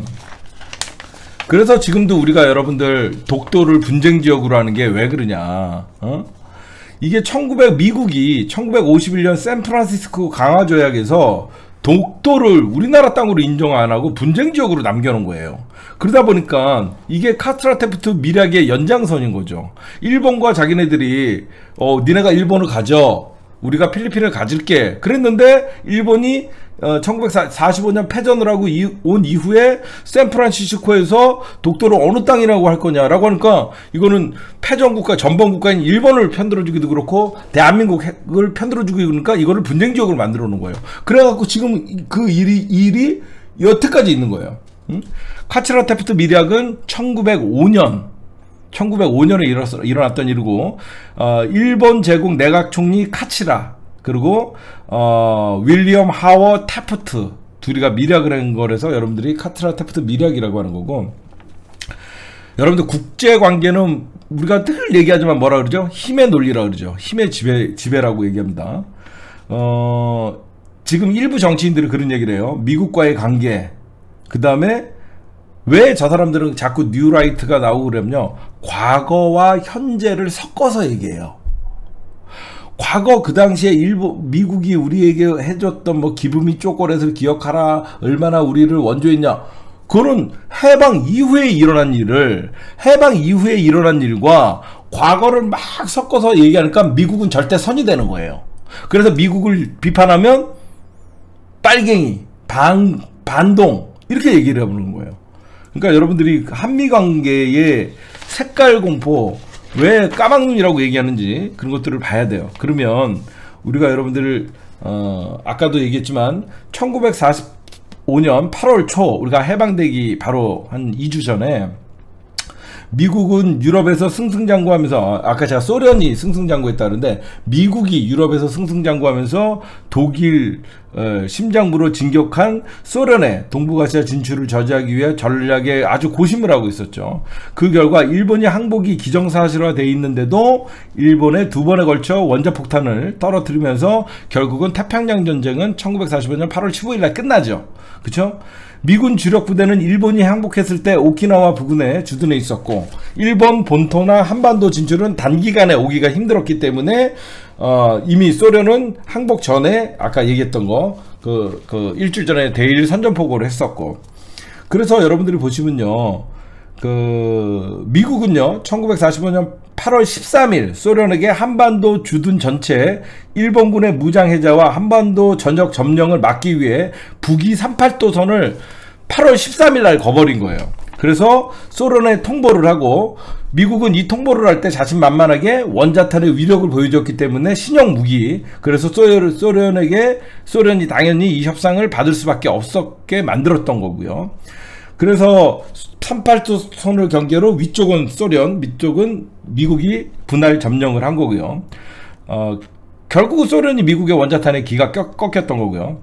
그래서 지금도 우리가 여러분들 독도를 분쟁 지역으로 하는 게 왜 그러냐. 어? 이게 천구백 미국이 천구백오십일 년 샌프란시스코 강화 조약에서 독도를 우리나라 땅으로 인정 안 하고 분쟁 지역으로 남겨놓은 거예요. 그러다 보니까 이게 카스라테프트 밀약의 연장선인 거죠. 일본과 자기네들이 어 니네가 일본을 가져. 우리가 필리핀을 가질게. 그랬는데 일본이 어, 천구백사십오 년 패전을 하고 이, 온 이후에 샌프란시스코에서 독도를 어느 땅이라고 할 거냐라고 하니까 이거는 패전국가 전범국가인 일본을 편들어주기도 그렇고 대한민국을 편들어주기도 그러니까 이거를 분쟁지역으로 만들어 놓은 거예요. 그래갖고 지금 그 일이 일이 여태까지 있는 거예요. 응? 카스라테프트 밀약은 천구백오 년 천구백오 년에 일어났던 일이고 어, 일본 제국 내각 총리 카치라 그리고 어, 윌리엄 하워 태프트 둘이가 밀약을 한 거라서 여러분들이 카스라테프트 밀약이라고 하는 거고 여러분들 국제관계는 우리가 늘 얘기하지만 뭐라 그러죠? 힘의 논리라 그러죠. 힘의 지배, 지배라고 얘기합니다. 어, 지금 일부 정치인들이 그런 얘기를 해요. 미국과의 관계 그 다음에 왜 저 사람들은 자꾸 뉴라이트가 나오고 그러면요. 과거와 현재를 섞어서 얘기해요. 과거 그 당시에 일본 미국이 우리에게 해줬던 뭐 기부미 쪼꼬렛을 기억하라. 얼마나 우리를 원조했냐. 그거는 해방 이후에 일어난 일을 해방 이후에 일어난 일과 과거를 막 섞어서 얘기하니까 미국은 절대 선이 되는 거예요. 그래서 미국을 비판하면 빨갱이, 반, 반동 이렇게 얘기를 해보는 거예요. 그러니까 여러분들이 한미관계의 색깔 공포 왜 까막눈이라고 얘기하는지 그런 것들을 봐야 돼요. 그러면 우리가 여러분들 어, 아까도 얘기했지만 천구백사십오 년 팔월 초 우리가 해방되기 바로 한 이 주 전에 미국은 유럽에서 승승장구하면서, 아까 제가 소련이 승승장구했다는데 미국이 유럽에서 승승장구하면서 독일 어, 심장부로 진격한 소련의 동북아시아 진출을 저지하기 위해 전략에 아주 고심을 하고 있었죠. 그 결과 일본이 항복이 기정사실화되어 있는데도 일본에 두 번에 걸쳐 원자폭탄을 떨어뜨리면서 결국은 태평양 전쟁은 천구백사십오 년 팔월 십오일 날 끝나죠. 그쵸? 미군 주력 부대는 일본이 항복했을 때 오키나와 부근에 주둔해 있었고, 일본 본토나 한반도 진출은 단기간에 오기가 힘들었기 때문에 어, 이미 소련은 항복 전에 아까 얘기했던 거 그, 그 일주일 전에 대일 선전포고를 했었고, 그래서 여러분들이 보시면요, 그 미국은요 천구백사십오 년 팔월 십삼일 소련에게 한반도 주둔 전체 일본군의 무장 해제와 한반도 전역 점령을 막기 위해 북위 삼십팔도선을 팔월 십삼일 날 거버린 거예요. 그래서 소련에 통보를 하고, 미국은 이 통보를 할 때 자신만만하게 원자탄의 위력을 보여줬기 때문에 신형 무기, 그래서 소련에게 소련이 당연히 이 협상을 받을 수밖에 없었게 만들었던 거고요. 그래서 삼십팔도선을 경계로 위쪽은 소련, 밑쪽은 미국이 분할 점령을 한 거고요. 어, 결국 소련이 미국의 원자탄의 기가 꺾였던 거고요.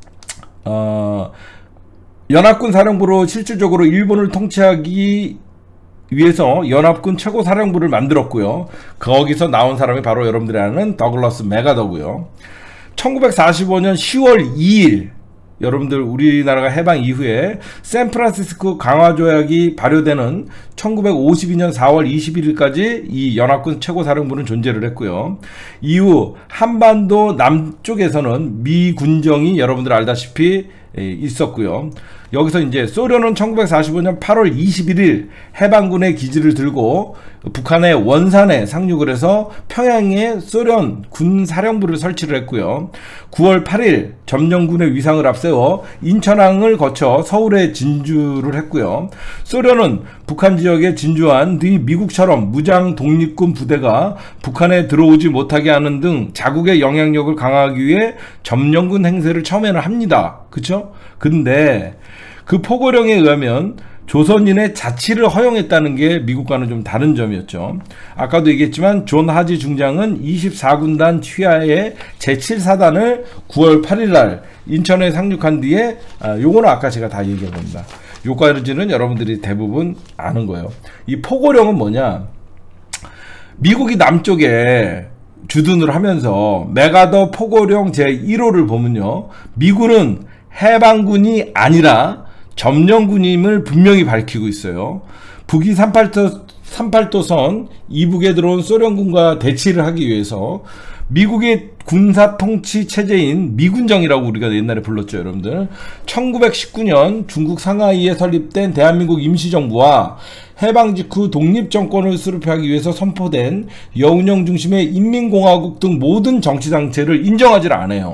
어, 연합군 사령부로 실질적으로 일본을 통치하기 위해서 연합군 최고사령부를 만들었고요. 거기서 나온 사람이 바로 여러분들이 아는 더글러스 맥아더고요. 천구백사십오 년 시월 이일, 여러분들 우리나라가 해방 이후에 샌프란시스코 강화조약이 발효되는 천구백오십이 년 사월 이십일일까지 이 연합군 최고사령부는 존재를 했고요. 이후 한반도 남쪽에서는 미 군정이 여러분들 알다시피 있었고요. 여기서 이제 소련은 천구백사십오 년 팔월 이십일일 해방군의 기지를 들고 북한의 원산에 상륙을 해서 평양에 소련 군사령부를 설치를 했고요. 구월 팔일 점령군의 위상을 앞세워 인천항을 거쳐 서울에 진주를 했고요. 소련은 북한 지역에 진주한 뒤 미국처럼 무장 독립군 부대가 북한에 들어오지 못하게 하는 등 자국의 영향력을 강화하기 위해 점령군 행세를 처음에는 합니다. 그쵸? 근데 그 포고령에 의하면 조선인의 자치를 허용했다는 게 미국과는 좀 다른 점이었죠. 아까도 얘기했지만 존 하지 중장은 이십사 군단 취하의 제칠 사단을 구월 팔일 날 인천에 상륙한 뒤에, 아, 요거는 아까 제가 다 얘기한 겁니다. 요까지는 여러분들이 대부분 아는 거예요. 이 포고령은 뭐냐, 미국이 남쪽에 주둔을 하면서 맥아더 포고령 제일 호를 보면요, 미군은 해방군이 아니라 점령군임을 분명히 밝히고 있어요. 북위 삼십팔도선 이북에 들어온 소련군과 대치를 하기 위해서 미국의 군사 통치 체제인 미군정이라고 우리가 옛날에 불렀죠, 여러분들. 천구백십구 년 중국 상하이에 설립된 대한민국 임시정부와 해방 직후 독립정권을 수립하기 위해서 선포된 여운형 중심의 인민공화국 등 모든 정치단체를 인정하지 않아요.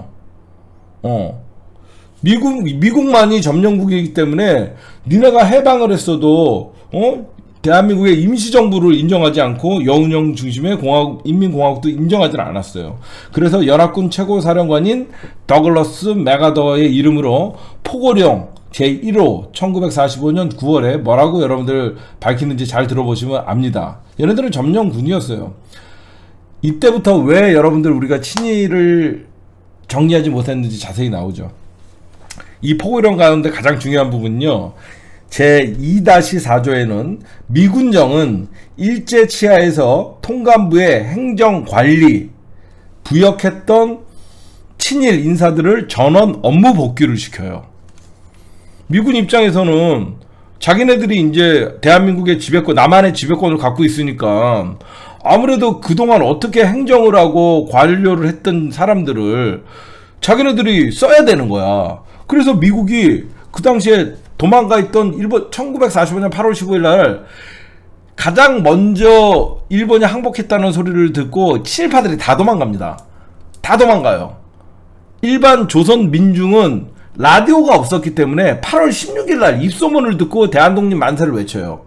어. 미국, 미국만이 점령국이기 때문에 니네가 해방을 했어도 어? 대한민국의 임시정부를 인정하지 않고 여운형 중심의 공화국, 인민공화국도 인정하지 않았어요. 그래서 연합군 최고사령관인 더글러스 맥아더의 이름으로 포고령 제일 호 천구백사십오 년 구월에 뭐라고 여러분들 밝히는지 잘 들어보시면 압니다. 얘네들은 점령군이었어요. 이때부터 왜 여러분들 우리가 친일을 정리하지 못했는지 자세히 나오죠. 이 포고령 가운데 가장 중요한 부분은요, 제이 사조에는 미군정은 일제 치하에서 통감부의 행정관리 부역했던 친일 인사들을 전원 업무 복귀를 시켜요. 미군 입장에서는 자기네들이 이제 대한민국의 지배권, 남한의 지배권을 갖고 있으니까 아무래도 그동안 어떻게 행정을 하고 관료를 했던 사람들을 자기네들이 써야 되는 거야. 그래서 미국이 그 당시에 도망가 있던 일본, 천구백사십오 년 팔월 십오일 날 가장 먼저 일본이 항복했다는 소리를 듣고 친일파들이 다 도망갑니다. 다 도망가요. 일반 조선 민중은 라디오가 없었기 때문에 팔월 십육일 날 입소문을 듣고 대한독립 만세를 외쳐요.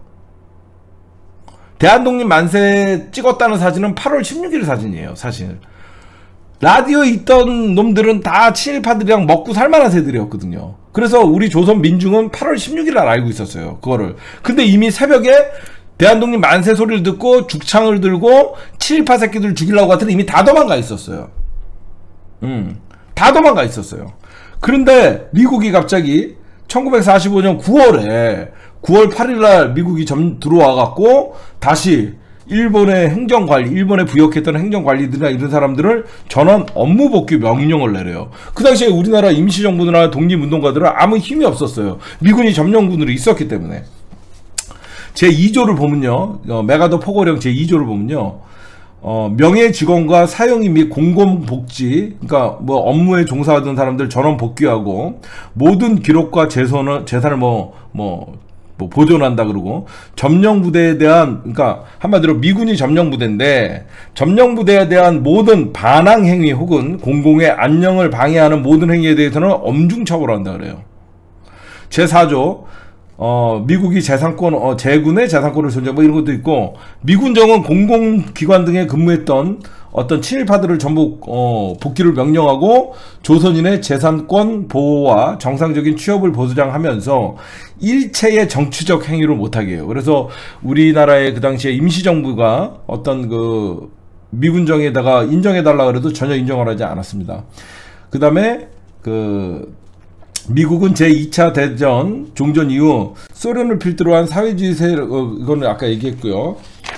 대한독립 만세 찍었다는 사진은 팔월 십육일 사진이에요, 사실. 라디오에 있던 놈들은 다 친일파들이랑 먹고 살만한 새들이었거든요. 그래서 우리 조선 민중은 팔월 십육일 날 알고 있었어요. 그거를. 근데 이미 새벽에 대한독립 만세 소리를 듣고 죽창을 들고 친일파 새끼들 죽이려고 하더니 이미 다 도망가 있었어요. 음, 다 도망가 있었어요. 그런데 미국이 갑자기 천구백사십오년 구월에 구월 팔일 날 미국이 점 들어와 갖고 다시 일본의 행정관리, 일본에 부역했던 행정관리들이나 이런 사람들을 전원 업무 복귀 명령을 내려요. 그 당시에 우리나라 임시정부나 독립운동가들은 아무 힘이 없었어요. 미군이 점령군으로 있었기 때문에. 제이조를 보면요, 어, 메가더 포고령 제이조를 보면요, 어, 명예 직원과 사용인 및 공공복지, 그러니까 뭐 업무에 종사하던 사람들 전원 복귀하고 모든 기록과 재산을 재산을 뭐 뭐 뭐 보존한다 그러고, 점령부대에 대한, 그러니까 한마디로 미군이 점령부대인데 점령부대에 대한 모든 반항 행위 혹은 공공의 안녕을 방해하는 모든 행위에 대해서는 엄중 처벌한다 그래요. 제사조 어, 미국이 재산권, 어, 제군의 재산권을 존재, 뭐 이런 것도 있고, 미군정은 공공기관 등에 근무했던 어떤 친일파들을 전부, 어, 복귀를 명령하고, 조선인의 재산권 보호와 정상적인 취업을 보장하면서 일체의 정치적 행위를 못하게 해요. 그래서 우리나라의 그 당시에 임시정부가 어떤 그, 미군정에다가 인정해달라 그래도 전혀 인정을 하지 않았습니다. 그 다음에, 그, 미국은 제이차 대전 종전 이후 소련을 필두로 한 사회주의 세력, 어, 이거는 아까 얘기했고요.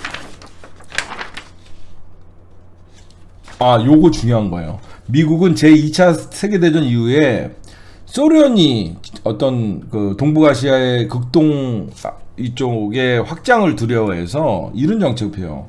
아, 요거 중요한 거예요. 미국은 제이차 세계대전 이후에 소련이 어떤 그 동북아시아의 극동 이쪽에 확장을 두려워해서 이런 정책을 펴요.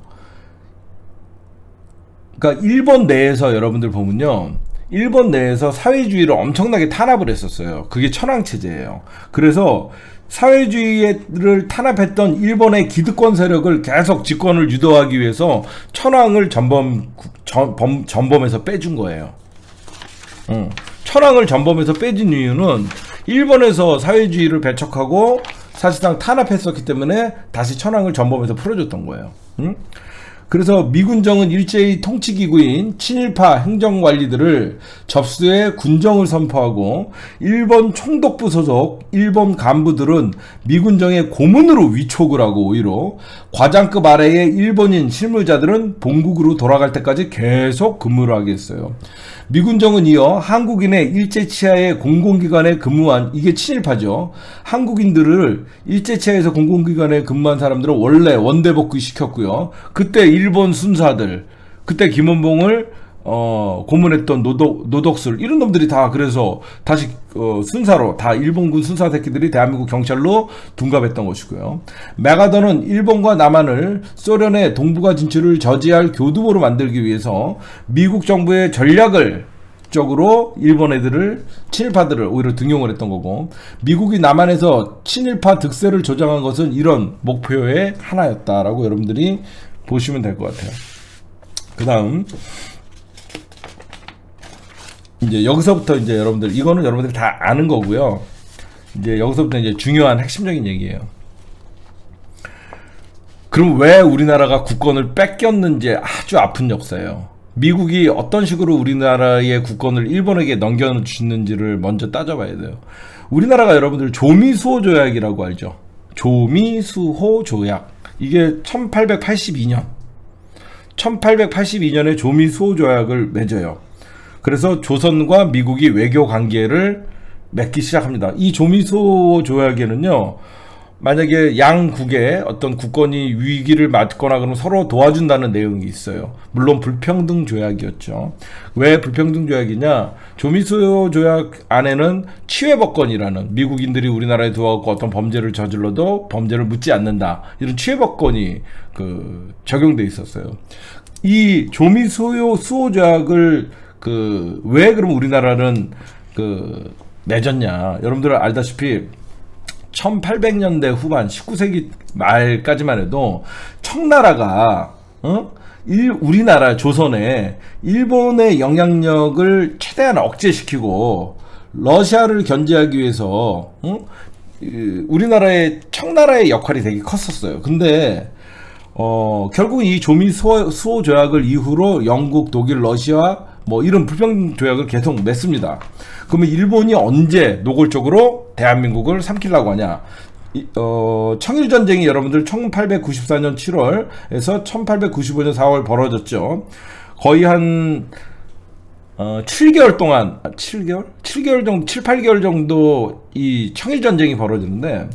그러니까 일본 내에서 여러분들 보면요, 일본 내에서 사회주의를 엄청나게 탄압을 했었어요. 그게 천황체제예요. 그래서 사회주의를 탄압했던 일본의 기득권 세력을 계속 집권을 유도하기 위해서 천황을 전범, 전범, 전범에서 빼준 거예요. 응. 천황을 전범에서 빼준 이유는 일본에서 사회주의를 배척하고 사실상 탄압했었기 때문에 다시 천황을 전범에서 풀어줬던 거예요. 응? 그래서 미군정은 일제히 통치기구인 친일파 행정관리들을 접수해 군정을 선포하고, 일본 총독부 소속 일본 간부들은 미군정의 고문으로 위촉을 하고, 오히려 과장급 아래의 일본인 실무자들은 본국으로 돌아갈 때까지 계속 근무를 하게 했어요. 미군정은 이어 한국인의 일제치하의 공공기관에 근무한, 이게 친일파죠, 한국인들을 일제치하에서 공공기관에 근무한 사람들을 원래 원대복귀 시켰고요. 그때 일본 순사들, 그때 김원봉을 어, 고문했던 노독, 노독술, 이런 놈들이 다 그래서 다시 어, 순사로, 다 일본군 순사 새끼들이 대한민국 경찰로 둔갑했던 것이고요. 메가더는 일본과 남한을 소련의 동북아 진출을 저지할 교두보로 만들기 위해서 미국 정부의 전략을 적으로 일본 애들을, 친일파들을 오히려 등용을 했던 거고, 미국이 남한에서 친일파 득세를 조장한 것은 이런 목표의 하나였다라고 여러분들이 보시면 될 것 같아요. 그 다음 이제 여기서부터 이제 여러분들, 이거는 여러분들이 다 아는 거고요. 이제 여기서부터 이제 중요한 핵심적인 얘기예요. 그럼 왜 우리나라가 국권을 뺏겼는지 아주 아픈 역사예요. 미국이 어떤 식으로 우리나라의 국권을 일본에게 넘겨주는지를 먼저 따져봐야 돼요. 우리나라가 여러분들 조미수호 조약이라고 알죠? 조미수호 조약. 이게 천팔백팔십이 년 천팔백팔십이 년에 조미수호 조약을 맺어요. 그래서 조선과 미국이 외교 관계를 맺기 시작합니다. 이 조미수호 조약에는요, 만약에 양국의 어떤 국권이 위기를 맞거나 그러면 서로 도와준다는 내용이 있어요. 물론 불평등 조약이었죠. 왜 불평등 조약이냐? 조미수호 조약 안에는 치외법권이라는, 미국인들이 우리나라에 들어와서 어떤 범죄를 저질러도 범죄를 묻지 않는다, 이런 치외법권이 그 적용돼 있었어요. 이 조미수호 수호 조약을 그 왜 그럼 우리나라는 그 맺었냐? 여러분들 알다시피 천팔백 년대 후반, 십구 세기 말까지만 해도 청나라가 어? 일, 우리나라 조선에 일본의 영향력을 최대한 억제시키고 러시아를 견제하기 위해서 어? 우리나라의 청나라의 역할이 되게 컸었어요. 근데 어, 결국 이 조미 수호, 수호 조약을 이후로 영국, 독일, 러시아, 뭐 이런 불평등 조약을 계속 맺습니다. 그러면 일본이 언제 노골적으로 대한민국을 삼키려고 하냐? 이, 어, 청일전쟁이 여러분들 천팔백구십사 년 칠월에서 천팔백구십오 년 사월 벌어졌죠. 거의 한 어, 칠 개월 동안, 아, 칠 개월? 칠 개월 정도, 칠, 팔 개월 정도 이 청일전쟁이 벌어지는데,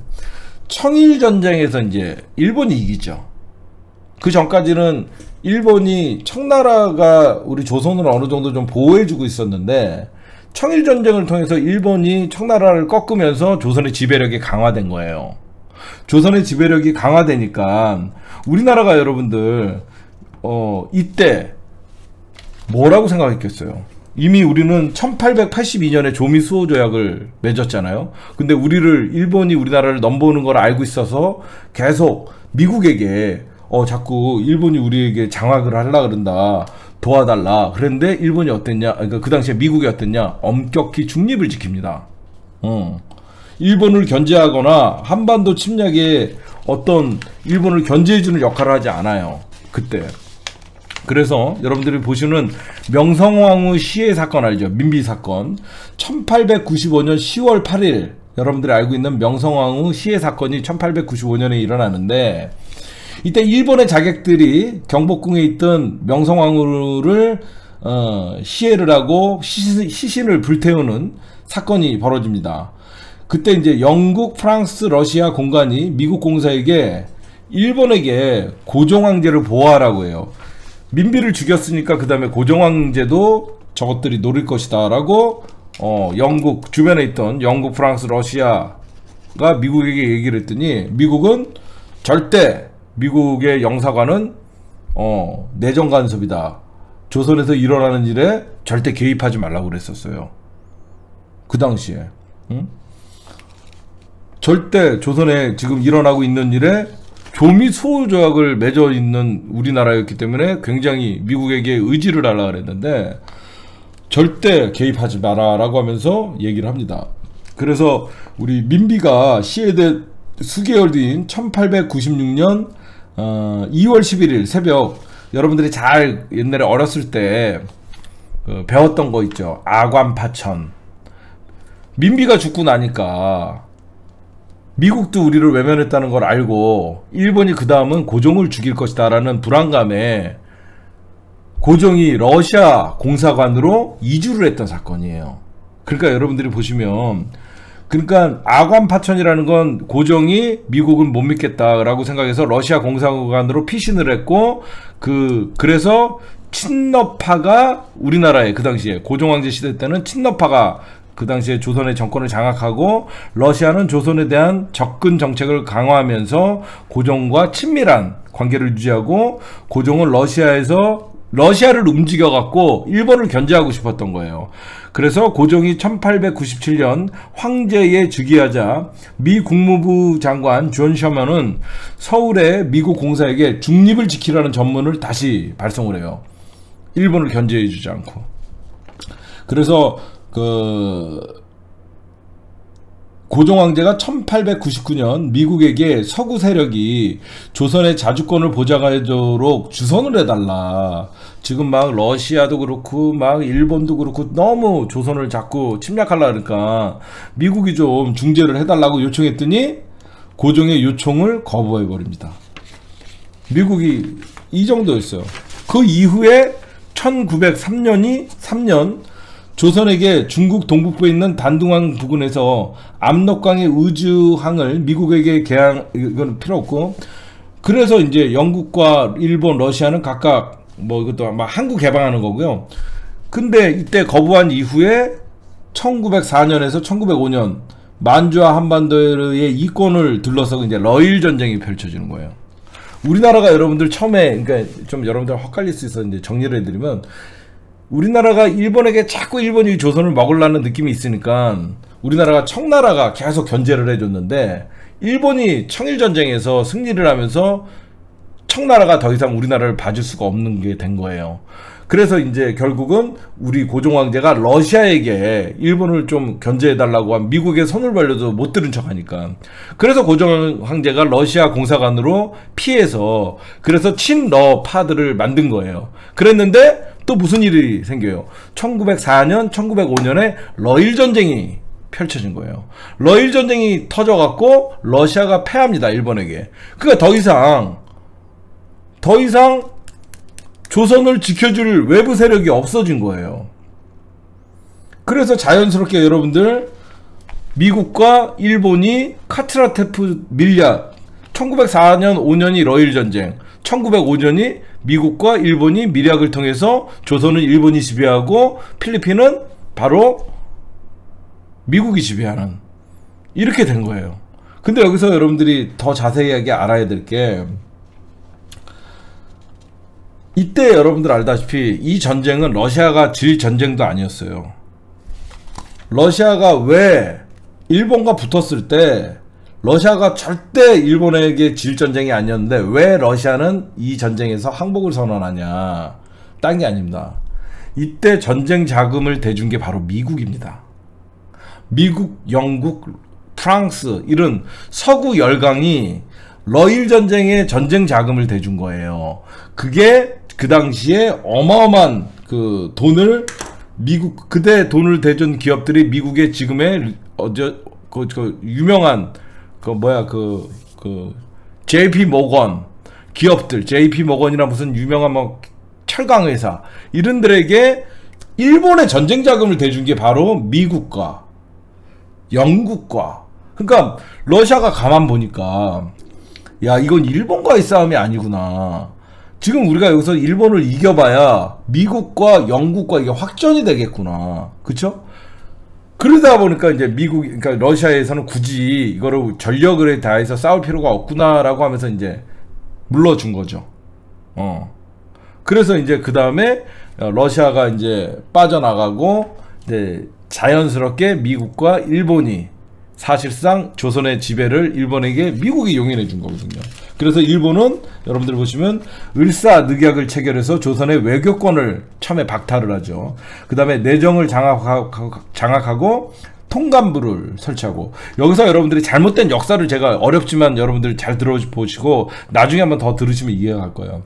청일전쟁에서 이제 일본이 이기죠. 그 전까지는 일본이 청나라가 우리 조선을 어느 정도 좀 보호해주고 있었는데, 청일전쟁을 통해서 일본이 청나라를 꺾으면서 조선의 지배력이 강화된 거예요. 조선의 지배력이 강화되니까 우리나라가 여러분들 어 이때 뭐라고 생각했겠어요? 이미 우리는 천팔백팔십이 년에 조미수호 조약을 맺었잖아요. 근데 우리를 일본이 우리나라를 넘보는 걸 알고 있어서 계속 미국에게 어 자꾸 일본이 우리에게 장악을 하려고 그런다, 도와달라 그랬는데 일본이 어땠냐, 그러니까 그 당시에 미국이 어땠냐, 엄격히 중립을 지킵니다. 어. 일본을 견제하거나 한반도 침략에 어떤 일본을 견제해주는 역할을 하지 않아요, 그때. 그래서 여러분들이 보시는 명성황후 시해 사건 알죠? 민비 사건. 천팔백구십오 년 시월 팔일, 여러분들이 알고 있는 명성황후 시해 사건이 천팔백구십오 년에 일어나는데, 이때 일본의 자객들이 경복궁에 있던 명성황후를 어, 시해를 하고 시신, 시신을 불태우는 사건이 벌어집니다. 그때 이제 영국, 프랑스, 러시아 공관이 미국 공사에게 일본에게 고종황제를 보호하라고 해요. 민비를 죽였으니까 그 다음에 고종황제도 저것들이 노릴 것이다 라고 어, 영국 주변에 있던 영국, 프랑스, 러시아가 미국에게 얘기를 했더니, 미국은 절대, 미국의 영사관은 어, 내정 간섭이다, 조선에서 일어나는 일에 절대 개입하지 말라고 그랬었어요, 그 당시에. 응? 절대 조선에 지금 일어나고 있는 일에 조미수호 조약을 맺어 있는 우리나라였기 때문에 굉장히 미국에게 의지를 하려고 그랬는데, 절대 개입하지 마라 라고 하면서 얘기를 합니다. 그래서 우리 민비가 시해된 수개월 뒤인 천팔백구십육 년 어, 이월 십일일 새벽, 여러분들이 잘 옛날에 어렸을 때 그 배웠던 거 있죠, 아관파천. 민비가 죽고 나니까 미국도 우리를 외면했다는 걸 알고 일본이 그 다음은 고종을 죽일 것이다 라는 불안감에 고종이 러시아 공사관으로 이주를 했던 사건이에요. 그러니까 여러분들이 보시면, 그러니까 아관파천이라는 건 고종이 미국은 못 믿겠다라고 생각해서 러시아 공사관으로 피신을 했고, 그 그래서 친러파가 우리나라에, 그 당시에 고종황제 시대 때는 친러파가 그 당시에 조선의 정권을 장악하고, 러시아는 조선에 대한 접근 정책을 강화하면서 고종과 친밀한 관계를 유지하고, 고종은 러시아에서 러시아를 움직여 갖고 일본을 견제하고 싶었던 거예요. 그래서 고종이 천팔백구십칠 년 황제에 즉위하자 미 국무부 장관 존 셔먼은 서울의 미국 공사에게 중립을 지키라는 전문을 다시 발송을 해요, 일본을 견제해 주지 않고. 그래서 그 고종황제가 천팔백구십구 년 미국에게 서구 세력이 조선의 자주권을 보장하도록 주선을 해달라, 지금 막 러시아도 그렇고 막 일본도 그렇고 너무 조선을 자꾸 침략하려고 그러니까 미국이 좀 중재를 해달라고 요청했더니 고종의 요청을 거부해버립니다. 미국이 이 정도였어요. 그 이후에 천구백삼 년이 삼 년 조선에게 중국 동북부에 있는 단둥항 부근에서 압록강의 의주항을 미국에게 개항, 이건 필요 없고, 그래서 이제 영국과 일본, 러시아는 각각 뭐 이것도 아마 항구 개방하는 거고요. 근데 이때 거부한 이후에 천구백사 년에서 천구백오 년 만주와 한반도의 이권을 둘러싸고 이제 러일 전쟁이 펼쳐지는 거예요. 우리나라가 여러분들 처음에, 그러니까 좀 여러분들 헛갈릴 수 있어서 이제 정리를 해드리면, 우리나라가 일본에게 자꾸 일본이 조선을 먹으려는 느낌이 있으니까 우리나라가 청나라가 계속 견제를 해줬는데, 일본이 청일전쟁에서 승리를 하면서 청나라가 더 이상 우리나라를 봐줄 수가 없는 게 된 거예요. 그래서 이제 결국은 우리 고종황제가 러시아에게 일본을 좀 견제해달라고 한 미국의 손을 벌려도 못 들은 척 하니까, 그래서 고종황제가 러시아 공사관으로 피해서, 그래서 친러파들을 만든 거예요. 그랬는데 또 무슨 일이 생겨요? 천구백사 년, 천구백오 년에 러일 전쟁이 펼쳐진 거예요. 러일 전쟁이 터져갖고 러시아가 패합니다, 일본에게. 그러니까 더 이상 더 이상 조선을 지켜줄 외부 세력이 없어진 거예요. 그래서 자연스럽게 여러분들 미국과 일본이 카트라테프 밀약, 천구백사 년 오 년이 러일 전쟁, 천구백오 년이 미국과 일본이 밀약을 통해서 조선은 일본이 지배하고 필리핀은 바로 미국이 지배하는, 이렇게 된 거예요. 근데 여기서 여러분들이 더 자세하게 알아야 될 게, 이때 여러분들 알다시피 이 전쟁은 러시아가 질 전쟁도 아니었어요. 러시아가 왜 일본과 붙었을 때 러시아가 절대 일본에게 질 전쟁이 아니었는데 왜 러시아는 이 전쟁에서 항복을 선언하냐, 딴 게 아닙니다. 이때 전쟁 자금을 대준 게 바로 미국입니다. 미국, 영국, 프랑스 이런 서구 열강이 러일 전쟁에 전쟁 자금을 대준 거예요. 그게 그 당시에 어마어마한 그 돈을 미국, 그때 돈을 대준 기업들이 미국의 지금의 어저 그, 그 유명한 그 뭐야 그 그 제이피 모건 기업들, 제이피 모건이나 무슨 유명한 뭐 철강 회사 이런 들에게 일본의 전쟁 자금을 대준 게 바로 미국과 영국과. 그러니까 러시아가 가만 보니까 야, 이건 일본과의 싸움이 아니구나. 지금 우리가 여기서 일본을 이겨봐야 미국과 영국과 이게 확전이 되겠구나. 그쵸? 그러다 보니까 이제 미국, 그러니까 러시아에서는 굳이 이거를 전력을 다해서 싸울 필요가 없구나라고 하면서 이제 물러준 거죠. 어. 그래서 이제 그 다음에 러시아가 이제 빠져나가고 이제 자연스럽게 미국과 일본이 사실상 조선의 지배를 일본에게 미국이 용인해 준 거거든요. 그래서 일본은 여러분들 보시면 을사늑약을 체결해서 조선의 외교권을 처음에 박탈을 하죠. 그 다음에 내정을 장악하고, 장악하고 통감부를 설치하고. 여기서 여러분들이 잘못된 역사를 제가 어렵지만 여러분들 잘 들어보시고 나중에 한번 더 들으시면 이해가 갈 거예요.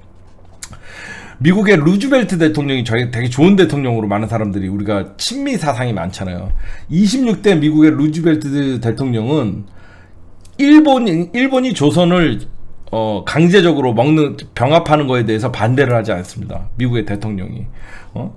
미국의 루즈벨트 대통령이 저희 되게 좋은 대통령으로 많은 사람들이, 우리가 친미 사상이 많잖아요. 이십육 대 미국의 루즈벨트 대통령은 일본이, 일본이 조선을 어, 강제적으로 먹는, 병합하는 거에 대해서 반대를 하지 않습니다. 미국의 대통령이. 어?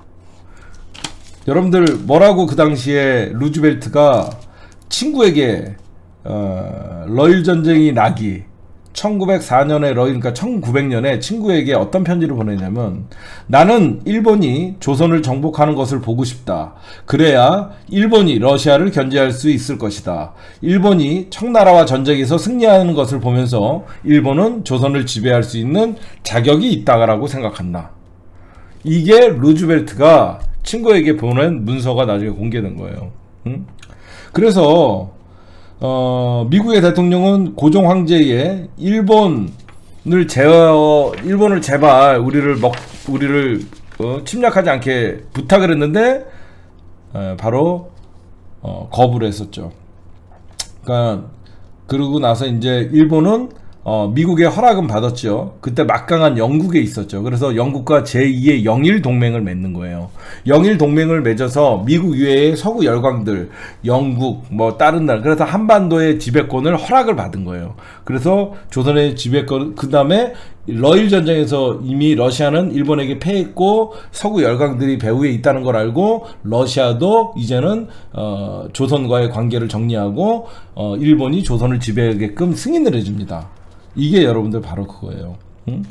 여러분들 뭐라고 그 당시에 루즈벨트가 친구에게 어, 러일 전쟁이 나기, 천구백사 년에 러일, 그러니까 천구백 년에 친구에게 어떤 편지를 보내냐면, 나는 일본이 조선을 정복하는 것을 보고 싶다. 그래야 일본이 러시아를 견제할 수 있을 것이다. 일본이 청나라와 전쟁에서 승리하는 것을 보면서 일본은 조선을 지배할 수 있는 자격이 있다라고 생각한다. 이게 루즈벨트가 친구에게 보낸 문서가 나중에 공개된 거예요. 응? 그래서 어, 미국의 대통령은 고종 황제의 일본을 제어, 일본을 제발 우리를 먹, 우리를 어, 침략하지 않게 부탁을 했는데, 에, 바로 어, 거부를 했었죠. 그러니까 그러고 나서 이제 일본은 어, 미국의 허락은 받았죠. 그때 막강한 영국에 있었죠. 그래서 영국과 제이의 영일 동맹을 맺는 거예요. 영일 동맹을 맺어서 미국 이외의 서구 열강들, 영국, 뭐 다른 나라, 그래서 한반도의 지배권을 허락을 받은 거예요. 그래서 조선의 지배권, 그 다음에 러일 전쟁에서 이미 러시아는 일본에게 패했고 서구 열강들이 배후에 있다는 걸 알고 러시아도 이제는 어, 조선과의 관계를 정리하고 어, 일본이 조선을 지배하게끔 승인을 해줍니다. 이게 여러분들 바로 그거예요. 응?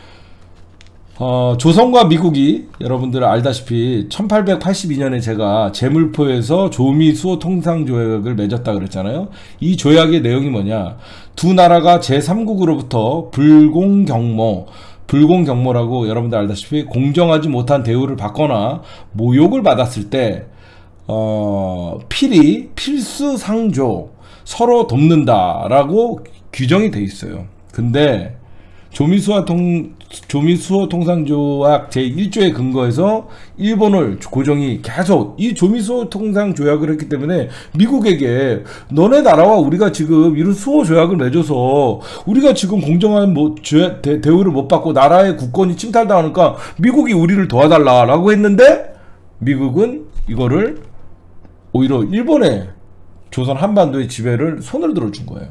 어, 조선과 미국이 여러분들 알다시피 천팔백팔십이 년에 제가 제물포에서 조미 수호 통상 조약을 맺었다 그랬잖아요. 이 조약의 내용이 뭐냐, 두 나라가 제삼 국으로부터 불공경모, 불공경모라고 여러분들 알다시피 공정하지 못한 대우를 받거나 모욕을 받았을 때 어, 필히 필수 상조, 서로 돕는다라고 규정이 돼 있어요. 근데 조미수호 통 조미수호 통상조약 제일 조에 근거해서 일본을 고종이 계속 이 조미수호 통상조약을 했기 때문에 미국에게 너네 나라와 우리가 지금 이런 수호 조약을 맺어서 우리가 지금 공정한 뭐 대, 대우를 못 받고 나라의 국권이 침탈당하니까 미국이 우리를 도와달라라고 했는데 미국은 이거를 오히려 일본의 조선 한반도의 지배를 손을 들어준 거예요.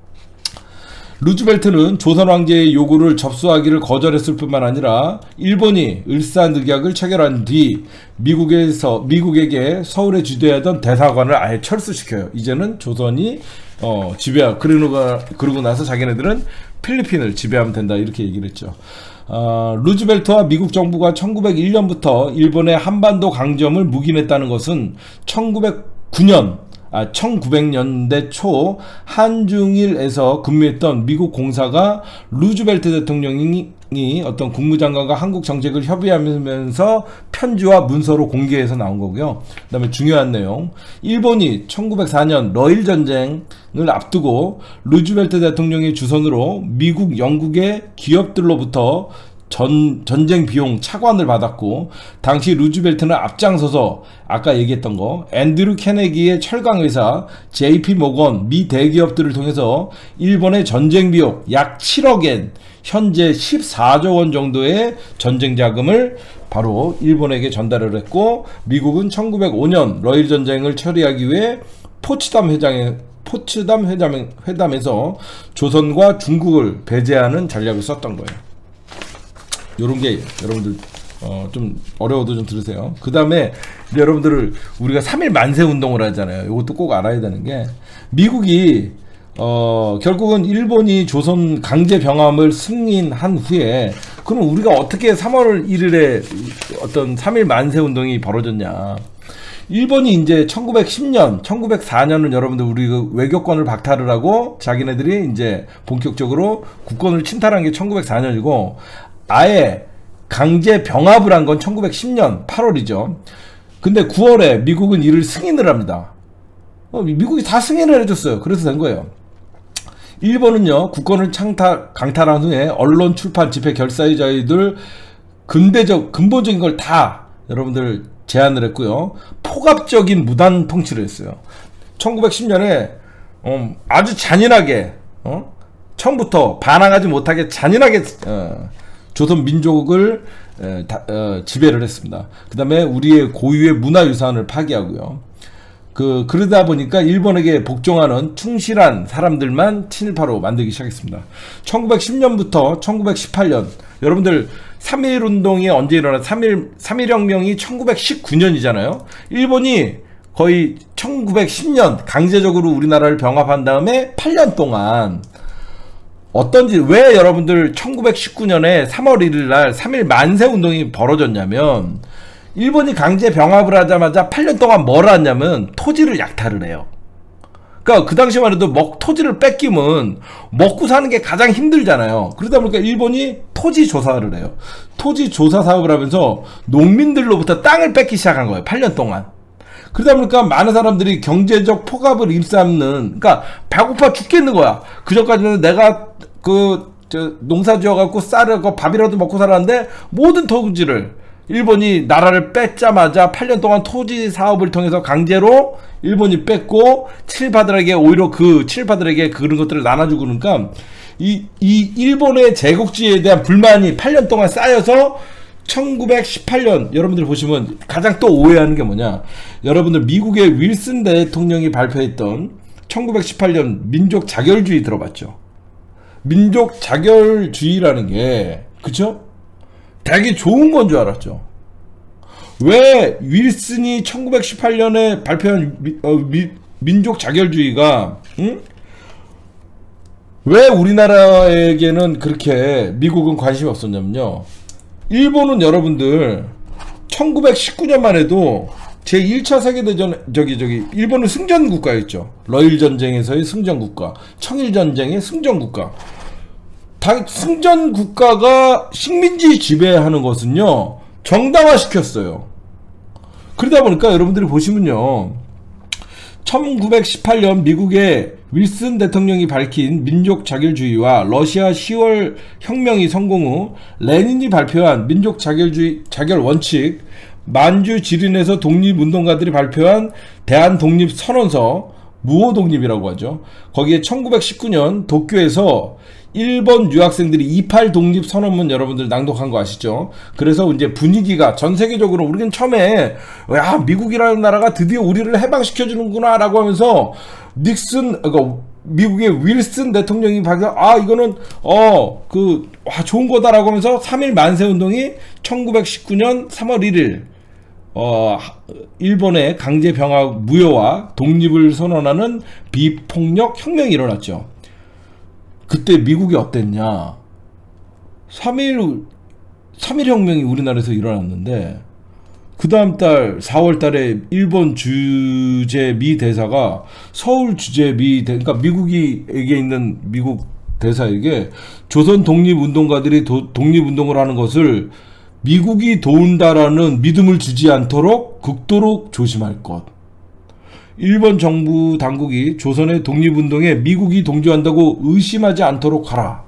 루즈벨트는 조선 황제의 요구를 접수하기를 거절했을 뿐만 아니라 일본이 을사늑약을 체결한 뒤 미국에서 미국에게 서울에 주둔하던 대사관을 아예 철수시켜요. 이제는 조선이 어, 지배하 그러고, 그러고 나서 자기네들은 필리핀을 지배하면 된다 이렇게 얘기를 했죠. 어, 루즈벨트와 미국 정부가 천구백일 년부터 일본의 한반도 강점을 묵인했다는 것은 천구백구 년 아, 천구백 년대 초 한중일에서 근무했던 미국 공사가 루즈벨트 대통령이 어떤 국무장관과 한국 정책을 협의하면서 편지와 문서로 공개해서 나온 거고요. 그 다음에 중요한 내용, 일본이 천구백사 년 러일 전쟁을 앞두고 루즈벨트 대통령의 주선으로 미국, 영국의 기업들로부터 전, 전쟁 비용 차관을 받았고, 당시 루즈벨트는 앞장서서 아까 얘기했던 거 앤드류 케네디의 철강회사, 제이피 모건, 미 대기업들을 통해서 일본의 전쟁 비용 약 칠억 엔, 현재 십사조 원 정도의 전쟁 자금을 바로 일본에게 전달을 했고, 미국은 천구백오 년 러일 전쟁을 처리하기 위해 포츠담 회장에 포츠담 회담, 회담에서 조선과 중국을 배제하는 전략을 썼던 거예요. 요런 게 여러분들 어 좀 어려워도 좀 들으세요. 그 다음에 여러분들을 우리가 삼일 만세 운동을 하잖아요. 이것도 꼭 알아야 되는 게, 미국이 어 결국은 일본이 조선 강제 병합을 승인한 후에 그럼 우리가 어떻게 삼월 일일에 어떤 삼일 만세 운동이 벌어졌냐. 일본이 이제 천구백십 년, 천구백사 년은 여러분들 우리 그 외교권을 박탈을 하고 자기네들이 이제 본격적으로 국권을 침탈한 게 천구백사 년이고 아예 강제 병합을 한 건 천구백십 년 팔월이죠. 근데 구월에 미국은 이를 승인을 합니다. 어, 미국이 다 승인을 해줬어요. 그래서 된 거예요. 일본은요, 국권을 창탈, 강탈한 후에 언론, 출판, 집회, 결사의 자유들 근대적, 근본적인 걸 다 여러분들 제안을 했고요. 포갑적인 무단 통치를 했어요. 천구백십 년에 어, 아주 잔인하게 어? 처음부터 반항하지 못하게 잔인하게 어, 조선 민족을 에, 다, 어, 지배를 했습니다. 그 다음에 우리의 고유의 문화유산을 파괴하고요. 그, 그러다 보니까 일본에게 복종하는 충실한 사람들만 친일파로 만들기 시작했습니다. 천구백십 년부터 천구백십팔 년, 여러분들 삼일 운동이 언제 일어나? 삼일, 삼일 혁명이 천구백십구 년이잖아요. 일본이 거의 천구백십 년 강제적으로 우리나라를 병합한 다음에 팔 년 동안 어떤지, 왜 여러분들 천구백십구 년에 삼월 일일 날 삼일 만세 운동이 벌어졌냐면, 일본이 강제 병합을 하자마자 팔 년 동안 뭘 하냐면 토지를 약탈을 해요. 그러니까 그 당시만 해도 먹, 토지를 뺏기면 먹고 사는 게 가장 힘들잖아요. 그러다 보니까 일본이 토지 조사를 해요. 토지 조사 사업을 하면서 농민들로부터 땅을 뺏기 시작한 거예요. 팔 년 동안. 그러다 보니까 많은 사람들이 경제적 포갑을 일삼는, 그러니까 배고파 죽겠는 거야. 그전까지는 내가 그 저 농사 지어갖고 쌀을 밥이라도 먹고 살았는데 모든 토지를 일본이 나라를 뺏자마자 팔 년 동안 토지 사업을 통해서 강제로 일본이 뺏고 친일파들에게 오히려 그 친일파들에게 그런 것들을 나눠주고, 그러니까 이, 이 일본의 제국주의에 대한 불만이 팔 년 동안 쌓여서 천구백십팔 년 여러분들 보시면 가장 또 오해하는 게 뭐냐, 여러분들 미국의 윌슨 대통령이 발표했던 천구백십팔 년 민족 자결주의 들어봤죠? 민족 자결주의라는 게 그쵸? 되게 좋은 건 줄 알았죠. 왜 윌슨이 천구백십팔 년에 발표한 미, 어, 미, 민족 자결주의가 응? 왜 우리나라에게는 그렇게 미국은 관심이 없었냐면요, 일본은 여러분들 천구백십구 년만 해도 제일 차 세계대전 저기 저기 일본은 승전국가였죠. 러일 전쟁에서의 승전국가, 청일전쟁의 승전국가. 다 승전국가가 식민지 지배하는 것은요 정당화시켰어요. 그러다 보니까 여러분들이 보시면요, 천구백십팔 년 미국의 윌슨 대통령이 밝힌 민족 자결주의와 러시아 시월 혁명이 성공 후 레닌이 발표한 민족 자결주의 자결 원칙, 만주 지린에서 독립운동가들이 발표한 대한 독립 선언서, 무호 독립이라고 하죠. 거기에 천구백십구 년 도쿄에서 일본 유학생들이 이십팔 독립 선언문 여러분들 낭독한 거 아시죠? 그래서 이제 분위기가 전 세계적으로, 우리는 처음에 야, 미국이라는 나라가 드디어 우리를 해방시켜 주는구나 라고 하면서 닉슨, 그러니까 미국의 윌슨 대통령이 발표, 아 이거는 어 그 와 좋은 거다라고 하면서 삼일 만세 운동이 천구백십구 년 삼월 일일 어 일본의 강제 병합 무효와 독립을 선언하는 비폭력 혁명이 일어났죠. 그때 미국이 어땠냐? 삼일 삼일 혁명이 우리나라에서 일어났는데 그 다음 달 사월 달에 일본 주재 미 대사가 서울 주재 미 대, 그러니까 미국이에게 있는 미국 대사에게 조선 독립운동가들이 도, 독립운동을 하는 것을 미국이 도운다라는 믿음을 주지 않도록 극도로 조심할 것. 일본 정부 당국이 조선의 독립운동에 미국이 동조한다고 의심하지 않도록 하라.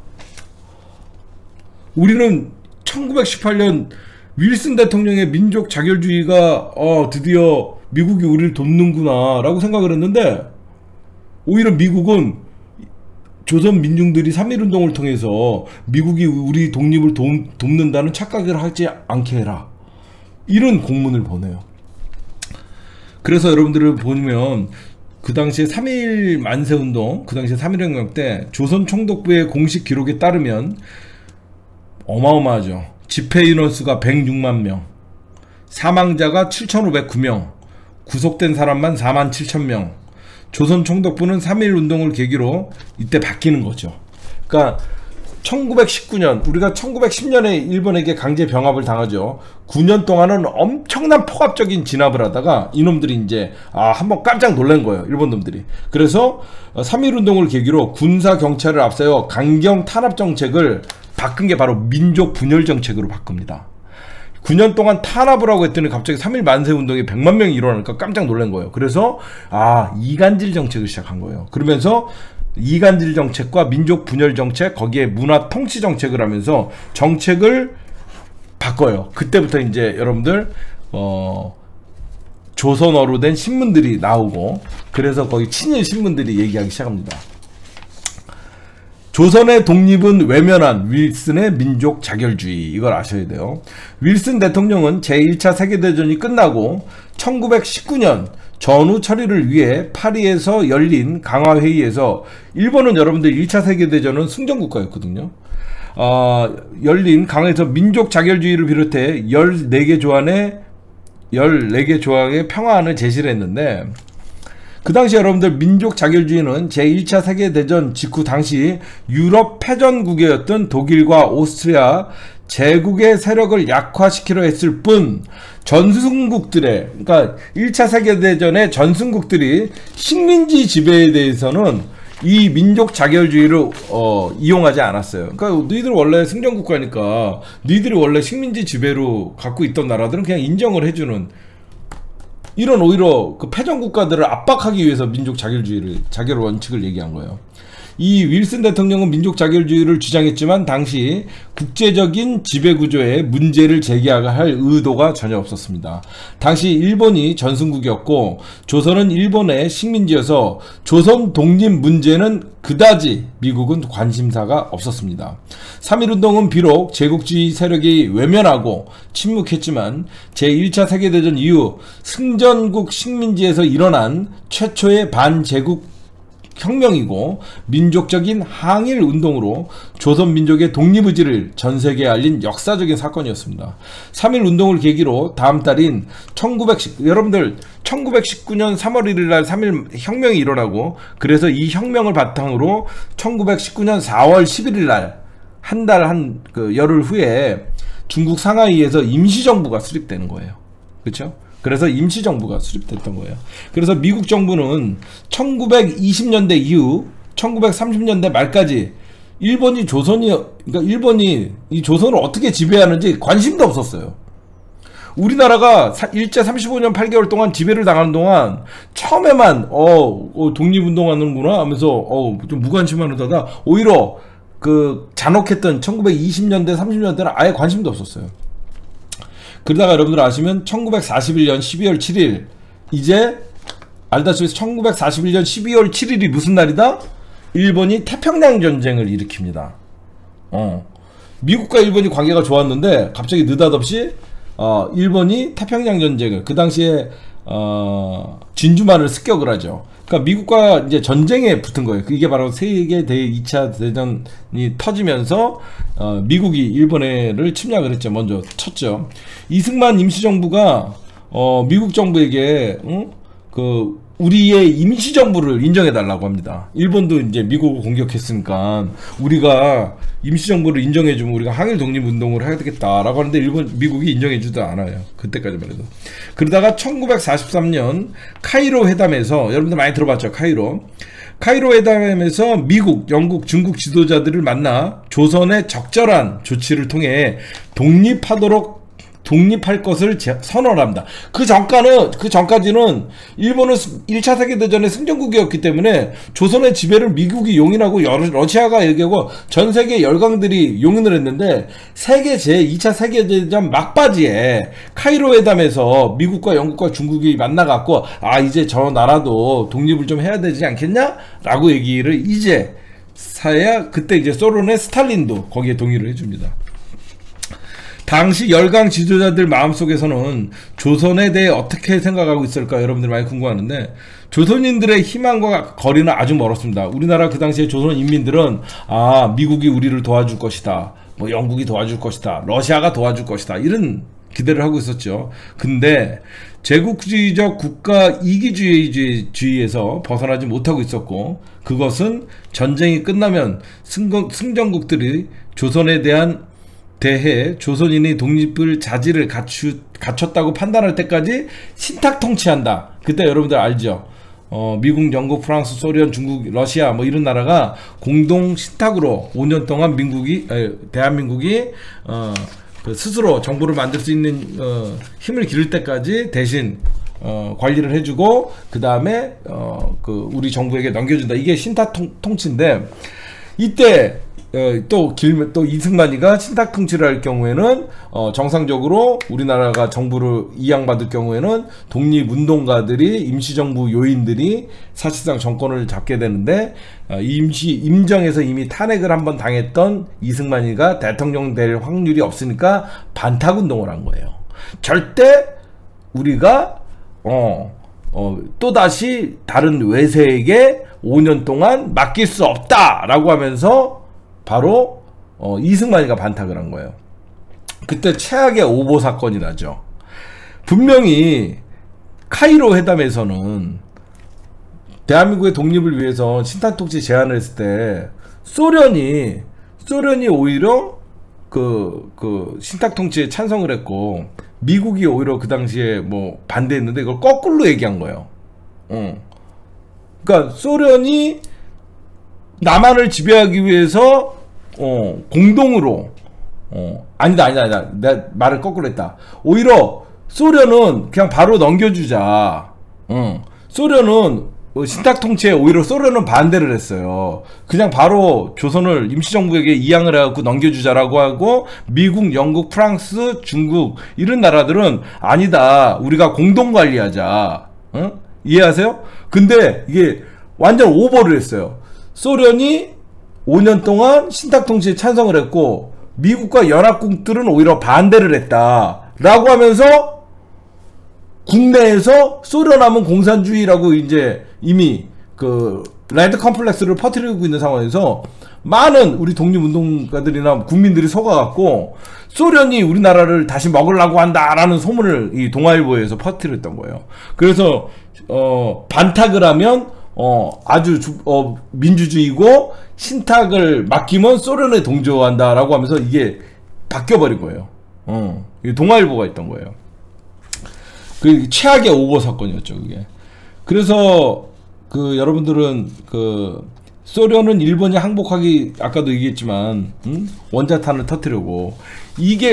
우리는 천구백십팔 년 윌슨 대통령의 민족 자결주의가 어, 드디어 미국이 우리를 돕는구나 라고 생각을 했는데, 오히려 미국은 조선 민중들이 삼일운동을 통해서 미국이 우리 독립을 도, 돕는다는 착각을 하지 않게 해라, 이런 공문을 보내요. 그래서 여러분들을 보면 그 당시에 삼일 만세운동, 그 당시에 삼일혁명 때 조선 총독부의 공식 기록에 따르면 어마어마하죠. 집회 인원수가 백육만 명, 사망자가 칠천오백구 명, 구속된 사람만 사만 칠천 명. 조선 총독부는 삼일 운동을 계기로 이때 바뀌는 거죠. 그러니까 천구백십구 년, 우리가 천구백십 년에 일본에게 강제 병합을 당하죠. 구 년 동안은 엄청난 폭압적인 진압을 하다가 이놈들이 이제 아 한번 깜짝 놀란 거예요, 일본 놈들이. 그래서 삼일 운동을 계기로 군사 경찰을 앞세워 강경 탄압 정책을 바꾼 게 바로 민족 분열 정책으로 바꿉니다. 구 년 동안 탄압을 하고 했더니 갑자기 삼일 만세 운동이 백만 명이 일어나니까 깜짝 놀란 거예요. 그래서 아 이간질 정책을 시작한 거예요. 그러면서 이간질 정책과 민족 분열 정책, 거기에 문화 통치 정책을 하면서 정책을 바꿔요. 그때부터 이제 여러분들 어 조선어로 된 신문들이 나오고, 그래서 거기 친일 신문들이 얘기하기 시작합니다. 조선의 독립은 외면한 윌슨의 민족 자결주의, 이걸 아셔야 돼요. 윌슨 대통령은 제일 차 세계대전이 끝나고 천구백십구 년 전후 처리를 위해 파리에서 열린 강화회의에서, 일본은 여러분들 일 차 세계대전은 승전국가였거든요. 어, 열린 강화에서 민족 자결주의를 비롯해 열네 개 조안의 열네 개 조항의 평화안을 제시를 했는데, 그 당시 여러분들 민족 자결주의는 제일 차 세계대전 직후 당시 유럽 패전국이었던 독일과 오스트리아 제국의 세력을 약화시키려 했을 뿐, 전승국들의, 그러니까 일 차 세계대전의 전승국들이 식민지 지배에 대해서는 이 민족 자결주의를 어, 이용하지 않았어요. 그러니까 너희들 원래 승전국가니까 너희들이 원래 식민지 지배로 갖고 있던 나라들은 그냥 인정을 해주는, 이런 오히려 그 패전 국가들을 압박하기 위해서 민족 자결주의를, 자결 원칙을 얘기한 거예요. 이 윌슨 대통령은 민족 자결주의를 주장했지만 당시 국제적인 지배구조에 문제를 제기할 의도가 전혀 없었습니다. 당시 일본이 전승국이었고 조선은 일본의 식민지여서 조선 독립 문제는 그다지 미국은 관심사가 없었습니다. 삼일운동은 비록 제국주의 세력이 외면하고 침묵했지만 제일 차 세계대전 이후 승전국 식민지에서 일어난 최초의 반제국 혁명이고 민족적인 항일 운동으로 조선 민족의 독립의지를 전 세계에 알린 역사적인 사건이었습니다. 삼일 운동을 계기로 다음 달인 천구백십, 여러분들 천구백십구 년 삼월 일일 날 삼일 혁명이 일어나고, 그래서 이 혁명을 바탕으로 천구백십구 년 사월 십일일 날 한 달 한 그 열흘 후에 중국 상하이에서 임시정부가 수립되는 거예요. 그렇죠? 그래서 임시정부가 수립됐던 거예요. 그래서 미국 정부는 천구백이십 년대 이후 천구백삼십 년대 말까지 일본이 조선이, 그러니까 일본이 이 조선을 어떻게 지배하는지 관심도 없었어요. 우리나라가 사, 일제 삼십오 년 팔 개월 동안 지배를 당하는 동안 처음에만 어, 어 독립운동하는구나 하면서 어, 좀 무관심한 하다가 오히려 그 잔혹했던 천구백이십 년대 삼십 년대는 아예 관심도 없었어요. 그러다가 여러분들 아시면 천구백사십일 년 십이월 칠일 이제 알다시피 천구백사십일 년 십이월 칠일이 무슨 날이다? 일본이 태평양 전쟁을 일으킵니다. 어. 미국과 일본이 관계가 좋았는데 갑자기 느닷없이 어, 일본이 태평양 전쟁을 그 당시에 어, 진주만을 습격을 하죠. 그러니까 미국과 이제 전쟁에 붙은 거예요. 이게 바로 세계 대 이 차 대전이 터지면서 어, 미국이 일본을 침략을 했죠. 먼저 쳤죠. 이승만 임시정부가 어, 미국 정부에게 응? 그 우리의 임시정부를 인정해달라고 합니다. 일본도 이제 미국을 공격했으니까 우리가 임시정부를 인정해주면 우리가 항일 독립운동을 해야 되겠다라고 하는데 일본, 미국이 인정해주지도 않아요. 그때까지만 해도. 그러다가 천구백사십삼 년 카이로 회담에서, 여러분들 많이 들어봤죠? 카이로. 카이로 회담에서 미국, 영국, 중국 지도자들을 만나 조선의 적절한 조치를 통해 독립하도록 독립할 것을 선언합니다. 그 전까는, 그 전까지는 일본은 일 차 세계대전의 승전국이었기 때문에 조선의 지배를 미국이 용인하고 러시아가 얘기하고 전 세계 열강들이 용인을 했는데 세계 제이 차 세계대전 막바지에 카이로 회담에서 미국과 영국과 중국이 만나갖고 아, 이제 저 나라도 독립을 좀 해야 되지 않겠냐? 라고 얘기를 이제 사야 그때 이제 소련의 스탈린도 거기에 동의를 해줍니다. 당시 열강 지도자들 마음속에서는 조선에 대해 어떻게 생각하고 있을까 여러분들 많이 궁금하는데 조선인들의 희망과 거리는 아주 멀었습니다. 우리나라 그 당시에 조선 인민들은 아 미국이 우리를 도와줄 것이다, 뭐 영국이 도와줄 것이다, 러시아가 도와줄 것이다 이런 기대를 하고 있었죠. 근데 제국주의적 국가 이기주의에서 벗어나지 못하고 있었고 그것은 전쟁이 끝나면 승건, 승전국들이 조선에 대한 대해 조선인이 독립을 자질을 갖추, 갖췄다고 판단할 때까지 신탁 통치한다. 그때 여러분들 알죠? 어, 미국, 영국, 프랑스, 소련, 중국, 러시아 뭐 이런 나라가 공동 신탁으로 오 년 동안 민국이 에, 대한민국이 어, 그 스스로 정부를 만들 수 있는 어, 힘을 기를 때까지 대신 어, 관리를 해주고 그 다음에 어, 그 우리 정부에게 넘겨준다. 이게 신탁 통, 통치인데 이때 어, 또 길면 또 이승만이가 신탁 통치를 할 경우에는 어, 정상적으로 우리나라가 정부를 이양받을 경우에는 독립운동가들이 임시정부 요인들이 사실상 정권을 잡게 되는데 어, 임시 임정에서 이미 탄핵을 한번 당했던 이승만이가 대통령 될 확률이 없으니까 반탁운동을 한 거예요. 절대 우리가 어, 어, 또다시 다른 외세에게 오 년 동안 맡길 수 없다라고 하면서 바로 어, 이승만이가 반탁을 한 거예요. 그때 최악의 오보 사건이 나죠. 분명히 카이로 회담에서는 대한민국의 독립을 위해서 신탁통치 제안을 했을 때 소련이 소련이 오히려 그, 그 신탁통치에 찬성을 했고 미국이 오히려 그 당시에 뭐 반대했는데 이걸 거꾸로 얘기한 거예요. 어. 그러니까 소련이 남한을 지배하기 위해서 어, 공동으로 어, 아니다 아니다 아니다 내가 말을 거꾸로 했다. 오히려 소련은 그냥 바로 넘겨주자. 어, 소련은 신탁 통치에 오히려 소련은 반대를 했어요. 그냥 바로 조선을 임시정부에게 이양을 해갖고 넘겨주자라고 하고 미국, 영국, 프랑스, 중국 이런 나라들은 아니다 우리가 공동관리하자. 어? 이해하세요? 근데 이게 완전 오버를 했어요. 소련이 오 년 동안 신탁 통치에 찬성을 했고 미국과 연합국들은 오히려 반대를 했다 라고 하면서 국내에서 소련하면 공산주의라고 이제 이미 그 레드 컴플렉스를 퍼뜨리고 있는 상황에서 많은 우리 독립운동가들이나 국민들이 속아갖고 소련이 우리나라를 다시 먹으려고 한다라는 소문을 이 동아일보에서 퍼뜨렸던 거예요. 그래서 어 반탁을 하면 어 아주 주, 어 민주주의고 신탁을 맡기면 소련에 동조한다라고 하면서 이게 바뀌어버린 거예요. 어 동아일보가 있던 거예요. 그 최악의 오보 사건이었죠 그게. 그래서 그 여러분들은 그 소련은 일본이 항복하기 아까도 얘기했지만 음? 원자탄을 터뜨리고 이게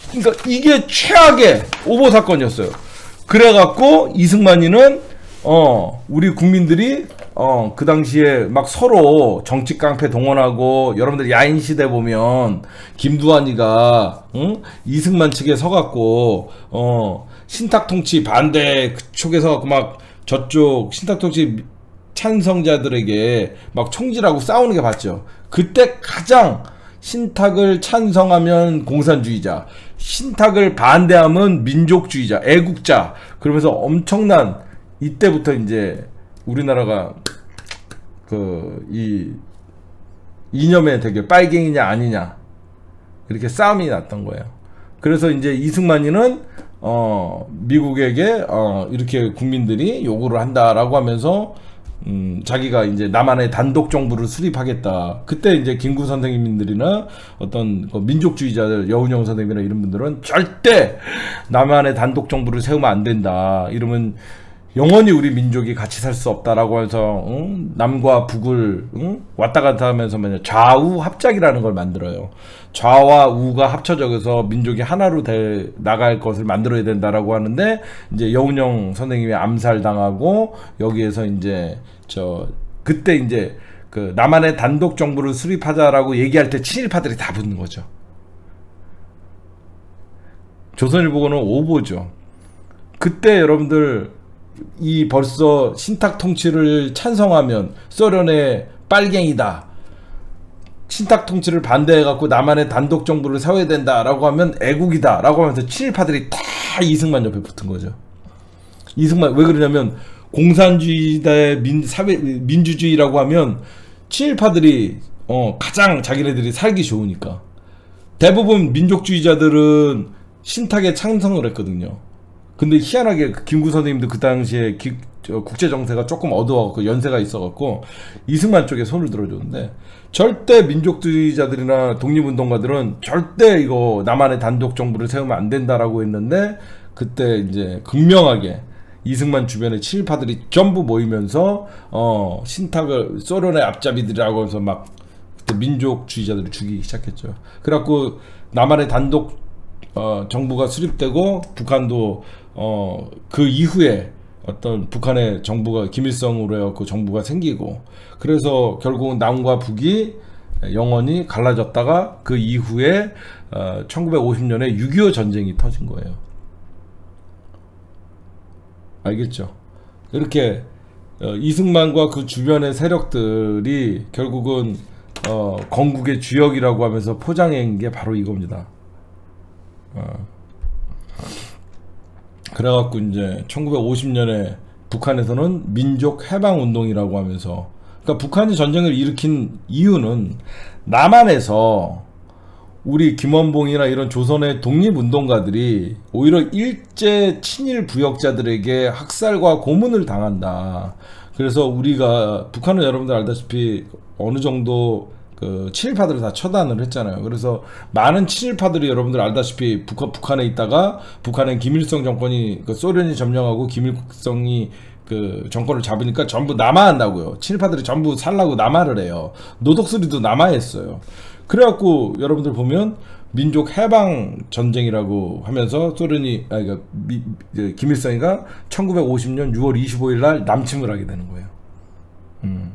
그러니까 이게 최악의 오보 사건이었어요. 그래갖고 이승만이는 어 우리 국민들이 어 그 당시에 막 서로 정치 깡패 동원하고, 여러분들 야인 시대 보면 김두한이가 응? 이승만 측에 서갖고 어 신탁 통치 반대 쪽에 서갖고 막 저쪽 신탁 통치 찬성자들에게 막 총질하고 싸우는 게 봤죠. 그때 가장 신탁을 찬성하면 공산주의자, 신탁을 반대하면 민족주의자, 애국자, 그러면서 엄청난, 이때부터 이제 우리나라가 그 이 이념의 대결, 빨갱이냐 아니냐, 이렇게 싸움이 났던 거예요. 그래서 이제 이승만이는 어 미국에게 어 이렇게 국민들이 요구를 한다라고 하면서 음 자기가 이제 남한의 단독 정부를 수립하겠다. 그때 이제 김구 선생님들이나 어떤 그 민족주의자들, 여운형 선생님이나 이런 분들은 절대 남한의 단독 정부를 세우면 안 된다. 이러면 영원히 우리 민족이 같이 살 수 없다라고 해서 응? 남과 북을 응? 왔다 갔다 하면서 좌우 합작이라는 걸 만들어요. 좌와 우가 합쳐져서 민족이 하나로 돼 나갈 것을 만들어야 된다라고 하는데, 이제 여운형 선생님이 암살당하고, 여기에서 이제 저 그때 이제 그 남한의 단독 정부를 수립하자라고 얘기할 때 친일파들이 다 붙는 거죠. 조선일보는 오보죠. 그때 여러분들 이 벌써 신탁 통치를 찬성하면 소련의 빨갱이다, 신탁 통치를 반대해갖고 남한의 단독 정부를 세워야 된다라고 하면 애국이다 라고 하면서 친일파들이 다 이승만 옆에 붙은 거죠. 이승만 왜 그러냐면, 공산주의의 민, 사회, 민주주의라고 하면 친일파들이 어, 가장 자기네들이 살기 좋으니까. 대부분 민족주의자들은 신탁에 찬성을 했거든요. 근데 희한하게 김구 선생님도 그 당시에 기, 국제 정세가 조금 어두워갖고 연세가 있어갖고 이승만 쪽에 손을 들어줬는데, 절대 민족주의자들이나 독립운동가들은 절대 이거 남한의 단독 정부를 세우면 안 된다라고 했는데, 그때 이제 극명하게 이승만 주변에 친일파들이 전부 모이면서 어 신탁을 소련의 앞잡이들이라고 해서 막 그때 민족주의자들을 죽이기 시작했죠. 그래갖고 남한의 단독 어 정부가 수립되고, 북한도 어 그 이후에 어떤 북한의 정부가 김일성으로 해갖고 정부가 생기고, 그래서 결국은 남과 북이 영원히 갈라졌다가 그 이후에 어 천구백오십 년에 육이오 전쟁이 터진 거예요. 알겠죠? 이렇게 어 이승만과 그 주변의 세력들이 결국은 어 건국의 주역이라고 하면서 포장한 게 바로 이겁니다. 어. 그래갖고 이제 천구백오십 년에 북한에서는 민족 해방 운동이라고 하면서, 그러니까 북한이 전쟁을 일으킨 이유는 남한에서 우리 김원봉이나 이런 조선의 독립운동가들이 오히려 일제 친일 부역자들에게 학살과 고문을 당한다. 그래서 우리가, 북한은 여러분들 알다시피 어느 정도 그 친일파들을 다 처단을 했잖아요. 그래서 많은 친일파들이 여러분들 알다시피 북한, 북한에 있다가, 북한엔 김일성 정권이 그 소련이 점령하고 김일성이 그 정권을 잡으니까 전부 남하한다고요. 친일파들이 전부 살라고 남하를 해요. 노독수리도 남하했어요. 그래갖고 여러분들 보면 민족 해방 전쟁이라고 하면서 소련이, 아니 그러니까 미, 김일성이가 천구백오십 년 유월 이십오일 날 남침을 하게 되는 거예요. 음.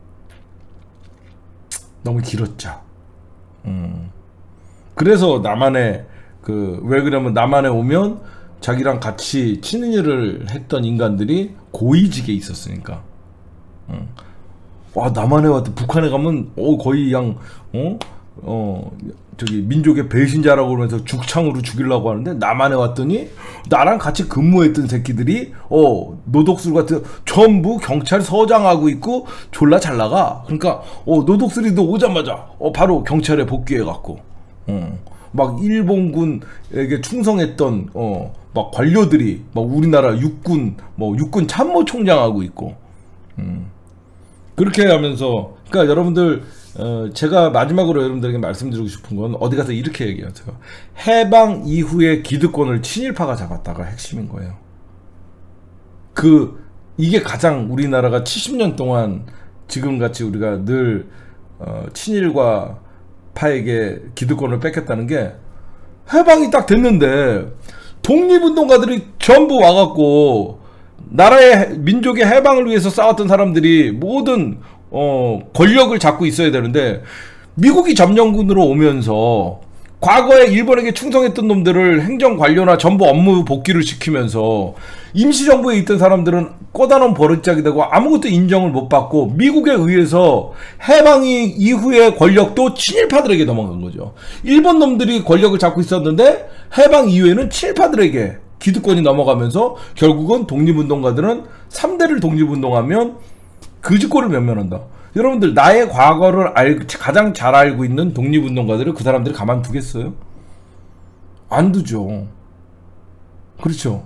너무 길었죠. 음. 그래서 남한에 그 왜 그러면 남한에 오면 자기랑 같이 친일을 했던 인간들이 고위직에 있었으니까. 음. 와, 남한에 왔다 북한에 가면 어 거의 그냥 어? 어 저기 민족의 배신자라고 그러면서 죽창으로 죽이려고 하는데, 남한에 왔더니 나랑 같이 근무했던 새끼들이 어 노독술 같은 전부 경찰서장하고 있고 졸라 잘 나가. 그러니까 어 노독술이도 오자마자 어 바로 경찰에 복귀해 갖고 어 막 일본군에게 충성했던 어 막 관료들이 막 우리나라 육군 뭐 육군 참모총장하고 있고. 음. 그렇게 하면서, 그러니까 여러분들 어, 제가 마지막으로 여러분들에게 말씀드리고 싶은 건, 어디 가서 이렇게 얘기하세요. 해방 이후에 기득권을 친일파가 잡았다가 핵심인 거예요. 그 이게 가장 우리나라가 칠십 년 동안 지금같이 우리가 늘 어, 친일과 파에게 기득권을 뺏겼다는 게, 해방이 딱 됐는데 독립운동가들이 전부 와갖고 나라의 민족의 해방을 위해서 싸웠던 사람들이 모든 어, 권력을 잡고 있어야 되는데 미국이 점령군으로 오면서 과거에 일본에게 충성했던 놈들을 행정관료나 전부 업무 복귀를 시키면서 임시정부에 있던 사람들은 꼬다놓은 버릇짝이 되고 아무것도 인정을 못 받고 미국에 의해서 해방이 이후의 권력도 친일파들에게 넘어간 거죠. 일본 놈들이 권력을 잡고 있었는데 해방 이후에는 친일파들에게 기득권이 넘어가면서 결국은 독립운동가들은 삼 대를 독립운동하면 그짓골을 면면한다. 여러분들 나의 과거를 알, 가장 잘 알고 있는 독립운동가들을 그 사람들이 가만 두겠어요? 안 두죠. 그렇죠.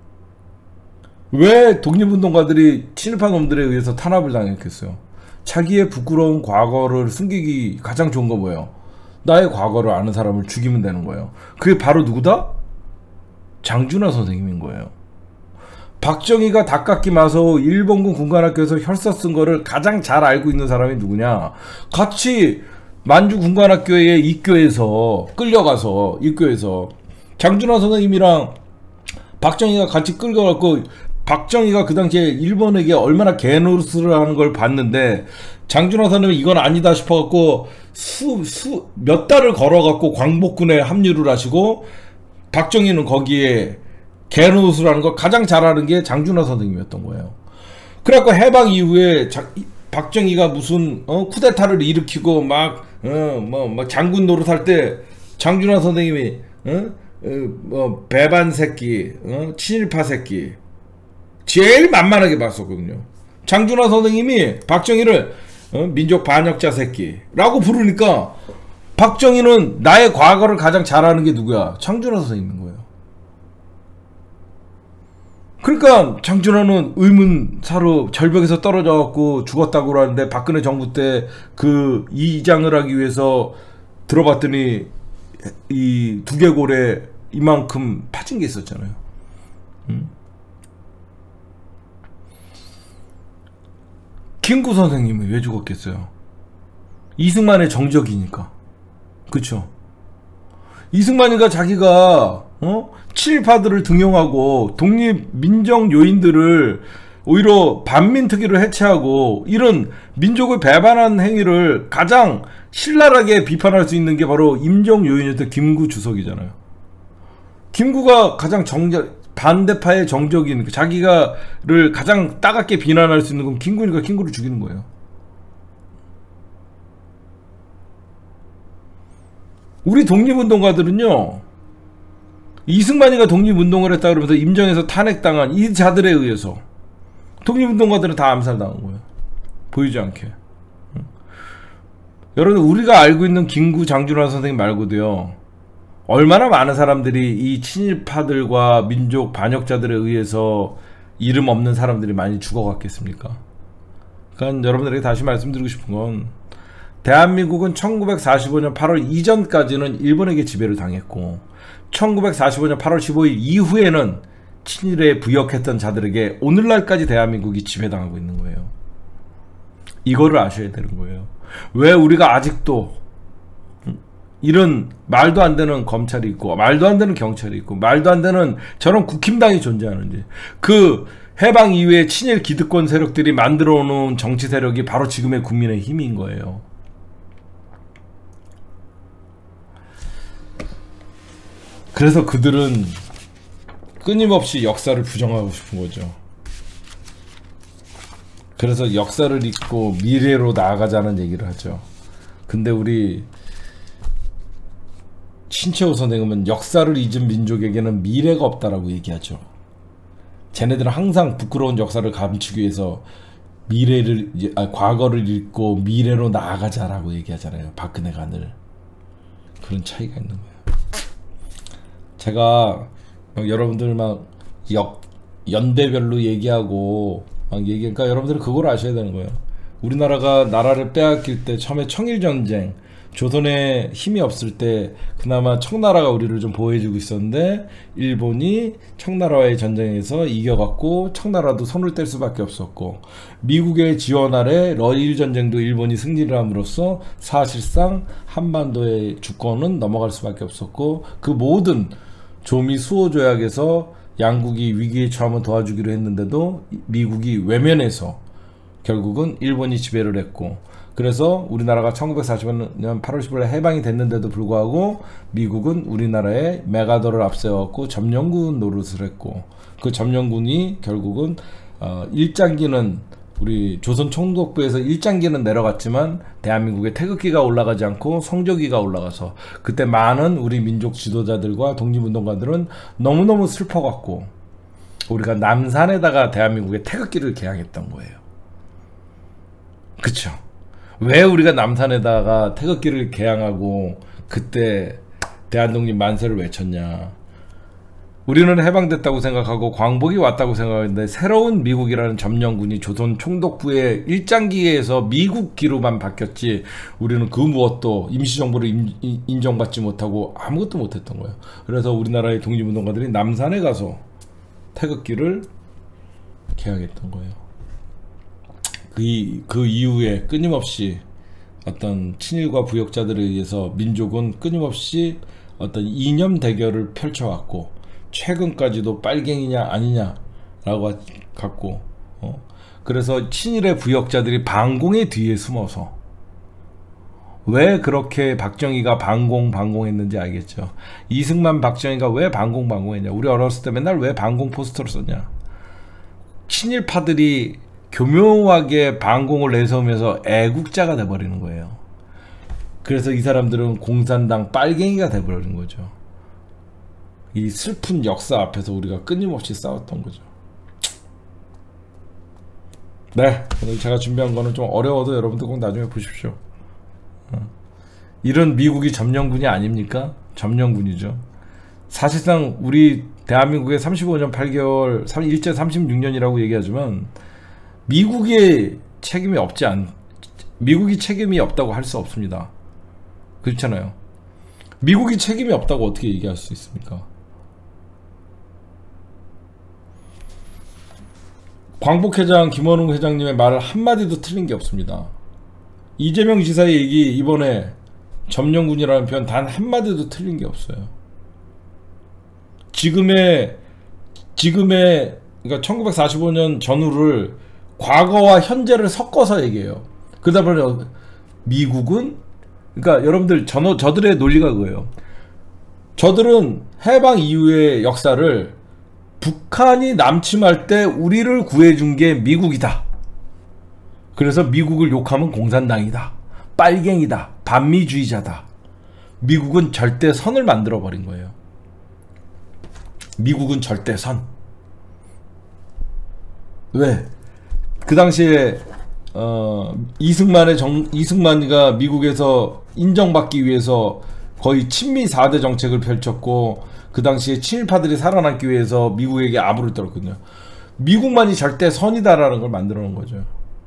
왜 독립운동가들이 친일파 놈들에 의해서 탄압을 당했겠어요? 자기의 부끄러운 과거를 숨기기 가장 좋은 거 뭐예요? 나의 과거를 아는 사람을 죽이면 되는 거예요. 그게 바로 누구다? 장준하 선생님인 거예요. 박정희가 닭깎기 마서 일본군 군관학교에서 혈서 쓴 거를 가장 잘 알고 있는 사람이 누구냐? 같이 만주 군관학교의 입교에서 끌려가서 입교에서 장준하 선생님이랑 박정희가 같이 끌려가고 박정희가 그 당시에 일본에게 얼마나 개노릇을 하는 걸 봤는데 장준하 선생님은 이건 아니다 싶어갖고 수, 수, 몇 달을 걸어갖고 광복군에 합류를 하시고 박정희는 거기에 개노릇을 하는 걸 가장 잘 아는 게 장준하 선생님이었던 거예요. 그래갖고 해방 이후에 자, 박정희가 무슨 어, 쿠데타를 일으키고 막 어, 뭐, 뭐 장군 노릇할 때 장준하 선생님이 어? 어, 뭐 배반 새끼, 어? 친일파 새끼 제일 만만하게 봤었거든요. 장준하 선생님이 박정희를 어? 민족 반역자 새끼라고 부르니까 박정희는 나의 과거를 가장 잘 아는 게 누구야? 장준하 선생님인 거예요. 그러니까 장준하는 의문사로 절벽에서 떨어져 갖고 죽었다고 하는데 박근혜 정부 때 그 이장을 하기 위해서 들어봤더니 이 두개골에 이만큼 파진 게 있었잖아요. 음? 김구 선생님은 왜 죽었겠어요? 이승만의 정적이니까. 그쵸? 이승만이가 자기가 어? 친일파들을 등용하고 독립민정 요인들을 오히려 반민특위를 해체하고 이런 민족을 배반한 행위를 가장 신랄하게 비판할 수 있는 게 바로 임정 요인이었던 김구 주석이잖아요. 김구가 가장 정적 반대파의 정적인 자기가를 가장 따갑게 비난할 수 있는 건 김구니까 김구를 죽이는 거예요. 우리 독립운동가들은요, 이승만이가 독립운동을 했다 그러면서 임정에서 탄핵당한 이 자들에 의해서 독립운동가들은 다 암살당한 거예요. 보이지 않게. 응? 여러분, 우리가 알고 있는 김구 장준하 선생님 말고도요, 얼마나 많은 사람들이 이 친일파들과 민족 반역자들에 의해서 이름 없는 사람들이 많이 죽어갔겠습니까? 그러니까 여러분들에게 다시 말씀드리고 싶은 건, 대한민국은 천구백사십오 년 팔월 이전까지는 일본에게 지배를 당했고 천구백사십오 년 팔월 십오일 이후에는 친일에 부역했던 자들에게 오늘날까지 대한민국이 지배당하고 있는 거예요. 이거를 아셔야 되는 거예요. 왜 우리가 아직도 이런 말도 안 되는 검찰이 있고 말도 안 되는 경찰이 있고 말도 안 되는 저런 국힘당이 존재하는지. 그 해방 이후에 친일 기득권 세력들이 만들어 놓은 정치 세력이 바로 지금의 국민의힘인 거예요. 그래서 그들은 끊임없이 역사를 부정하고 싶은 거죠. 그래서 역사를 잊고 미래로 나아가자는 얘기를 하죠. 근데 우리 신채호 선생님은 역사를 잊은 민족에게는 미래가 없다라고 얘기하죠. 쟤네들은 항상 부끄러운 역사를 감추기 위해서 미래를, 아, 과거를 잊고 미래로 나아가자라고 얘기하잖아요. 박근혜가 늘. 그런 차이가 있는 거예요. 제가 막 여러분들 막 역, 연대별로 얘기하고 막 얘기하니까 여러분들은 그걸 아셔야 되는 거예요. 우리나라가 나라를 빼앗길 때 처음에 청일전쟁, 조선에 힘이 없을 때 그나마 청나라가 우리를 좀 보호해주고 있었는데 일본이 청나라와의 전쟁에서 이겨갖고 청나라도 손을 뗄 수밖에 없었고 미국의 지원 아래 러일 전쟁도 일본이 승리를 함으로써 사실상 한반도의 주권은 넘어갈 수밖에 없었고 그 모든 조미 수호 조약에서 양국이 위기에 처하면 도와주기로 했는데도 미국이 외면해서 결국은 일본이 지배를 했고 그래서 우리나라가 천구백사십오 년 팔월 십오일에 해방이 됐는데도 불구하고 미국은 우리나라에 메가더를 앞세워갖고 점령군 노릇을 했고 그 점령군이 결국은 어, 일장기는 우리 조선 총독부에서 일장기는 내려갔지만 대한민국의 태극기가 올라가지 않고 성조기가 올라가서 그때 많은 우리 민족 지도자들과 독립운동가들은 너무너무 슬퍼갖고 우리가 남산에다가 대한민국의 태극기를 개항했던 거예요. 그쵸? 왜 우리가 남산에다가 태극기를 개항하고 그때 대한독립 만세를 외쳤냐? 우리는 해방됐다고 생각하고 광복이 왔다고 생각했는데 새로운 미국이라는 점령군이 조선 총독부의 일장기에서 미국기로만 바뀌었지 우리는 그 무엇도 임시정부를 임, 인정받지 못하고 아무것도 못했던 거예요. 그래서 우리나라의 독립운동가들이 남산에 가서 태극기를 개항했던 거예요. 그, 그 이후에 끊임없이 어떤 친일과 부역자들에 의해서 민족은 끊임없이 어떤 이념 대결을 펼쳐왔고 최근까지도 빨갱이냐 아니냐 라고 갖고 어? 그래서 친일의 부역자들이 반공의 뒤에 숨어서 왜 그렇게 박정희가 반공 반공했는지 알겠죠. 이승만 박정희가 왜 반공 반공했냐. 우리 어렸을 때 맨날 왜 반공 포스터를 썼냐. 친일파들이 교묘하게 반공을 내세우면서 애국자가 돼버리는 거예요. 그래서 이 사람들은 공산당 빨갱이가 돼버리는 거죠. 이 슬픈 역사 앞에서 우리가 끊임없이 싸웠던 거죠. 네, 오늘 제가 준비한 거는 좀 어려워도 여러분들 꼭 나중에 보십시오. 이런 미국이 점령군이 아닙니까? 점령군이죠. 사실상 우리 대한민국의 삼십오 년 팔 개월 일제 삼십육 년이라고 얘기하지만 미국의 책임이 없지 않, 미국이 책임이 없다고 할 수 없습니다. 그렇잖아요. 미국이 책임이 없다고 어떻게 얘기할 수 있습니까? 광복회장 김원웅 회장님의 말 한마디도 틀린 게 없습니다. 이재명 지사의 얘기 이번에 점령군이라는 표현 단 한마디도 틀린 게 없어요. 지금의 지금의 그러니까 천구백사십오 년 전후를 과거와 현재를 섞어서 얘기해요. 그러다 보니 미국은 그러니까 여러분들 저, 저들의 논리가 그거예요. 저들은 해방 이후의 역사를 북한이 남침할 때 우리를 구해준 게 미국이다. 그래서 미국을 욕하면 공산당이다. 빨갱이다. 반미주의자다. 미국은 절대선을 만들어버린 거예요. 미국은 절대선. 왜? 그 당시에 어, 이승만의 정, 이승만이가 미국에서 인정받기 위해서 거의 친미 사 대 정책을 펼쳤고 그 당시에 친일파들이 살아남기 위해서 미국에게 아부를 떨었거든요. 미국만이 절대 선이다라는 걸 만들어 놓은 거죠.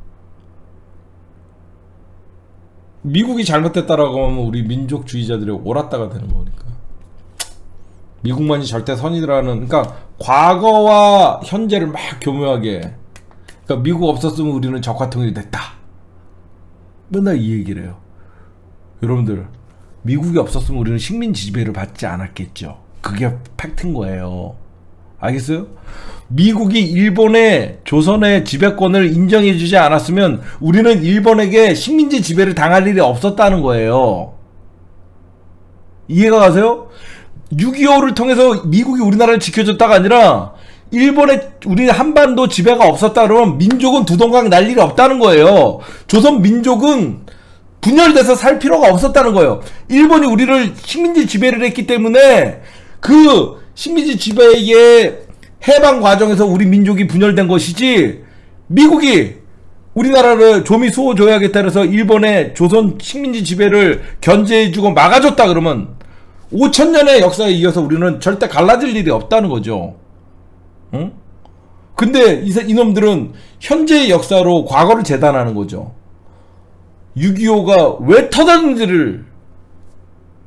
미국이 잘못됐다라고 하면 우리 민족주의자들이 옳았다가 되는 거니까. 미국만이 절대 선이라는, 그러니까 과거와 현재를 막 교묘하게, 그러니까 미국 없었으면 우리는 적화통일이 됐다. 맨날 이 얘기를 해요. 여러분들, 미국이 없었으면 우리는 식민 지배를 받지 않았겠죠. 그게 팩트인 거예요. 알겠어요? 미국이 일본의 조선의 지배권을 인정해주지 않았으면 우리는 일본에게 식민지 지배를 당할 일이 없었다는 거예요. 이해가 가세요? 육이오를 통해서 미국이 우리나라를 지켜줬다가 아니라 일본의 우리 한반도 지배가 없었다 그러면 민족은 두동강 날 일이 없다는 거예요. 조선 민족은 분열돼서 살 필요가 없었다는 거예요. 일본이 우리를 식민지 지배를 했기 때문에 그 식민지 지배의 해방 과정에서 우리 민족이 분열된 것이지, 미국이 우리나라를 조미 수호 조약에 따라서 일본의 조선 식민지 지배를 견제해주고 막아줬다 그러면 오천 년의 역사에 이어서 우리는 절대 갈라질 일이 없다는 거죠. 응? 근데 이, 이놈들은 현재의 역사로 과거를 재단하는 거죠. 육이오가 왜 터졌는지를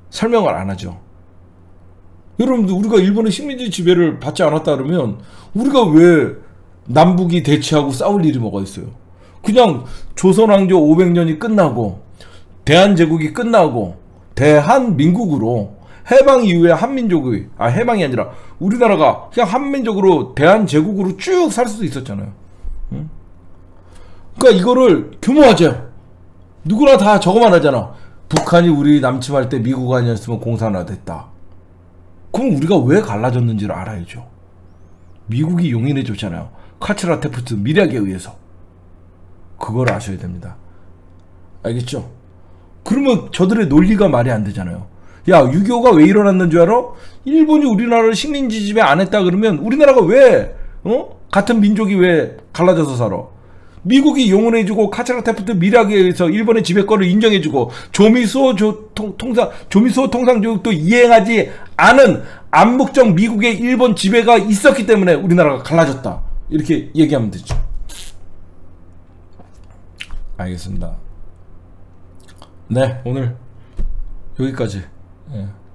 설명을 안 하죠. 여러분들 우리가 일본의 식민지 지배를 받지 않았다 그러면 우리가 왜 남북이 대치하고 싸울 일이 뭐가 있어요? 그냥 조선왕조 오백 년이 끝나고 대한제국이 끝나고 대한민국으로 해방 이후에 한민족의 아 해방이 아니라 우리나라가 그냥 한민족으로 대한제국으로 쭉 살 수도 있었잖아요. 응? 그러니까 이거를 규모화죠. 누구나 다 저거만 하잖아. 북한이 우리 남침할 때 미국 아니었으면 공산화됐다. 그럼 우리가 왜 갈라졌는지를 알아야죠. 미국이 용인해 줬잖아요. 카츠라 테프트 미략에 의해서. 그걸 아셔야 됩니다. 알겠죠? 그러면 저들의 논리가 말이 안 되잖아요. 야, 육이오가 왜 일어났는 줄 알아? 일본이 우리나라를 식민지 지배 안 했다 그러면 우리나라가 왜 어? 같은 민족이 왜 갈라져서 살아? 미국이 용인해주고 카츠라 테프트 미략에 의해서 일본의 지배권을 인정해주고 조미수호 조, 통, 통상 조미수호 통상조약도 이행하지 않은 암묵적 미국의 일본 지배가 있었기 때문에 우리나라가 갈라졌다. 이렇게 얘기하면 되죠. 알겠습니다. 네, 오늘 여기까지. 예.